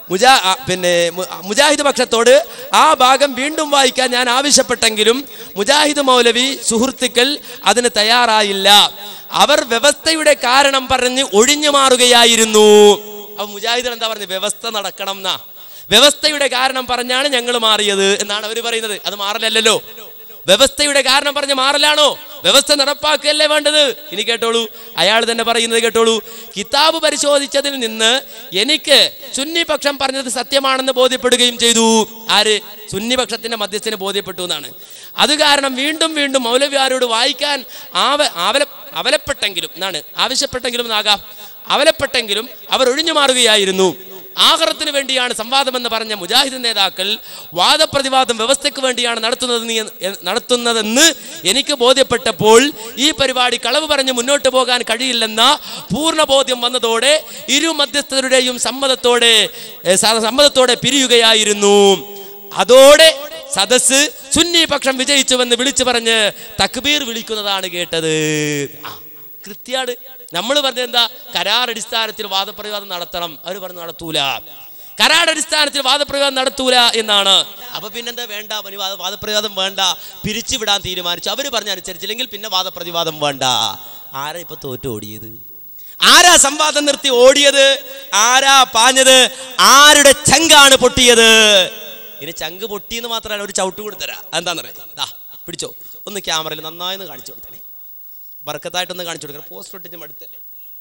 മുജാഹിദ് പക്ഷത്തോട് ആ ഭാഗം വീണ്ടും വായിക്കാൻ ഞാൻ ആവശ്യപ്പെട്ടെങ്കിലും മുജാഹിദ് മൗലവി സുഹൃത്തുക്കൾ അതിന് തയ്യാറായില്ല. അവർ വ്യവസ്ഥയുടെ കാരണം പറഞ്ഞ് ഒഴിഞ്ഞു മാറുകയായിരുന്നു. അപ്പൊ മുജാഹിദ് എന്താ പറഞ്ഞത്? വ്യവസ്ഥ നടക്കണം എന്നാ. വ്യവസ്ഥയുടെ കാരണം പറഞ്ഞാണ് ഞങ്ങൾ മാറിയത് എന്നാണ് അവർ പറയുന്നത്. അത് മാറലല്ലോ. വ്യവസ്ഥയുടെ കാരണം പറഞ്ഞ് മാറലാണോ? വ്യവസ്ഥ നടപ്പാക്കുകയല്ലേ വേണ്ടത്. ഇനി കേട്ടോളൂ, അയാൾ തന്നെ പറയുന്നത് കേട്ടോളൂ. കിതാബ് പരിശോധിച്ചതിൽ നിന്ന് എനിക്ക് സുന്നി പക്ഷം പറഞ്ഞത് സത്യമാണെന്ന് ബോധ്യപ്പെടുകയും ചെയ്തു. ആര്? സുന്നി പക്ഷത്തിന്റെ മധ്യസ്ഥന് ബോധ്യപ്പെട്ടു എന്നാണ്. അത് കാരണം വീണ്ടും വീണ്ടും മൗലവിയാരോട് വായിക്കാൻ അവലപ്പെട്ടെങ്കിലും എന്നാണ്, ആവശ്യപ്പെട്ടെങ്കിലും എന്നാകാം, അവലപ്പെട്ടെങ്കിലും അവർ ഒഴിഞ്ഞു മാറുകയായിരുന്നു. ആഖിറത്തിന് വേണ്ടിയാണ് സംവാദമെന്ന് പറഞ്ഞ മുജാഹിദ് നേതാക്കൾ വാദപ്രതിവാദം വ്യവസ്ഥയ്ക്ക് വേണ്ടിയാണ് നടത്തുന്നതെന്ന് എനിക്ക് ബോധ്യപ്പെട്ടപ്പോൾ ഈ പരിപാടി കളവ് പറഞ്ഞ് മുന്നോട്ട് പോകാൻ കഴിയില്ലെന്ന പൂർണ്ണ ബോധ്യം വന്നതോടെ ഇരു മധ്യസ്ഥരുടെയും സമ്മതത്തോടെ പിരിയുകയായിരുന്നു. അതോടെ സദസ് സുന്നി പക്ഷം വിജയിച്ചുവെന്ന് വിളിച്ചു പറഞ്ഞ് തക്ബീർ വിളിക്കുന്നതാണ് കേട്ടത്. കൃത്യാണ്. നമ്മൾ പറഞ്ഞത് എന്താ? കരാർ അടിസ്ഥാനത്തിൽ വാദപ്രതിവാദം നടത്തണം. അവർ പറഞ്ഞു നടത്തൂല, കരാർ അടിസ്ഥാനത്തിൽ വാദപ്രതിവാദം നടത്തൂല എന്നാണ്. അപ്പൊ പിന്നെന്താ? വേണ്ട, വാദപ്രതിവാദം വേണ്ട, പിരിച്ചുവിടാൻ തീരുമാനിച്ചു. അവർ പറഞ്ഞനുസരിച്ചില്ലെങ്കിൽ പിന്നെ വാദപ്രതിവാദം വേണ്ട. ആരാ ഇപ്പൊ തോറ്റു ഓടിയത്? ആരാ സംവാദം നിർത്തി ഓടിയത്? ആരാ പാഞ്ഞത്? ആരുടെ ചങ്കാണ് പൊട്ടിയത്? ഇനി ചങ്ക് പൊട്ടിയെന്ന് മാത്രമല്ല, ഒരു ചവിട്ട് കൊടുത്തരാ. എന്താണെന്നറിയാം, ദാ പിടിച്ചോ, ഒന്ന് ക്യാമറയിൽ നന്നായി ഒന്ന് കാണിച്ചു കൊടുത്തേ, ബർക്കത്തായിട്ടൊന്ന് കാണിച്ചു കൊടുക്കണം. പോസ്റ്റ് ഒട്ടിച്ച് മടുത്തല്ലേ.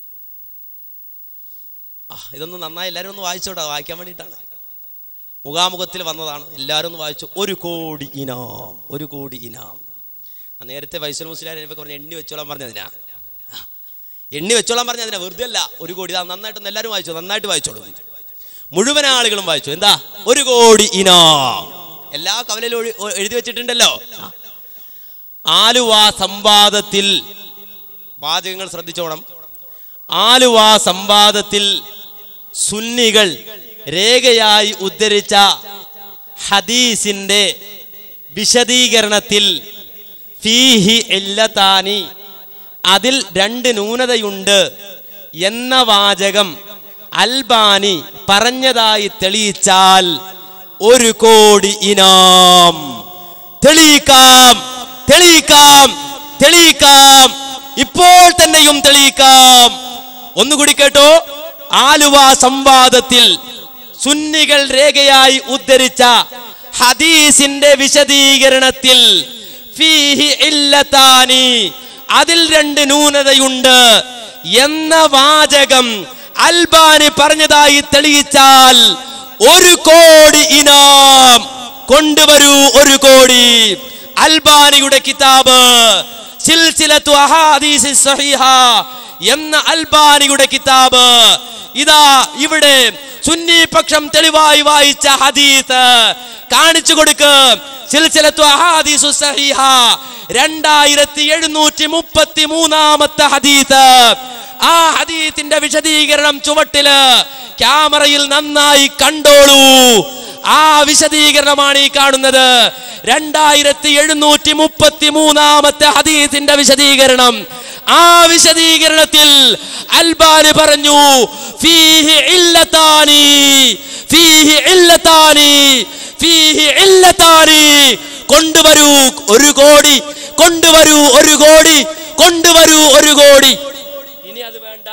ഇതൊന്ന് നന്നായി എല്ലാവരും ഒന്ന് വായിച്ചോട്ടെ, വായിക്കാൻ വേണ്ടിയിട്ടാണ്. മുഖാമുഖത്തിൽ വന്നതാണ്, എല്ലാവരും ഒന്ന് വായിച്ചു. 1 കോടി ഇനാം, 1 കോടി ഇനാം. നേരത്തെ ഫൈസൽ മുസ്ലിയാർ എനിക്ക് പറഞ്ഞ എണ്ണി വെച്ചോളാൻ പറഞ്ഞതിനാ, എണ്ണി വെച്ചോളാൻ പറഞ്ഞതിനാ, വെറുതെ അല്ല. 1 കോടി നന്നായിട്ടൊന്ന് എല്ലാവരും വായിച്ചു, നന്നായിട്ട് വായിച്ചോളൂ, മുഴുവൻ ആളുകളും വായിച്ചു. എന്താ 1 കോടി ഇനാം? എല്ലാ കവലയിലും എഴുതി വെച്ചിട്ടുണ്ടല്ലോ. ആലുവ സംവാദത്തിൽ വാചകങ്ങൾ ശ്രദ്ധിച്ചോണം. ആലുവ സംവാദത്തിൽ സുന്നികൾ രേഖയായി ഉദ്ധരിച്ച ഹദീസിന്റെ വിശദീകരണത്തിൽ ഫീഹി ഇല്ലതാനി, അതിൽ 2 ന്യൂനതയുണ്ട് എന്ന വാചകം അൽബാനി പറഞ്ഞതായി തെളിയിച്ചാൽ 1 കോടി ഇനാം. തെളിയിക്കാം, തെളിയിക്കാം, തെളിയിക്കാം, ഇപ്പോൾ തന്നെയും തെളിയിക്കാം. ഒന്നുകൂടി കേട്ടോ. ആലുവ സംവാദത്തിൽ സുന്നികൾ രേഖയായി ഉദ്ധരിച്ച ഹദീസിന്റെ വിശദീകരണത്തിൽ ഫീഹി ഇല്ലതാനി, അതിൽ 2 ന്യൂനതയുണ്ട് എന്ന വാചകം അൽബാനി പറഞ്ഞതായി തെളിയിച്ചാൽ 1 കോടി ഇനാം. കൊണ്ടുവരൂ 1 കോടി. അൽബാനിയുടെ കിതാബ് സിൽസിലത്തു അഹാദീസ് സ്വഹീഹ എന്ന അൽബാനിയുടെ കിതാബ് ഇതാ ഇവിടെ സുന്നി പക്ഷം തെളിവായി വായിച്ച ഹദീസ് കാണിച്ചു കൊടുക്ക്. സിൽസിലത്തു അഹാദീസ് സ്വഹീഹ 2733 ഹദീസ്. ആ ഹദീസിന്റെ വിശദീകരണം ചുവട്ടില് ക്യാമറയിൽ നന്നായി കണ്ടോളൂ. ആ വിശദീകരണമാണ് ഈ കാണുന്നത്. 2733 ഹദീസിന്റെ വിശദീകരണം. ആ വിശദീകരണത്തിൽ അൽബാനി പറഞ്ഞു ഫീഹി ഇല്ലതാനി, ഫീഹി ഇല്ലതാനി, ഫീഹി ഇല്ലതാനി. കൊണ്ടുവരൂ 1 കോടി, കൊണ്ടുവരൂ 1 കോടി, കൊണ്ടുവരൂ 1 കോടി. ഇനി അത് വേണ്ട,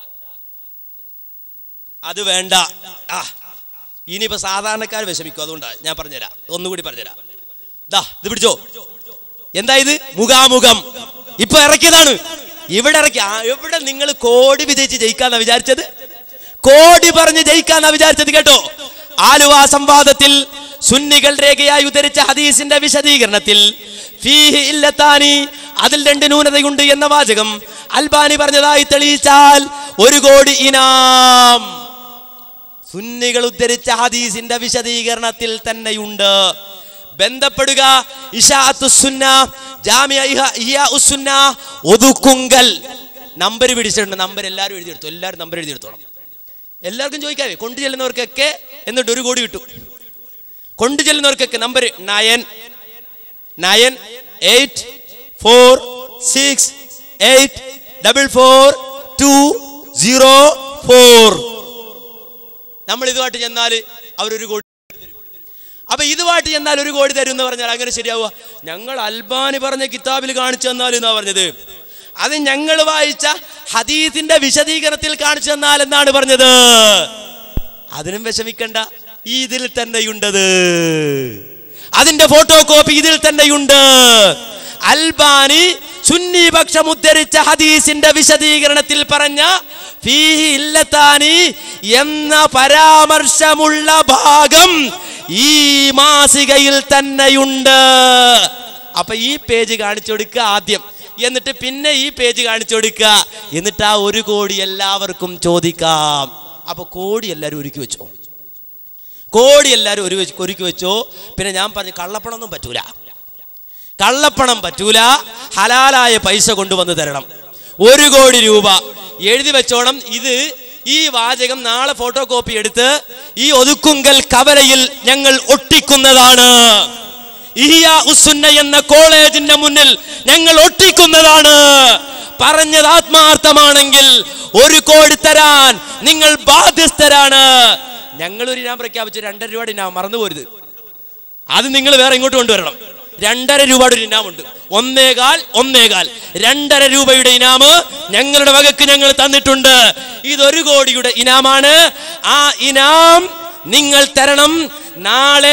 അത് വേണ്ട. ഇനിയിപ്പോ സാധാരണക്കാർ വിഷമിക്കും, അതുകൊണ്ടാണ് ഞാൻ പറഞ്ഞുതരാം, ഒന്നുകൂടി പറഞ്ഞുതരാം. ഇത് പിടിച്ചോ. എന്താ ഇത്? മുഖാമുഖം ഇപ്പൊ ഇറക്കിയതാണ്. ഇവിടെ ഇറക്കി. എവിടെ നിങ്ങൾ കോടി വിജയിച്ച് ജയിക്കാന്നാ വിചാരിച്ചത്? കോടി പറഞ്ഞ് ജയിക്കാന്നാ വിചാരിച്ചത്. കേട്ടോ, ആലുവ സംവാദത്തിൽ സുന്നികൾ രേഖയായി ഉദ്ധരിച്ച ഹദീസിന്റെ വിശദീകരണത്തിൽ ഫീഹി ഇല്ലതാനി, അതിൽ 2 ന്യൂനതയുണ്ട് എന്ന വാചകം അൽബാനി പറഞ്ഞതായി തെളിയിച്ചാൽ 1 കോടി ഇനാം. സുന്നികൾ ഉദ്ധരിച്ച ഹദീസിന്റെ വിശദീകരണത്തിൽ തന്നെയുണ്ട്. ബന്ധപ്പെടുക ഇശാഅത്തുസ്സുന്ന, ജാമിഅ ഇഹ്യാഉസ്സുന്ന, ഒതുക്കുങ്കൽ. നമ്പർ പിടിച്ചിട്ടുണ്ട്, നമ്പർ എല്ലാവരും എഴുതിയെടുത്തു. എല്ലാവരും നമ്പർ എഴുതിയെടുത്തോണം. എല്ലാവർക്കും ചോദിക്കാവേ. കൊണ്ടു ചെല്ലുന്നവർക്കൊക്കെ എന്നിട്ട് 1 കോടി കിട്ടും. കൊണ്ടു ചെല്ലുന്നവർക്കൊക്കെ നമ്പർ 998448442204. നമ്മൾ ഇതുമായിട്ട് ചെന്നാൽ അവർ 1 കോടി തരും. അപ്പൊ ഇതുമായിട്ട് ചെന്നാൽ 1 കോടി തരും എന്ന് പറഞ്ഞാൽ അങ്ങനെ ശരിയാവുക? ഞങ്ങൾ അൽബാനി പറഞ്ഞ കിതാബിൽ കാണിച്ചു തന്നാൽ എന്നാ പറഞ്ഞത്. അത് ഞങ്ങൾ വായിച്ച ഹദീസിന്റെ വിശദീകരണത്തിൽ കാണിച്ചു തന്നാൽ എന്നാണ് പറഞ്ഞത്. അതിനും വിഷമിക്കണ്ട, ഇതിൽ തന്നെയുണ്ടത്. അതിന്റെ ഫോട്ടോ കോപ്പി ഇതിൽ തന്നെയുണ്ട്. അൽബാനി സുന്നി പക്ഷം ഉദ്ധരിച്ച ഹദീസിന്റെ വിശദീകരണത്തിൽ പറഞ്ഞ ഫീഹി ഇല്ലതാനി എന്ന പരാമർശമുള്ള ഭാഗം ഈ മാസികയിൽ തന്നെയുണ്ട്. അപ്പൊ ഈ പേജ് കാണിച്ചു കൊടുക്കുക ആദ്യം, എന്നിട്ട് പിന്നെ ഈ പേജ് കാണിച്ചു കൊടുക്കുക, എന്നിട്ട് ആ 1 കോടി എല്ലാവർക്കും ചോദിക്കാം. അപ്പൊ കോടി എല്ലാവരും ഒരുക്കി വെച്ചോ, കോടി എല്ലാവരും ഒരുക്കി വെച്ചോ. പിന്നെ ഞാൻ പറഞ്ഞു കള്ളപ്പണമൊന്നും പറ്റൂല, കള്ളപ്പണം പറ്റൂല. ഹലാലായ പൈസ കൊണ്ടുവന്ന് തരണം. 1 കോടി രൂപ എഴുതി വെച്ചോണം. ഈ വാചകം നാളെ ഫോട്ടോ കോപ്പി എടുത്ത് ഈ ഒതുക്കുങ്കൽ കവലയിൽ ഞങ്ങൾ ഒട്ടിക്കുന്നതാണ്. ഇഹ്യാഉസ്സുന്ന എന്ന കോളേജിന്റെ മുന്നിൽ ഞങ്ങൾ ഒട്ടിക്കുന്നതാണ്. പറഞ്ഞത് ആത്മാർത്ഥമാണെങ്കിൽ 1 കോടി തരാൻ നിങ്ങൾ ബാധ്യസ്ഥരാണ്. ഞങ്ങളൊരു ഇനാം പ്രഖ്യാപിച്ചു, 2.5 രൂപയുടെ ഇനാം, മറന്നു പോരുത്. അത് നിങ്ങൾ വേറെ ഇങ്ങോട്ട് കൊണ്ടുവരണം. 2.5 രൂപയുടെ ഒരു ഇനാമുണ്ട്. 1.25 2.5 രൂപയുടെ ഇനാമ് ഞങ്ങളുടെ വകക്ക് ഞങ്ങൾ തന്നിട്ടുണ്ട്. ഇത് 1 കോടിയുടെ ഇനാമാണ്. ആ ഇനാം നിങ്ങൾ തരണം. നാളെ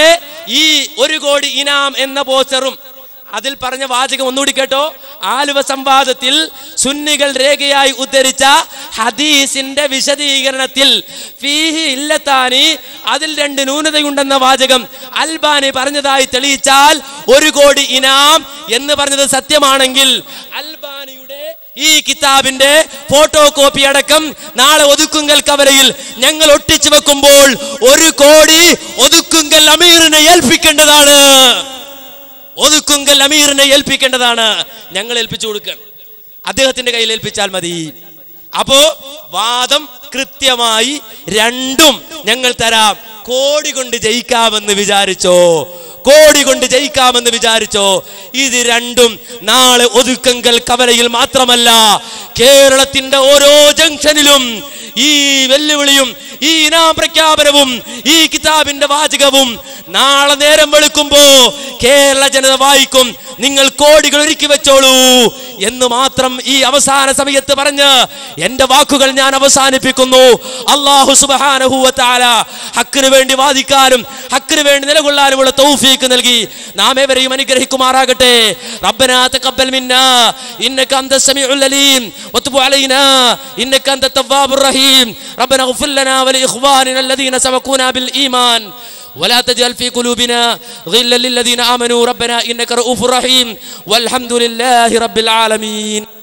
ഈ 1 കോടി ഇനാം എന്ന പോസ്റ്ററും അതിൽ പറഞ്ഞ വാചകം ഒന്നുകൂടി കേട്ടോ. ആലുവ സംവാദത്തിൽ സുന്നികൾ രേഖയായി ഉദ്ധരിച്ച ഹദീസിന്റെ വിശദീകരണത്തിൽ ഫീഹി ഇല്ലത്താനി, അതിൽ 2 ന്യൂനതയുണ്ടെന്ന വാചകം അൽബാനി പറഞ്ഞതായി തെളിയിച്ചാൽ 1 കോടി ഇനാം എന്ന് പറഞ്ഞത് സത്യമാണെങ്കിൽ അൽബാനിയുടെ ഈ കിതാബിന്റെ ഫോട്ടോ കോപ്പി അടക്കം നാളെ ഒതുക്കുങ്കൽ കവലയിൽ ഞങ്ങൾ ഒട്ടിച്ചു വെക്കുമ്പോൾ 1 കോടി ഒതുക്കുങ്കൽ അമീറിനെ ഏൽപ്പിക്കേണ്ടതാണ്. ഒതുക്കുങ്കൽ അമീറിനെ ഏൽപ്പിക്കേണ്ടതാണ്. ഞങ്ങൾ ഏൽപ്പിച്ചു കൊടുക്കണം, അദ്ദേഹത്തിന്റെ കയ്യിൽ ഏൽപ്പിച്ചാൽ മതി. അപ്പോ വാദം കൃത്യമായി 2ഉം ഞങ്ങൾ തരാം. കോടി കൊണ്ട് ജയിക്കാമെന്ന് വിചാരിച്ചോ? കോടി കൊണ്ട് ജയിക്കാമെന്ന് വിചാരിച്ചോ? ഇത് 2ഉം നാളെ ഒതുക്കങ്കൽ കവലയിൽ മാത്രമല്ല, കേരളത്തിന്റെ ഓരോ ജംഗ്ഷനിലും ഈ വെല്ലുവിളിയും ഈ ഇനാം പ്രഖ്യാപനവും ഈ കിതാബിന്റെ വാചകവും നാളെ നേരം വെളുക്കുമ്പോ കേരള ജനത വായിക്കും. നിങ്ങൾ കോടികൾ ഒരുക്കി വെച്ചോളൂ എന്ന് മാത്രം ഈ അവസാന സമയത്ത് പറഞ്ഞ് എന്റെ വാക്കുകൾ ഞാൻ അവസാനിപ്പിക്കുന്നു. അല്ലാഹു സുബ്ഹാനഹു വ തആല ഹക്കിന് വേണ്ടി വാദിക്കാനും ഹക്കിന് വേണ്ടി നിലകൊള്ളാനുമുള്ള തൗഫീഖ് നൽകി നാം ഏവരെയും അനുഗ്രഹിക്കുമാറാകട്ടെ. റബ്ബനാ തഖബ്ബൽ മിന്നാ ഇന്നക അൻതസ് സമീഉൽ അലീം വതുബ് അലൈനാ ഇന്നക അൻതത് തവ്വാബുർ റഹീം. റബ്ബനാ ഇഗ്ഫിർ ലനാ വലിഇഖ്വാനിന الذين سبقونا بالإيمان ولا تجعل في قلوبنا غلا للذين آمنوا ربنا إنك رؤوف رحيم والحمد لله رب العالمين.